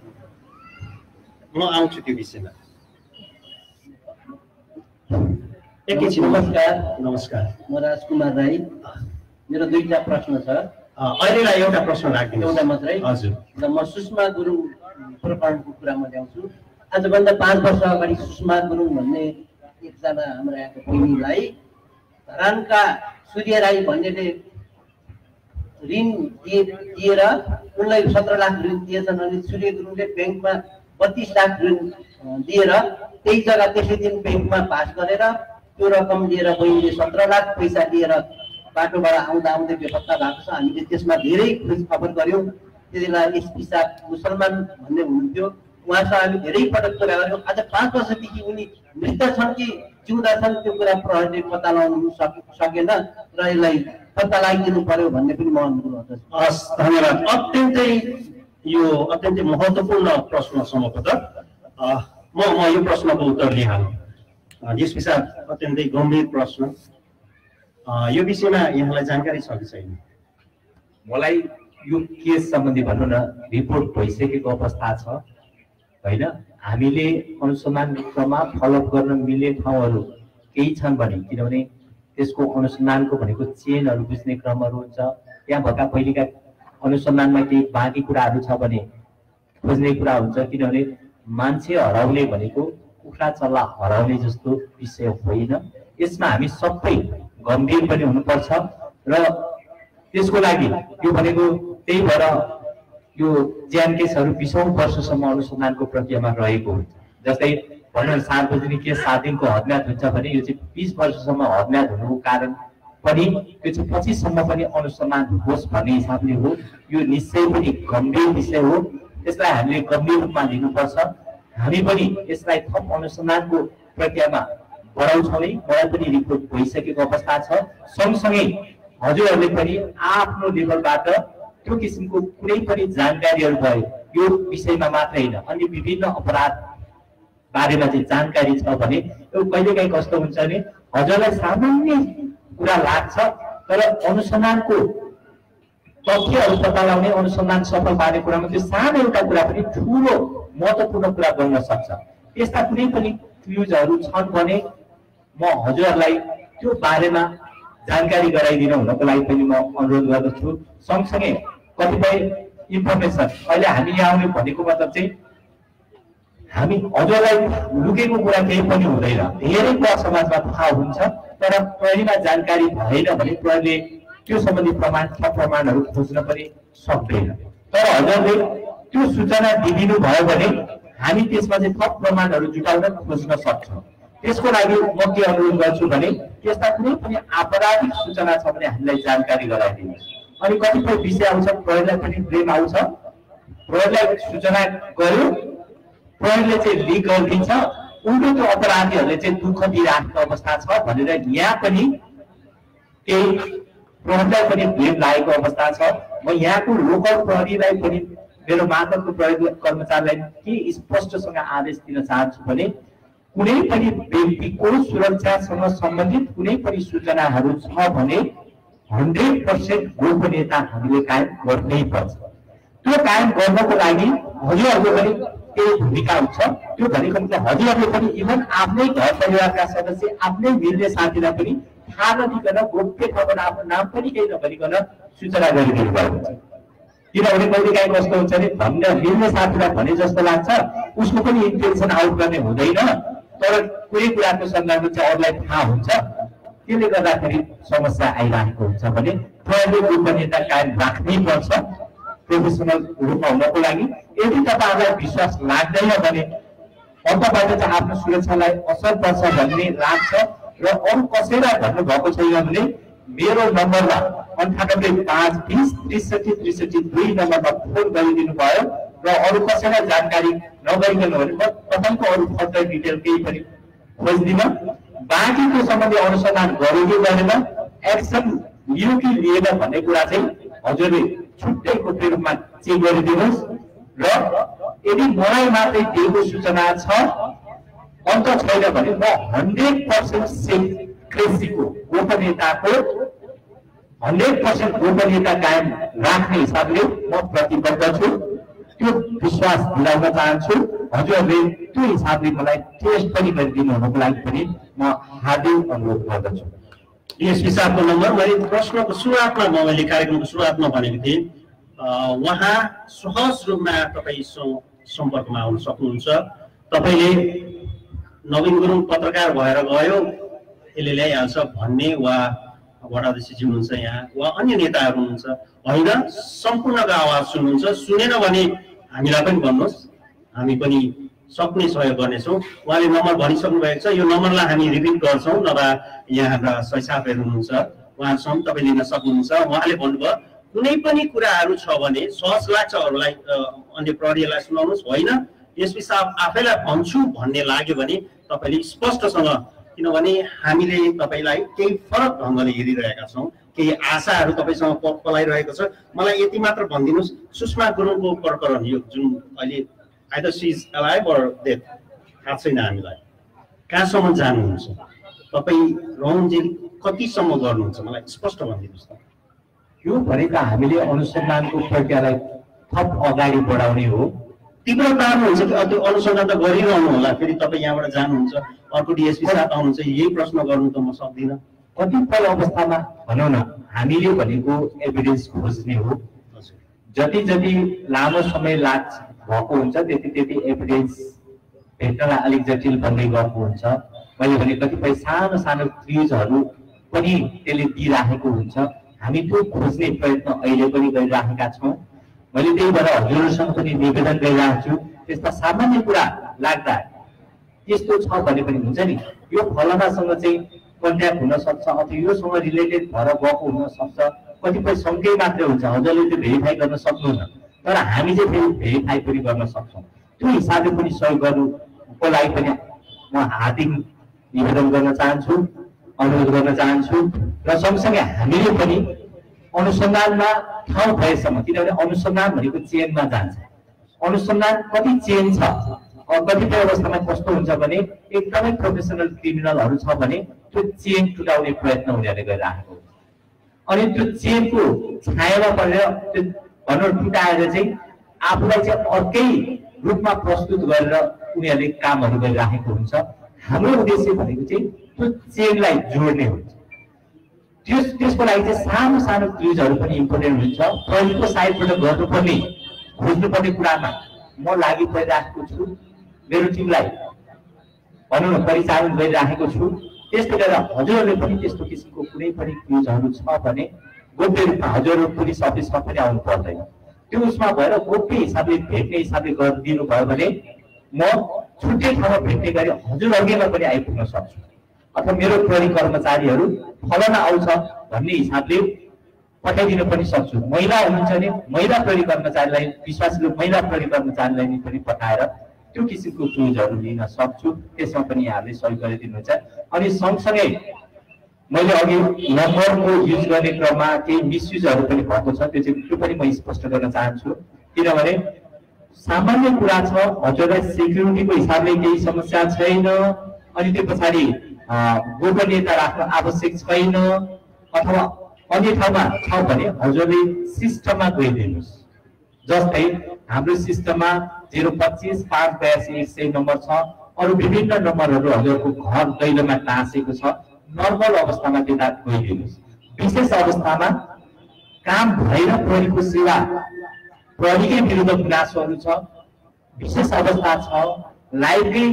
म आउँछु त्यो विषयमा। एकैछिन। नमस्कार। नमस्कार, म राजकुमार राई। मेरो दुईटा प्रश्न छ। अहिलेलाई एउटा प्रश्न राखिदिनु एउटा मात्रै। हजुर। र म सुषमा गुरुङ प्रकरणको कुरा म ल्याउँछु। आजभन्दा पाँच वर्ष अगाडि सुषमा गुरुङ भन्ने एकजना हाम्रो यहाँको बहिनीलाई धरानका सूर्य राई भन्नेले ऋण दिए दिएर उनलाई सत्र लाख ऋण दिएछन्। अनि सूर्य गुरुङले ब्याङ्कमा बत्तिस लाख ऋण दिएर त्यही जग्गा त्यसै दिन ब्याङ्कमा पास गरेर त्यो रकम लिएर बहिनीले सत्र लाख पैसा लिएर बाटोबाट आउँदा आउँदै बेपत्ता भएको छ। हामीले त्यसमा धेरै खोज खबर गऱ्यौँ। त्यति बेला एसपी साहब मुसलमान भन्ने हुनुहुन्थ्यो, उहाँसँग हामी धेरै पटक कुरा गऱ्यौँ। आज पाँच वर्षदेखि उनी मृत छन् कि जिउँदा छन् त्यो कुरा प्रहरीले पत्ता लगाउनु सकेन र यसलाई पत्ता लगाइदिनु पर्यो भन्ने पनि म अनुरोध गर्दछु। हस्, धन्यवाद। अत्यन्तै यो अत्यन्तै महत्त्वपूर्ण प्रश्न सम्भवतः म म यो प्रश्नको उत्तर लिइहालौँ। डिएसपी साहब, अत्यन्तै गम्भीर प्रश्न, यो विषयमा यहाँलाई जानकारी छ कि छैन? मलाई यो केस सम्बन्धी भनौँ न रिपोर्ट भइसकेको अवस्था छ होइन। हामीले अनुसन्धान क्रममा फलोअप गर्न मिल्ने ठाउँहरू केही छन् भने, किनभने त्यसको अनुसन्धानको भनेको चेनहरू बुझ्ने क्रमहरू हुन्छ। त्यहाँ भएका पहिलेका अनुसन्धानमा केही बाँकी कुराहरू छ भने खोज्ने कुरा हुन्छ। किनभने मान्छे हराउने भनेको कुखुरा चल्ला हराउने जस्तो विषय होइन। यसमा हामी सबै गम्भीर पनि हुनुपर्छ र त्यसको लागि यो भनेको त्यही भएर यो ज्यान केसहरू बिसौँ वर्षसम्म अनुसन्धानको प्रक्रियामा रहेको हुन्छ। जस्तै भनौँ सार्वजनिक केस सात दिनको हदम्याद हुन्छ भने यो चाहिँ बिस वर्षसम्म हदम्याद हुनुको कारण पनि यो चाहिँ पछिसम्म पनि अनुसन्धान होस् भन्ने हिसाबले हो। यो निश्चय पनि गम्भीर विषय हो, यसलाई हामीले गम्भीर रूपमा लिनुपर्छ। हामी पनि यसलाई थप अनुसन्धानको प्रक्रियामा बढाउँछौँ नै। मलाई पनि रिपोर्ट भइसकेको अवस्था छ। सँगसँगै हजुरहरूले पनि आफ्नो लेभलबाट त्यो किसिमको कुनै पनि जानकारीहरू भयो यो विषयमा मात्रै होइन, अन्य विभिन्न अपराध बारेमा चाहिँ जानकारी छ भने यो कहिलेकाहीँ कस्तो हुन्छ भने हजुरलाई सामान्य कुरा लाग्छ, तर अनुसन्धानको तथ्यहरू पत्ता लगाउने अनुसन्धान सफल पार्ने कुरामा त्यो सानो एउटा कुरा पनि ठुलो महत्त्वपूर्ण कुरा गर्न सक्छ। यस्ता कुनै पनि क्लुजहरू छन् भने म हजुरहरूलाई त्यो बारेमा जानकारी गराइदिनु हुनको लागि पनि म अनुरोध गर्दछु। सँगसँगै कतिपय इन्फर्मेसन अहिले हामी यहाँ आउने भनेको मतलब चाहिँ हामी हजुरलाई लुकेको कुरा केही पनि हुँदैन, धेरैको समाजमा थाहा हुन्छ, तर प्रहरीमा जानकारी भएन भने प्रहरीले त्यो सम्बन्धी प्रमाण थप प्रमाणहरू खोज्न पनि सक्दैन। तर हजुरले त्यो सूचना दिदिनु भयो भने हामी त्यसमा चाहिँ थप प्रमाणहरू जुटाउन खोज्न सक्छौँ। त्यसको लागि म के अनुरोध गर्छु भने त्यस्ता कुनै पनि आपराधिक सूचना छ भने हामीलाई जानकारी गराइदिनुहोस्। अनि कतिपय विषय आउँछ प्रहरीलाई पनि ब्लेम आउँछ, प्रहरीलाई सूचना गर्यो, प्रहरीले चाहिँ लिक गरिदिन्छ, उल्टो त्यो अपराधीहरूले चाहिँ दुःख दिइराखेको अवस्था छ भनेर यहाँ पनि केही प्रहरीलाई पनि ब्लेम लागेको अवस्था छ। म यहाँको लोकल प्रहरीलाई पनि मेरो मातहतको प्रहरी कर्मचारीलाई के स्पष्टसँग आदेश दिन चाहन्छु भने कुनै पनि व्यक्तिको सुरक्षासँग सम्बन्धित कुनै पनि सूचनाहरू छ भने हन्ड्रेड पर्सेन्ट गोपनीयता हामीले कायम गर्नै पर्छ। त्यो कायम गर्नको लागि हजुरहरूको पनि केही भूमिका हुन्छ। त्यो भनेको मतलब हजुरहरूले पनि इभन आफ्नै घर परिवारका सदस्य आफ्नै मिल्ने साथीलाई पनि थाहा नदिकन गोप्य खबर आफ्नो नाम पनि केही नभनिकन सूचना गरिदिनु भएको हुन्छ। किनभने कहिलेकाहीँ कस्तो हुन्छ भने भन्ने मिल्ने साथीलाई भने जस्तो लाग्छ उसको पनि इन्टेन्सन आउट गर्ने हुँदैन, तर कुनै कुराको सन्दर्भमा चाहिँ अरूलाई थाहा हुन्छ, त्यसले गर्दाखेरि समस्या आइरहेको हुन्छ भने प्रहरीले गोपनीयता कायम राख्नै पर्छ प्रोफेसनल रूपमा हुनको लागि। यदि तपाईँहरूलाई विश्वास लाग्दैन भने अन्तबाट चाहिँ आफ्नो सुरक्षालाई असर पर्छ भन्ने लाग्छ र अरू कसैलाई भन्नुभएको छैन भने मेरो नम्बरमा अन्ठानब्बे पाँच बिस त्रिसठी त्रिसठी दुई नम्बरमा फोन गरिदिनु भयो र अरू कसैलाई जानकारी नगरिकन भने म तपाईँको अरू फर्दर डिटेल केही पनि खोजिदिन, बाँकी त्यो सम्बन्धी अनुसन्धान गर्यो कि गरेन, एक्सन लियो कि लिएन भन्ने कुरा चाहिँ हजुरले छुट्टैको रूपमा चेक गरिदिनुहोस्। र यदि मलाई मात्रै दिएको सूचना छ अन्त छैन भने म हन्ड्रेड पर्सेन्ट सेक्रेसीको गोपनीयताको हन्ड्रेड पर्सेन्ट गोपनीयता कायम राख्ने हिसाबले म प्रतिबद्ध छु। त्यो विश्वास दिलाउन चाहन्छु। हजुरहरूले त्यो हिसाबले मलाई टेस्ट पनि गरिदिनु हुनुको लागि पनि म हार्दिक अनुरोध गर्दछु। डिएसपी साहबको नम्बर मैले प्रश्नको सुरुवातमा म मैले कार्यक्रमको सुरुवातमा भनेको थिएँ, उहाँ सहज रूपमा तपाईँसँग सम्पर्कमा आउन सक्नुहुन्छ। तपाईँले नवीन गुरुङ पत्रकार भएर गयो यसले ल्याइहाल्छ भन्ने वा वडाध्यक्षजी हुनुहुन्छ यहाँ वा अन्य नेताहरू हुनुहुन्छ, होइन सम्पूर्णको आवाज सुन्नुहुन्छ, सुनेन भने हामीलाई पनि भन्नुहोस्, हामी पनि सक्ने सहयोग गर्नेछौँ। उहाँले नम्बर भनिसक्नु भएको छ, यो नम्बरलाई हामी रिपिट गर्छौँ, नभए यहाँ हाम्रा सैसाफहरू हुनुहुन्छ उहाँहरूसँग तपाईँ लिन सक्नुहुन्छ। उहाँले भन्नुभयो कुनै पनि कुराहरू छ भने सहज लाग्छ अरूलाई अन्य प्रहरीलाई सुनाउनुहोस्, होइन एसपी साहब आफैलाई भन्छु भन्ने लाग्यो भने तपाईँले स्पष्टसँग, किनभने हामीले तपाईँलाई केही फरक ढङ्गले हेरिरहेका छौँ, केही आशाहरू तपाईँसँग पलाइरहेको छ। मलाई यति मात्र भनिदिनुहोस्, सुषमा गुरुङको प्रकरण यो जुन अहिले either she is alive or dead थाहा छैन हामीलाई, कहाँसम्म जानुहुन्छ तपाईँ, रौनजेल कतिसम्म गर्नुहुन्छ मलाई स्पष्ट भनिदिनुहोस् त। यो भनेको हामीले अनुसन्धानको प्रक्रियालाई थप अगाडि बढाउने हो। तीव्रतामा हुन्छ कि त्यो अनुसन्धान त गरिरहनु होला, फेरि तपाईँ यहाँबाट जानुहुन्छ अर्को डिएसपी साथ आउनुहुन्छ, यही प्रश्न गर्नु त म सक्दिनँ। कतिपय अवस्थामा भनौँ न हामीले भनेको एभिडेन्स खोज्ने हो, जति जति लामो समय लाग्छ भएको हुन्छ त्यति त्यति एभिडेन्स भेट्नलाई अलिक जटिल बन्दै गएको हुन्छ। मैले भने कतिपय सानो सानो क्लुजहरू पनि त्यसले दिइराखेको हुन्छ, हामी त्यो खोज्ने प्रयत्न अहिले पनि गरिराखेका छौँ। मैले त्यही भएर हजुरहरूसँग पनि निवेदन गरिरहेको छु, त्यस्ता सामान्य कुरा लाग्दा यस्तो छ भने पनि हुन्छ नि, यो फलानासँग चाहिँ कन्ट्याक्ट हुन सक्छ अथवा योसँग रिलेटेड भएर गएको हुन सक्छ, कतिपय सङ्कै मात्रै हुन्छ, हजुरले त्यो भेरिफाई गर्न सक्नुहुन्न, तर हामी चाहिँ फेरि भेरिफाई पनि गर्न सक्छौँ। त्यो हिसाबले पनि सहयोग गर्नुको लागि पनि म हार्दिक निवेदन गर्न चाहन्छु, अनुरोध गर्न चाहन्छु। र सँगसँगै हामीले पनि अनुसन्धानमा ठाउँ भएसम्म, किनभने अनुसन्धान भनेको चेनमा जान्छ, अनुसन्धान कति चेन छ, कतिपय अवस्थामा कस्तो हुन्छ भने एकदमै प्रोफेसनल क्रिमिनलहरू छ भने त्यो चेन टुटाउने प्रयत्न उनीहरूले गरिराखेको हुन्छ, अनि त्यो चेनको छायामा परेर त्यो भनौँ टुटाएर चाहिँ आफूलाई चाहिँ अर्कै रूपमा प्रस्तुत गरेर उनीहरूले कामहरू गरिराखेको हुन्छ। हाम्रो उद्देश्य भनेको चाहिँ त्यो चेनलाई जोड्ने हुन्छ। त्यस त्यसको लागि चाहिँ सानो सानो क्लुजहरू पनि इम्पोर्टेन्ट हुन्छ। प्रहरीको साइडबाट गर्नुपर्ने खोज्नुपर्ने कुरामा म लागि परिरहेको छु। मेरो टिमलाई भनौँ न परिचालन गरिराखेको छु। त्यसले गर्दा हजुरहरूले पनि त्यस्तो किसिमको कुनै पनि क्युजहरू छ भने गोप्य रूपमा हजुरहरू पुलिस अफिसमा पनि आउनु पर्दैन। त्यो उसमा भएर गोप्य हिसाबले भेट्ने हिसाबले गरिदिनु भयो भने म छुट्टै ठाउँमा भेट्ने गरी हजुरहरूमा पनि आइपुग्न सक्छु, अथवा मेरो प्रहरी कर्मचारीहरू फलाना आउँछ भन्ने हिसाबले पठाइदिन पनि सक्छु। महिला हुनुहुन्छ भने महिला प्रहरी कर्मचारीलाई, विश्वासिलो महिला प्रहरी कर्मचारीलाई पनि पठाएर त्यो किसिमको क्युजहरू लिन सक्छु। त्यसमा पनि यहाँहरूले सहयोग गरिदिनुहुन्छ। अनि सँगसँगै मैले अघि नम्बरको युज गर्ने क्रममा केही मिसयुजहरू पनि भएको छ, त्यो चाहिँ त्यो पनि म स्पष्ट गर्न चाहन्छु। किनभने सामान्य कुरा छ, हजुरलाई सेक्युरिटीको हिसाबले केही समस्या छैन, अनि त्यो पछाडि गोपनीयता राख्न आवश्यक छैन अथवा अन्य ठाउँमा छ भने हजुरले सिस्टममा गइदिनुहोस्। जस्तै हाम्रो सिस्टममा जिरो पच्चिस पाँच बयासी एक सय नम्बर छ, अरू विभिन्न नम्बरहरू हजुरको घर दैलोमा टाँसेको छ। नर्मल अवस्थामा त्यता गइदिनुहोस्। विशेष अवस्थामा काम भएर प्रहरीको सेवा प्रहरीकै विरुद्ध गुनासोहरू छ, विशेष अवस्था छ, लाइब्रेरी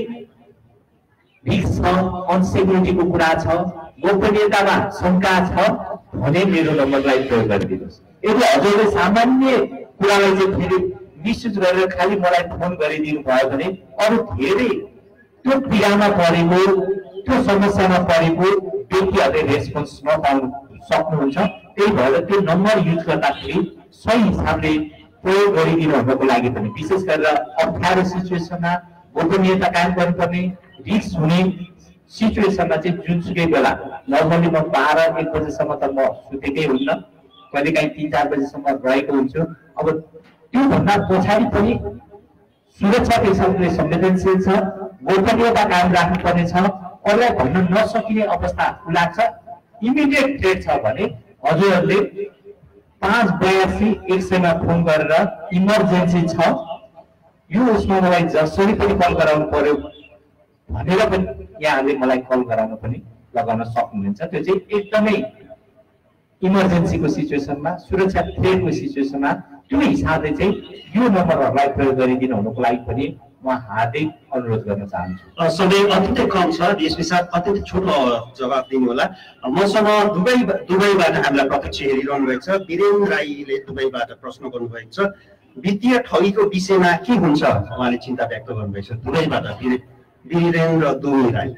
रिस्क छ, अनसेक्युरिटीको कुरा छ, गोपनीयतामा शङ्का छ भने मेरो नम्बरलाई प्रयोग गरिदिनुहोस्। यदि हजुरले सामान्य कुरालाई चाहिँ फेरि मिसयुज गरेर खालि मलाई फोन गरिदिनु भयो भने अरू धेरै त्यो पीडामा परेको, त्यो समस्यामा परेको व्यक्तिहरूले रेस्पोन्स नपाउनु सक्नुहुन्छ। त्यही भएर त्यो नम्बर युज गर्दाखेरि सही हिसाबले प्रयोग गरिदिनु हुनको लागि पनि विशेष गरेर अप्ठ्यारो सिचुएसनमा गोपनीयता कायम गर्नुपर्ने रिस्क हुने सिचुएसनमा चाहिँ जुनसुकै बेला नर्मली म बाह्र एक बजेसम्म त म सुतेकै हुन्न, कहिलेकाहीँ तिन चार बजेसम्म रहेको हुन्छु। अब त्योभन्दा पछाडि पनि सुरक्षाको हिसाबले संवेदनशील छ, गोपनीयता कायम राख्नुपर्ने छ, अरूलाई भन्न नसकिने अवस्था लाग्छ, इमिडिएट थ्रेट छ भने हजुरहरूले पाँच बयासी एक सयमा फोन गरेर इमर्जेन्सी छ यो उसमा मलाई जसरी पनि कल गराउनु पर्यो भनेर पनि यहाँहरूले मलाई कल गराउन पनि लगाउन सक्नुहुन्छ। त्यो चाहिँ एकदमै इमर्जेन्सीको सिचुएसनमा, सुरक्षा थ्रेटको सिचुएसनमा त्यो हिसाबले चाहिँ यो नम्बरहरूलाई प्रयोग गरिदिनु हुनुको लागि पनि म हार्दिक अनुरोध गर्न चाहन्छु। समय अत्यन्तै कम छ, डिएसपी साहब अत्यन्तै छोटो जवाब दिनु होला। मसँग दुबई दुबईबाट हामीलाई प्रत्यक्ष हेरिरहनु भएको छ, वीरेन्द्र राईले दुबईबाट प्रश्न गर्नुभएको छ, वित्तीय ठगीको विषयमा के हुन्छ उहाँले चिन्ता व्यक्त गर्नुभएको छ। दुबईबाट वीरेन्द्र दुबई राई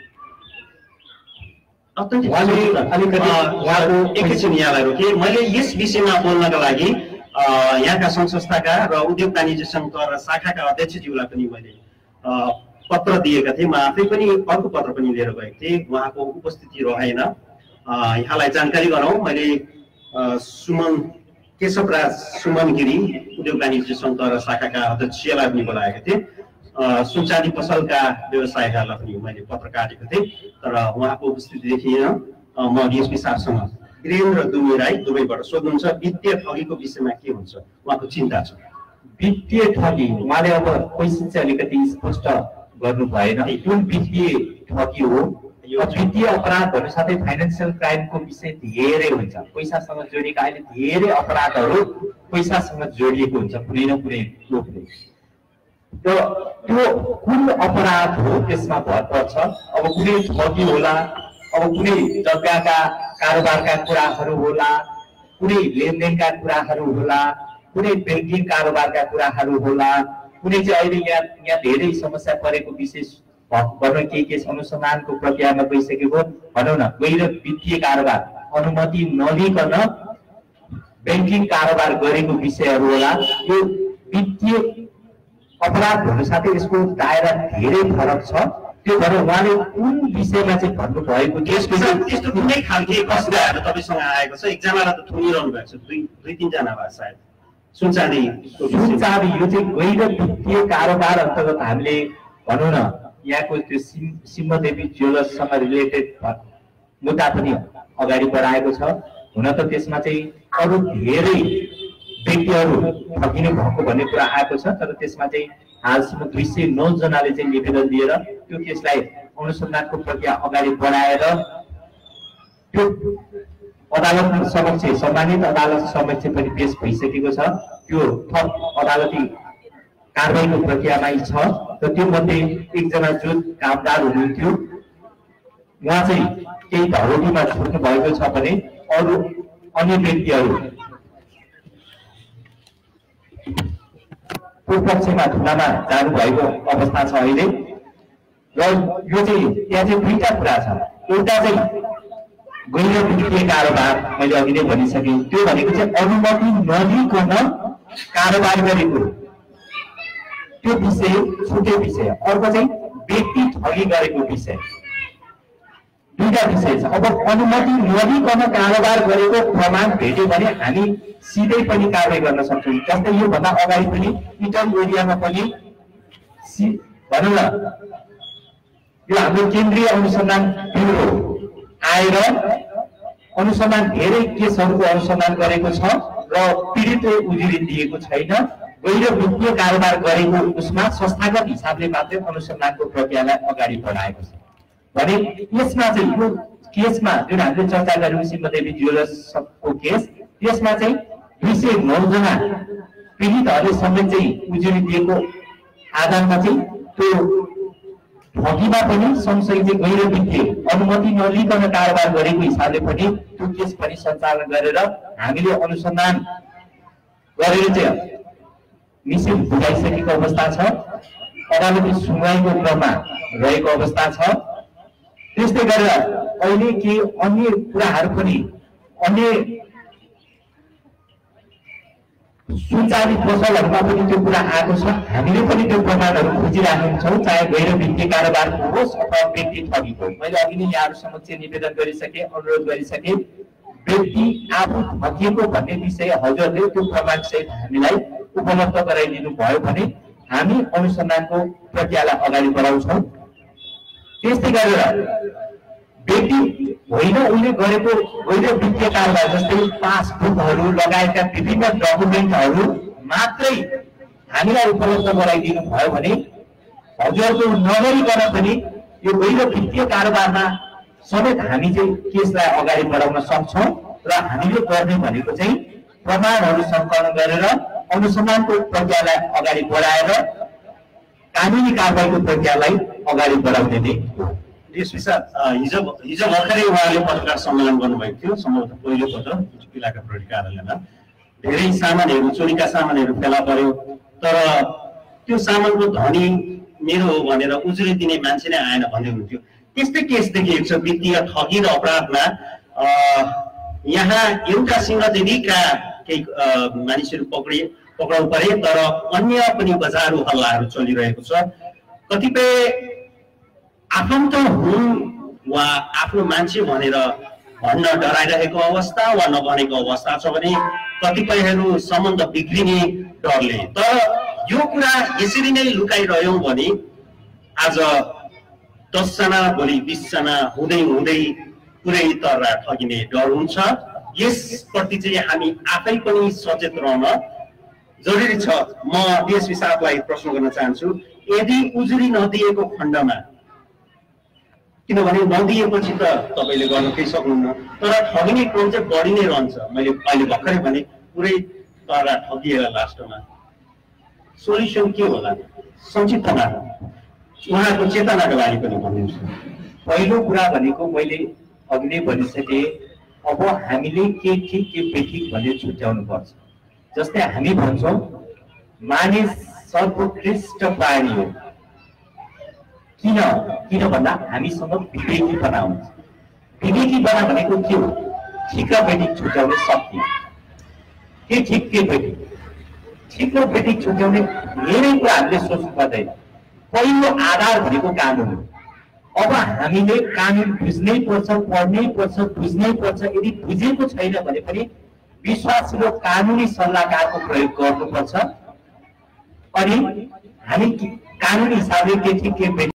एकैछिन यहाँलाई रोके। मैले यस विषयमा बोल्नका लागि यहाँका सङ्घ संस्थाका र उद्योग वाणिज्य सङ्घ र शाखाका अध्यक्षज्यूलाई पनि मैले पत्र दिएका थिएँ। म आफै पनि अर्को पत्र पनि लिएर गएको थिएँ, उहाँको उपस्थिति रहेन। यहाँलाई जानकारी गराउँ, मैले सुमन केशवराज सुमन गिरी उद्योग वाणिज्य सङ्घ र शाखाका अध्यक्षलाई पनि बोलाएको थिएँ। सुनचाँदी पसलका व्यवसायीहरूलाई पनि मैले पत्र काटेको थिएँ, तर उहाँको उपस्थिति देखिएन। म डिएसपी साहबसँग वीरेन्द्र दुबई राई दुबईबाट सोध्नुहुन्छ, वित्तीय ठगीको विषयमा के हुन्छ, उहाँको चिन्ता छ। वित्तीय ठगी उहाँले अब क्वेसन चाहिँ अलिकति स्पष्ट गर्नु भएन, कुन वित्तीय ठगी हो। यो वित्तीय अपराधहरू साथै फाइनेन्सियल क्राइमको विषय धेरै हुन्छ। पैसासँग जोडिएका अहिले धेरै अपराधहरू पैसासँग जोडिएको हुन्छ कुनै न कुनै रूपले। त्यो त्यो कुन अपराध हो त्यसमा भर पर्छ। अब कुनै ठगी होला, अब कुनै जग्गाका कारोबारका कुराहरू होला, कुनै लेनदेनका कुराहरू होला, कुनै ब्याङ्किङ कारोबारका कुराहरू होला, कुनै चाहिँ अहिले यहाँ यहाँ धेरै समस्या परेको विशेष भनौँ के के अनुसन्धानको प्रक्रियामा गइसकेको भनौँ न गएर वित्तीय कारोबार अनुमति नलिकन ब्याङ्किङ कारोबार गरेको विषयहरू होला। यो वित्तीय अपराधहरू साथै यसको दायरा धेरै फरक छ। त्यो भएर उहाँले कुन विषयमा चाहिँ भन्नुभएको त्यस्तो कुनै खालके कसैहरू तपाईँसँग आएको छ? एकजनालाई त थुनिरहनु भएको छ, दुई दुई तिनजना भयो सायद। सुनचाँदी सुनचाँदी यो चाहिँ गैर वित्तीय कारोबार अन्तर्गत हामीले भनौँ न यहाँको त्यो सिम सिंहदेवी ज्वेलर्ससँग रिलेटेड मुद्दा पनि अगाडि बढाएको छ। हुन त त्यसमा चाहिँ अरू धेरै व्यक्तिहरू ठगिनु भएको भन्ने कुरा आएको छ, तर त्यसमा चाहिँ हालसम्म दुई सय नौ जनाले चाहिँ निवेदन दिएर त्यो केसलाई अनुसन्धानको प्रक्रिया अगाडि बढाएर त्यो अदालत समक्ष सम्मानित अदालत समक्ष पनि पेश भइसकेको छ। त्यो थप अदालती कारबाहीको प्रक्रियामा छ र त्यो मध्ये एकजना जो कामदार हुनुहुन्थ्यो उहाँ चाहिँ केही धरोटीमा छुट्नु भएको छ भने अरू अन्य व्यक्तिहरू पूर्वपक्षमा धुनामा जानुभएको अवस्था छ अहिले र यो चाहिँ त्यहाँ चाहिँ दुईटा कुरा छ। एउटा चाहिँ गैर वित्तीय कारोबार मैले अघि नै भनिसकेँ, त्यो भनेको चाहिँ अनुमति नलिकन कारोबार गरेको त्यो विषय छुट्टै विषय। अर्को चाहिँ व्यक्ति ठगी गरेको विषय, दुईटा विषय छ। अब अनुमति नलिकन कारोबार गरेको प्रमाण भेट्यो भने हामी सिधै पनि कारबाही गर्न सक्छौँ। जस्तै यो भन्दा अगाडि पनि इटन एरियामा पनि भनौँ न यो हाम्रो केन्द्रीय अनुसन्धान ब्युरो आएर अनुसन्धान धेरै केसहरूको अनुसन्धान गरेको छ र पीडितले उजुरी दिएको छैन। गैर वित्तीय कारोबार गरेको उसमा संस्थागत हिसाबले मात्रै अनुसन्धानको प्रक्रियालाई अगाडि बढाएको छ भने यसमा चाहिँ यो केसमा जुन हामीले चर्चा गर्यौँ सिंहदेवी ज्वेलर्सको केस, त्यसमा चाहिँ दुई सय नौजना पीडितहरूले समेत चाहिँ उजुरी दिएको आधारमा चाहिँ त्यो ठगीमा पनि सँगसँगै चाहिँ गैर वित्तीय अनुमति नलिकन कारोबार गरेको हिसाबले पनि त्यो केस पनि सञ्चालन गरेर हामीले अनुसन्धान गरेर चाहिँ निश्चित बुझाइसकेको अवस्था छ। अदालती सुनवाईको क्रममा रहेको अवस्था छ। त्यस्तै गरेर अहिले के अन्य कुराहरू पनि अन्य सुनचाँदी पसलहरूमा पनि त्यो कुरा आएको छ। हामीले पनि त्यो प्रमाणहरू खोजिरहेका छौँ, चाहे गैर वित्तीय कारोबारको होस् अथवा व्यक्ति ठगीको। मैले अघि नै यहाँहरू समक्ष निवेदन गरिसकेँ, अनुरोध गरिसकेँ, व्यक्ति आफू ठगिएको भन्ने विषय हजुरले त्यो प्रमाण सहित हामीलाई उपलब्ध गराइदिनु भयो भने हामी अनुसन्धानको प्रक्रियालाई अगाडि बढाउँछौँ। त्यस्तै गरेर व्यक्ति होइन उसले गरेको गैर वित्तीय कारोबार जस्तै पासबुकहरू लगायतका विभिन्न डकुमेन्टहरू मात्रै हामीलाई उपलब्ध गराइदिनु भयो भने हजुरको नगरिकन पनि यो गैर वित्तीय कारोबारमा समेत हामी चाहिँ केसलाई अगाडि बढाउन सक्छौँ र हामीले गर्ने भनेको चाहिँ प्रमाणहरू सङ्कलन गरेर अनुसन्धानको प्रक्रियालाई अगाडि बढाएर कानुनी कारबाहीको प्रक्रियालाई अगाडि बढाउने नै हो। यस विषय हिजो हिजो भर्खरै उहाँले पत्रकार सम्मेलन गर्नुभएको थियो, सम्भवतः पहिलोपल्ट इलाका प्रहरी कार्यालयमा। धेरै सामानहरू चोरीका सामानहरू फेला पर्यो, तर त्यो सामानको धनी मेरो हो भनेर उजुरी दिने मान्छे नै आएन भन्दै हुनुहुन्थ्यो। त्यस्तै केस देखिएको छ वित्तीय ठगी र अपराधमा। यहाँ एउटा सिंहदेवीका केही मानिसहरू पक्रिए पक्राउ परे, तर अन्य पनि बजारु हल्लाहरू चलिरहेको छ। कतिपय आफन्त हुन् वा आफ्नो मान्छे भनेर भन्न डराइरहेको अवस्था वा नभनेको अवस्था छ भने कतिपयहरू सम्बन्ध बिग्रिने डरले। तर यो कुरा यसरी नै लुकाइरह्यौँ भने आज दसजना भोलि बिसजना हुँदै हुँदै पुरै तर्रा ठगिने डर हुन्छ। यसप्रति चाहिँ हामी आफै पनि सचेत रहन जरुरी छ। म डीएसपी साहबलाई प्रश्न गर्न चाहन्छु, यदि उजुरी नदिएको खण्डमा, किनभने नदिएपछि त तपाईँले गर्न केही सक्नुहुन्न, तर ठगिने क्रम चाहिँ बढी नै रहन्छ। मैले अहिले भर्खरै भने पुरै तर्रा ठगिएर लास्टमा सोल्युसन के होला संक्षिप्तमा उहाँको चेतनाको लागि पनि भनिदिनुहोस्। पहिलो कुरा भनेको मैले अघि नै भनिसकेँ, अब हामीले के ठिक के बेठिक भनेर छुट्याउनु पर्छ। जस्तै हामी भन्छौँ मानिस सर्वोत्कृष्ट प्राणी हो, किन किन भन्दा हामीसँग विवेकीपना हुन्छ। विवेकीपना भनेको के हो? ठिक र बेठिक छुट्याउने शक्ति। के ठिक के बेठिक, ठिक र बेठिक छुट्याउने धेरै कुरा हामीले सोच्नु पर्दैन। पहिलो आधार भनेको कानुन हो। अब हामीले कानुन बुझ्नै पर्छ, पढ्नै पर्छ, बुझ्नै पर्छ। यदि बुझेको छैन भने पनि विश्वासिलो कानुनी सल्लाहकारको प्रयोग गर्नुपर्छ। अनि हामी कानुनी हिसाबले के ठिक के बेठिक